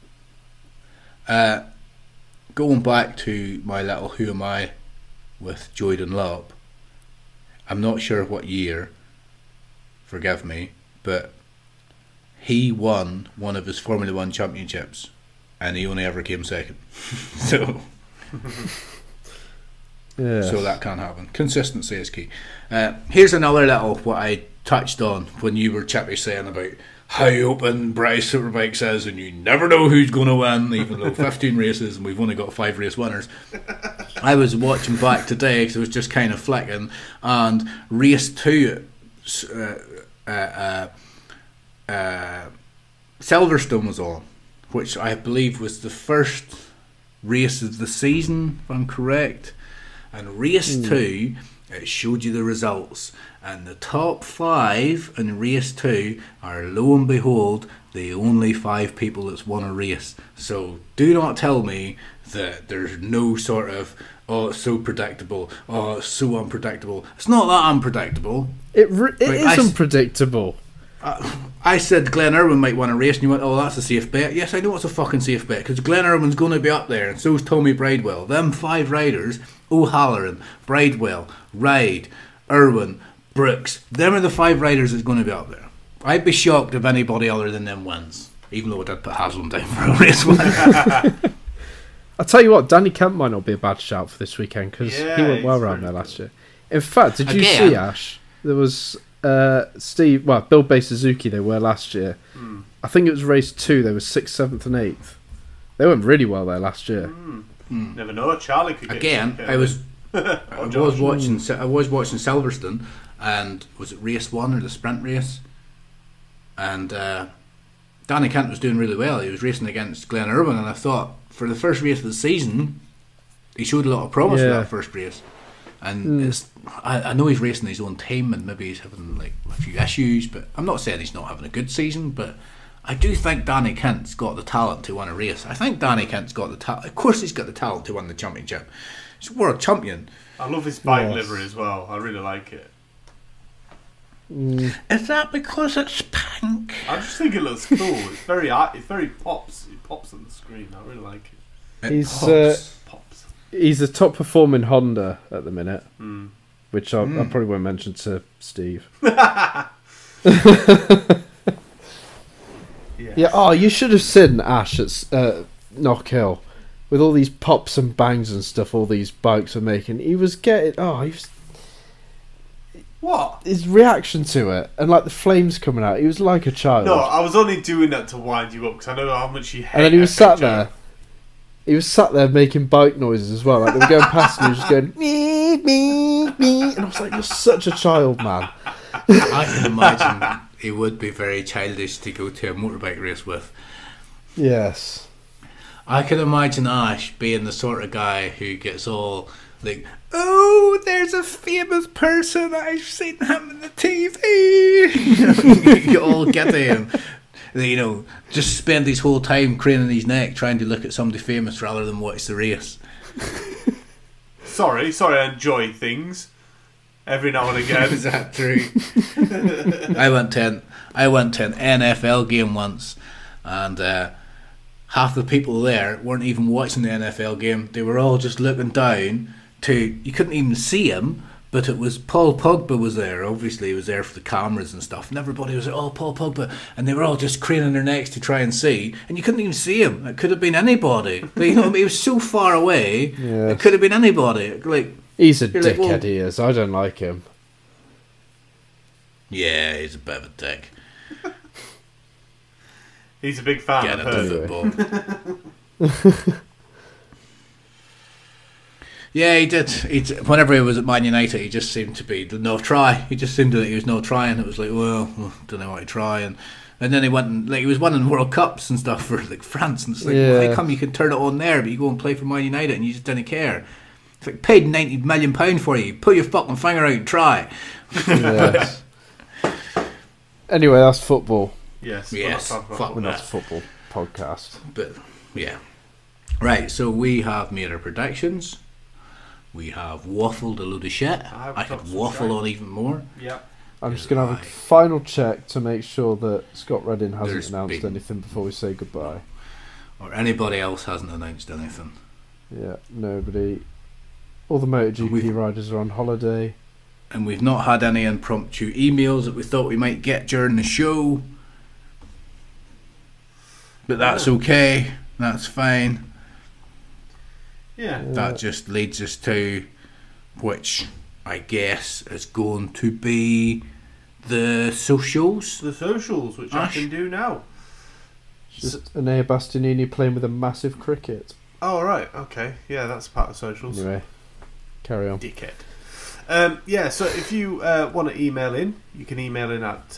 Speaker 1: Going back to my little Who Am I with Jordan Lopp, I'm not sure what year, forgive me, but he won one of his Formula 1 championships and he only ever came second. So that can't happen. Consistency is key. Here's another little what I touched on when you were Chippy saying about how open British Superbikes is and you never know who's going to win, even though 15 races and we've only got 5 race winners. I was watching back today because I was just kind of flicking, and race 2 Silverstone was on, which I believe was the first race of the season, if I'm correct. And race 2, it showed you the results, and the top 5 in race 2 are, lo and behold, the only 5 people that's won a race. So do not tell me that there's no sort of, it's so predictable, it's so unpredictable. It's not that unpredictable.
Speaker 3: It is unpredictable.
Speaker 1: I said Glenn Irwin might win a race, and you went, that's a safe bet. Yes, I know it's a fucking safe bet, because Glenn Irwin's going to be up there, and so's Tommy Bridewell. Them 5 riders, O'Halloran, Bridewell, Ride, Irwin, Brooks, them are the 5 riders that's going to be up there. I'd be shocked if anybody other than them wins, even though I did put Haslam down for a race win.
Speaker 3: I'll tell you what, Danny Kemp might not be a bad shout for this weekend, because he went well around there last year. In fact, did you see, Ash, there was Bill Bay Suzuki, they were last year. I think it was race 2, they were 6th, 7th and 8th. They went really well there last year.
Speaker 2: Never know, Charlie could get
Speaker 1: again. I was watching Silverstone, and was it race 1 or the sprint race? And Danny Kent was doing really well. He was racing against Glenn Irwin, and I thought for the first race of the season he showed a lot of promise for that first race. And I know he's racing his own team, and maybe he's having like a few issues. But I'm not saying he's not having a good season. But I do think Danny Kent's got the talent to win a race. I think Danny Kent's got the talent. Of course, he's got the talent to win the championship. He's a world champion.
Speaker 2: I love his bike livery as well. I really like it.
Speaker 1: Is that because it's pink?
Speaker 2: I just think it looks cool. It's very pops. It pops on the screen. I really like it.
Speaker 3: Pops. He's a top performing Honda at the minute, which I probably won't mention to Steve. Yeah. Oh, you should have seen Ash at Knock Hill with all these pops and bangs and stuff. All these bikes are making. He was getting.
Speaker 2: What?
Speaker 3: His reaction to it, and like the flames coming out, he was like a child.
Speaker 2: No, I was only doing that to wind you up because I know how much you hate.
Speaker 3: And then he was sat there. He was sat there making bike noises as well. Like they were going past, and he was just going me, me, me, and I was like, "You're such a child, man."
Speaker 1: I can imagine he would be very childish to go to a motorbike race with.
Speaker 3: Yes.
Speaker 1: I can imagine Ash being the sort of guy who gets all like, "Oh, there's a famous person, I've seen him on the TV." You all get to him. Just spend his whole time craning his neck trying to look at somebody famous rather than watch the race.
Speaker 2: Sorry, I enjoy things every now and again.
Speaker 1: Is that true? I went to an NFL game once, and half the people there weren't even watching the NFL game. They were all just looking down to, you couldn't even see him, but it was Paul Pogba was there. Obviously he was there for the cameras and stuff, and everybody was like, "Oh, Paul Pogba," and they were all just craning their necks to try and see, and you couldn't even see him. It could have been anybody. He was so far away. Yes. It could have been anybody. Like,
Speaker 3: he's a dickhead, he is. I don't like him.
Speaker 1: Yeah, he's a bit of a dick.
Speaker 2: He's a big fan
Speaker 1: Get
Speaker 2: of
Speaker 1: football. Yeah, he did. Whenever he was at Man United, he just seemed to be no try. He just seemed that he was no trying. It was like, well, don't know what to try. And then he went and he was winning World Cups and stuff for France. And it's like, how come you can turn it on there, but you go and play for Man United and you just didn't care? It's like, paid £90 million for you. Pull your fucking finger out and try.
Speaker 3: Yes. Anyway, that's football.
Speaker 2: Yes.
Speaker 3: We're not a football podcast.
Speaker 1: But yeah, right. So we have made our predictions. We have waffled a load of shit. I could waffle on even more.
Speaker 2: Yeah.
Speaker 3: I'm just going to have a final check to make sure that Scott Redding hasn't announced anything before we say goodbye.
Speaker 1: Or anybody else hasn't announced anything.
Speaker 3: Yeah, nobody. All the MotoGP riders are on holiday.
Speaker 1: And we've not had any impromptu emails that we thought we might get during the show. But that's okay. That's fine.
Speaker 2: Yeah.
Speaker 1: That just leads us to, which I guess is going to be the socials.
Speaker 2: The socials, which
Speaker 1: Ash?
Speaker 2: I can do now.
Speaker 3: Just Anea Bastianini playing with a massive cricket.
Speaker 2: Oh, right. Okay. Yeah, that's part of socials.
Speaker 3: Anyway, carry on.
Speaker 2: Dickhead. So if you want to email in, you can email in at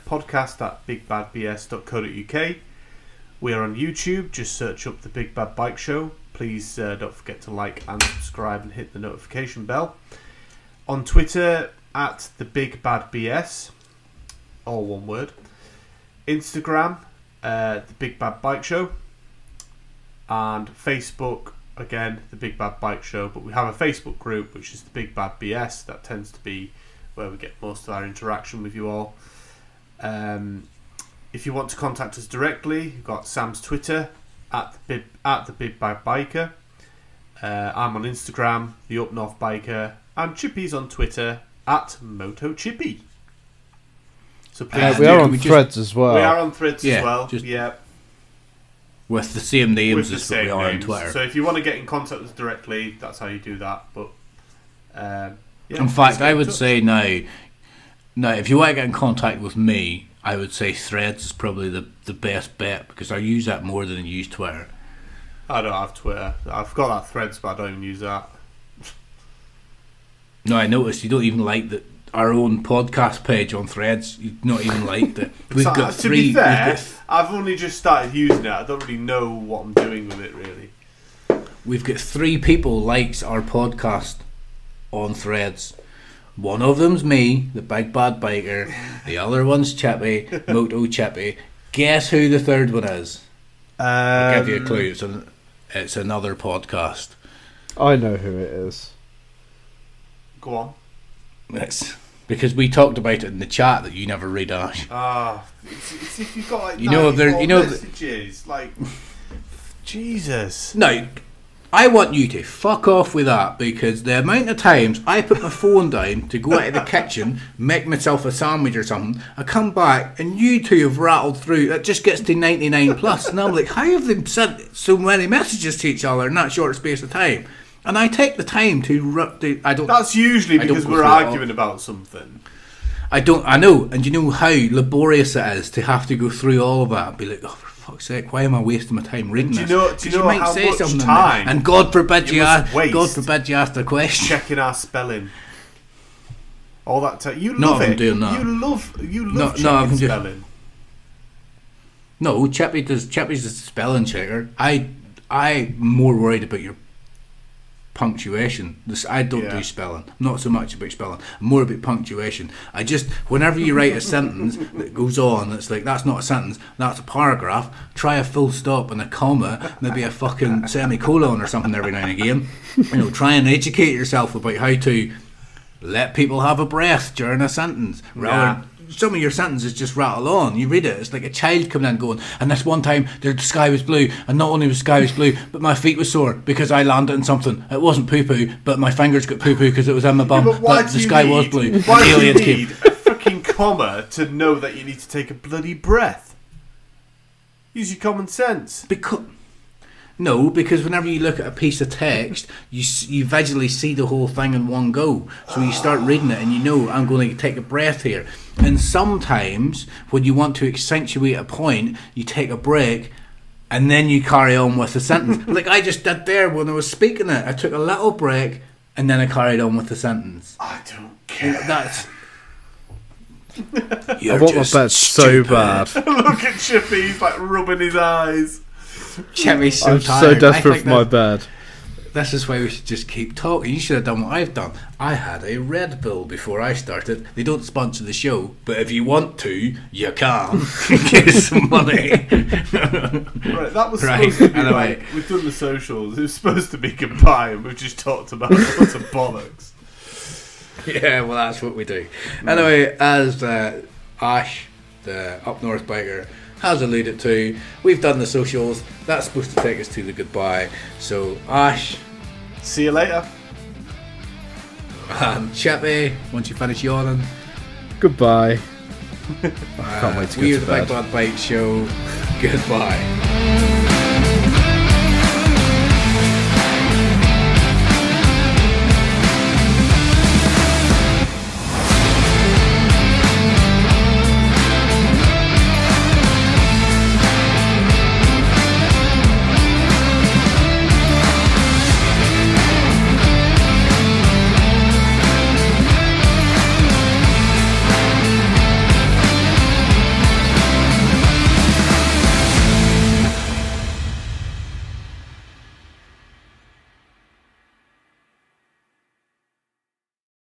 Speaker 2: podcast@bigbadbs.co.uk. We are on YouTube. Just search up The Big Bad Bike Show. Please don't forget to like and subscribe and hit the notification bell. On Twitter, at TheBigBadBS, all one word. Instagram, The Big Bad Bike Show. And Facebook, again, The Big Bad Bike Show. But we have a Facebook group, which is The Big Bad BS. That tends to be where we get most of our interaction with you all. If you want to contact us directly, you've got Sam's Twitter, at the Big Bad Biker. I'm on Instagram, the Up North Biker, and Chippy's on Twitter at MotoChippy. So please,
Speaker 3: we are on Threads as well.
Speaker 2: We are on Threads as well.
Speaker 1: With the same names as we are on Twitter.
Speaker 2: So if you want to get in contact with us directly, that's how you do that. But
Speaker 1: in fact, I would say now, if you want to get in contact with me, I would say Threads is probably the best bet, because I use that more than I use Twitter.
Speaker 2: I don't have Twitter. I've got that Threads, but I don't even use that.
Speaker 1: No, I noticed you don't even like our own podcast page on Threads. You've not even liked it. We've got
Speaker 2: to be fair, I've only just started using it. I don't really know what I'm doing with it, really.
Speaker 1: We've got 3 people likes our podcast. on threads. One of them's me, the big bad biker. The other one's Chippy, Moto Chippy. Guess who the third one is? I'll give you a clue. It's another podcast.
Speaker 3: I know who it is.
Speaker 2: Go on.
Speaker 1: It's because we talked about it in the chat that you never read, Ash.
Speaker 2: It's if you've got like messages, like Jesus.
Speaker 1: No, I want you to fuck off with that, because the amount of times I put my phone down to go out of the kitchen, make myself a sandwich or something, I come back and you two have rattled through. It just gets to 99 plus, and I'm like, how have they sent so many messages to each other in that short space of time? And I take the time to I don't.
Speaker 2: That's usually because we're arguing about something.
Speaker 1: I know, and you know how laborious it is to have to go through all of that and be like, oh, for fuck's sake, why am I wasting my time reading this?
Speaker 2: Do you know how much time?
Speaker 1: And God forbid you ask the question.
Speaker 2: Checking our spelling. All that time. You
Speaker 1: no,
Speaker 2: love
Speaker 1: I'm
Speaker 2: it.
Speaker 1: doing that.
Speaker 2: You love checking spelling.
Speaker 1: No, Chippy's a spelling checker. I'm more worried about your punctuation. I don't do spelling. I'm not so much about spelling. I'm more about punctuation. Whenever you write a sentence that goes on, it's like, that's not a sentence, that's a paragraph. Try a full stop and a comma, maybe a fucking semicolon or something every now and again. Try and educate yourself about how to let people have a breath during a sentence. Some of your sentences just rattle on. You read it, it's like a child coming in going, and this one time the sky was blue, and not only was the sky was blue, but my feet were sore because I landed in something. It wasn't poo-poo, but my fingers got poo-poo because it was in my bum. But the sky was blue.
Speaker 2: Why do you need a freaking comma to know that you need to take a bloody breath? Use your common sense.
Speaker 1: No, because whenever you look at a piece of text, you visually see the whole thing in one go. So you start reading it and you know, I'm going to take a breath here. And sometimes, when you want to accentuate a point, you take a break and then you carry on with the sentence. Like I just did there when I was speaking it. I took a little break and then I carried on with the sentence.
Speaker 2: I don't care.
Speaker 3: I want my bed so bad.
Speaker 2: Look at Chippy, he's like rubbing his eyes.
Speaker 1: Chippy's so
Speaker 3: I'm
Speaker 1: tired.
Speaker 3: so desperate for my bed.
Speaker 1: This is why we should just keep talking. You should have done what I've done. I had a Red Bull before I started. They don't sponsor the show, but if you want to, you can. Get some money.
Speaker 2: Right, that was supposed to be anyway. We've done the socials. It was supposed to be goodbye, and we've just talked about lots of bollocks.
Speaker 1: Yeah, well, that's what we do. Anyway, as Ash, the up north biker, has alluded to, we've done the socials. That's supposed to take us to the goodbye. So, Ash,
Speaker 2: see you later.
Speaker 1: And Chippy, once you finish yawning,
Speaker 3: goodbye. I can't wait to go to bed.
Speaker 1: We're the Big Bad Bike Show. Goodbye.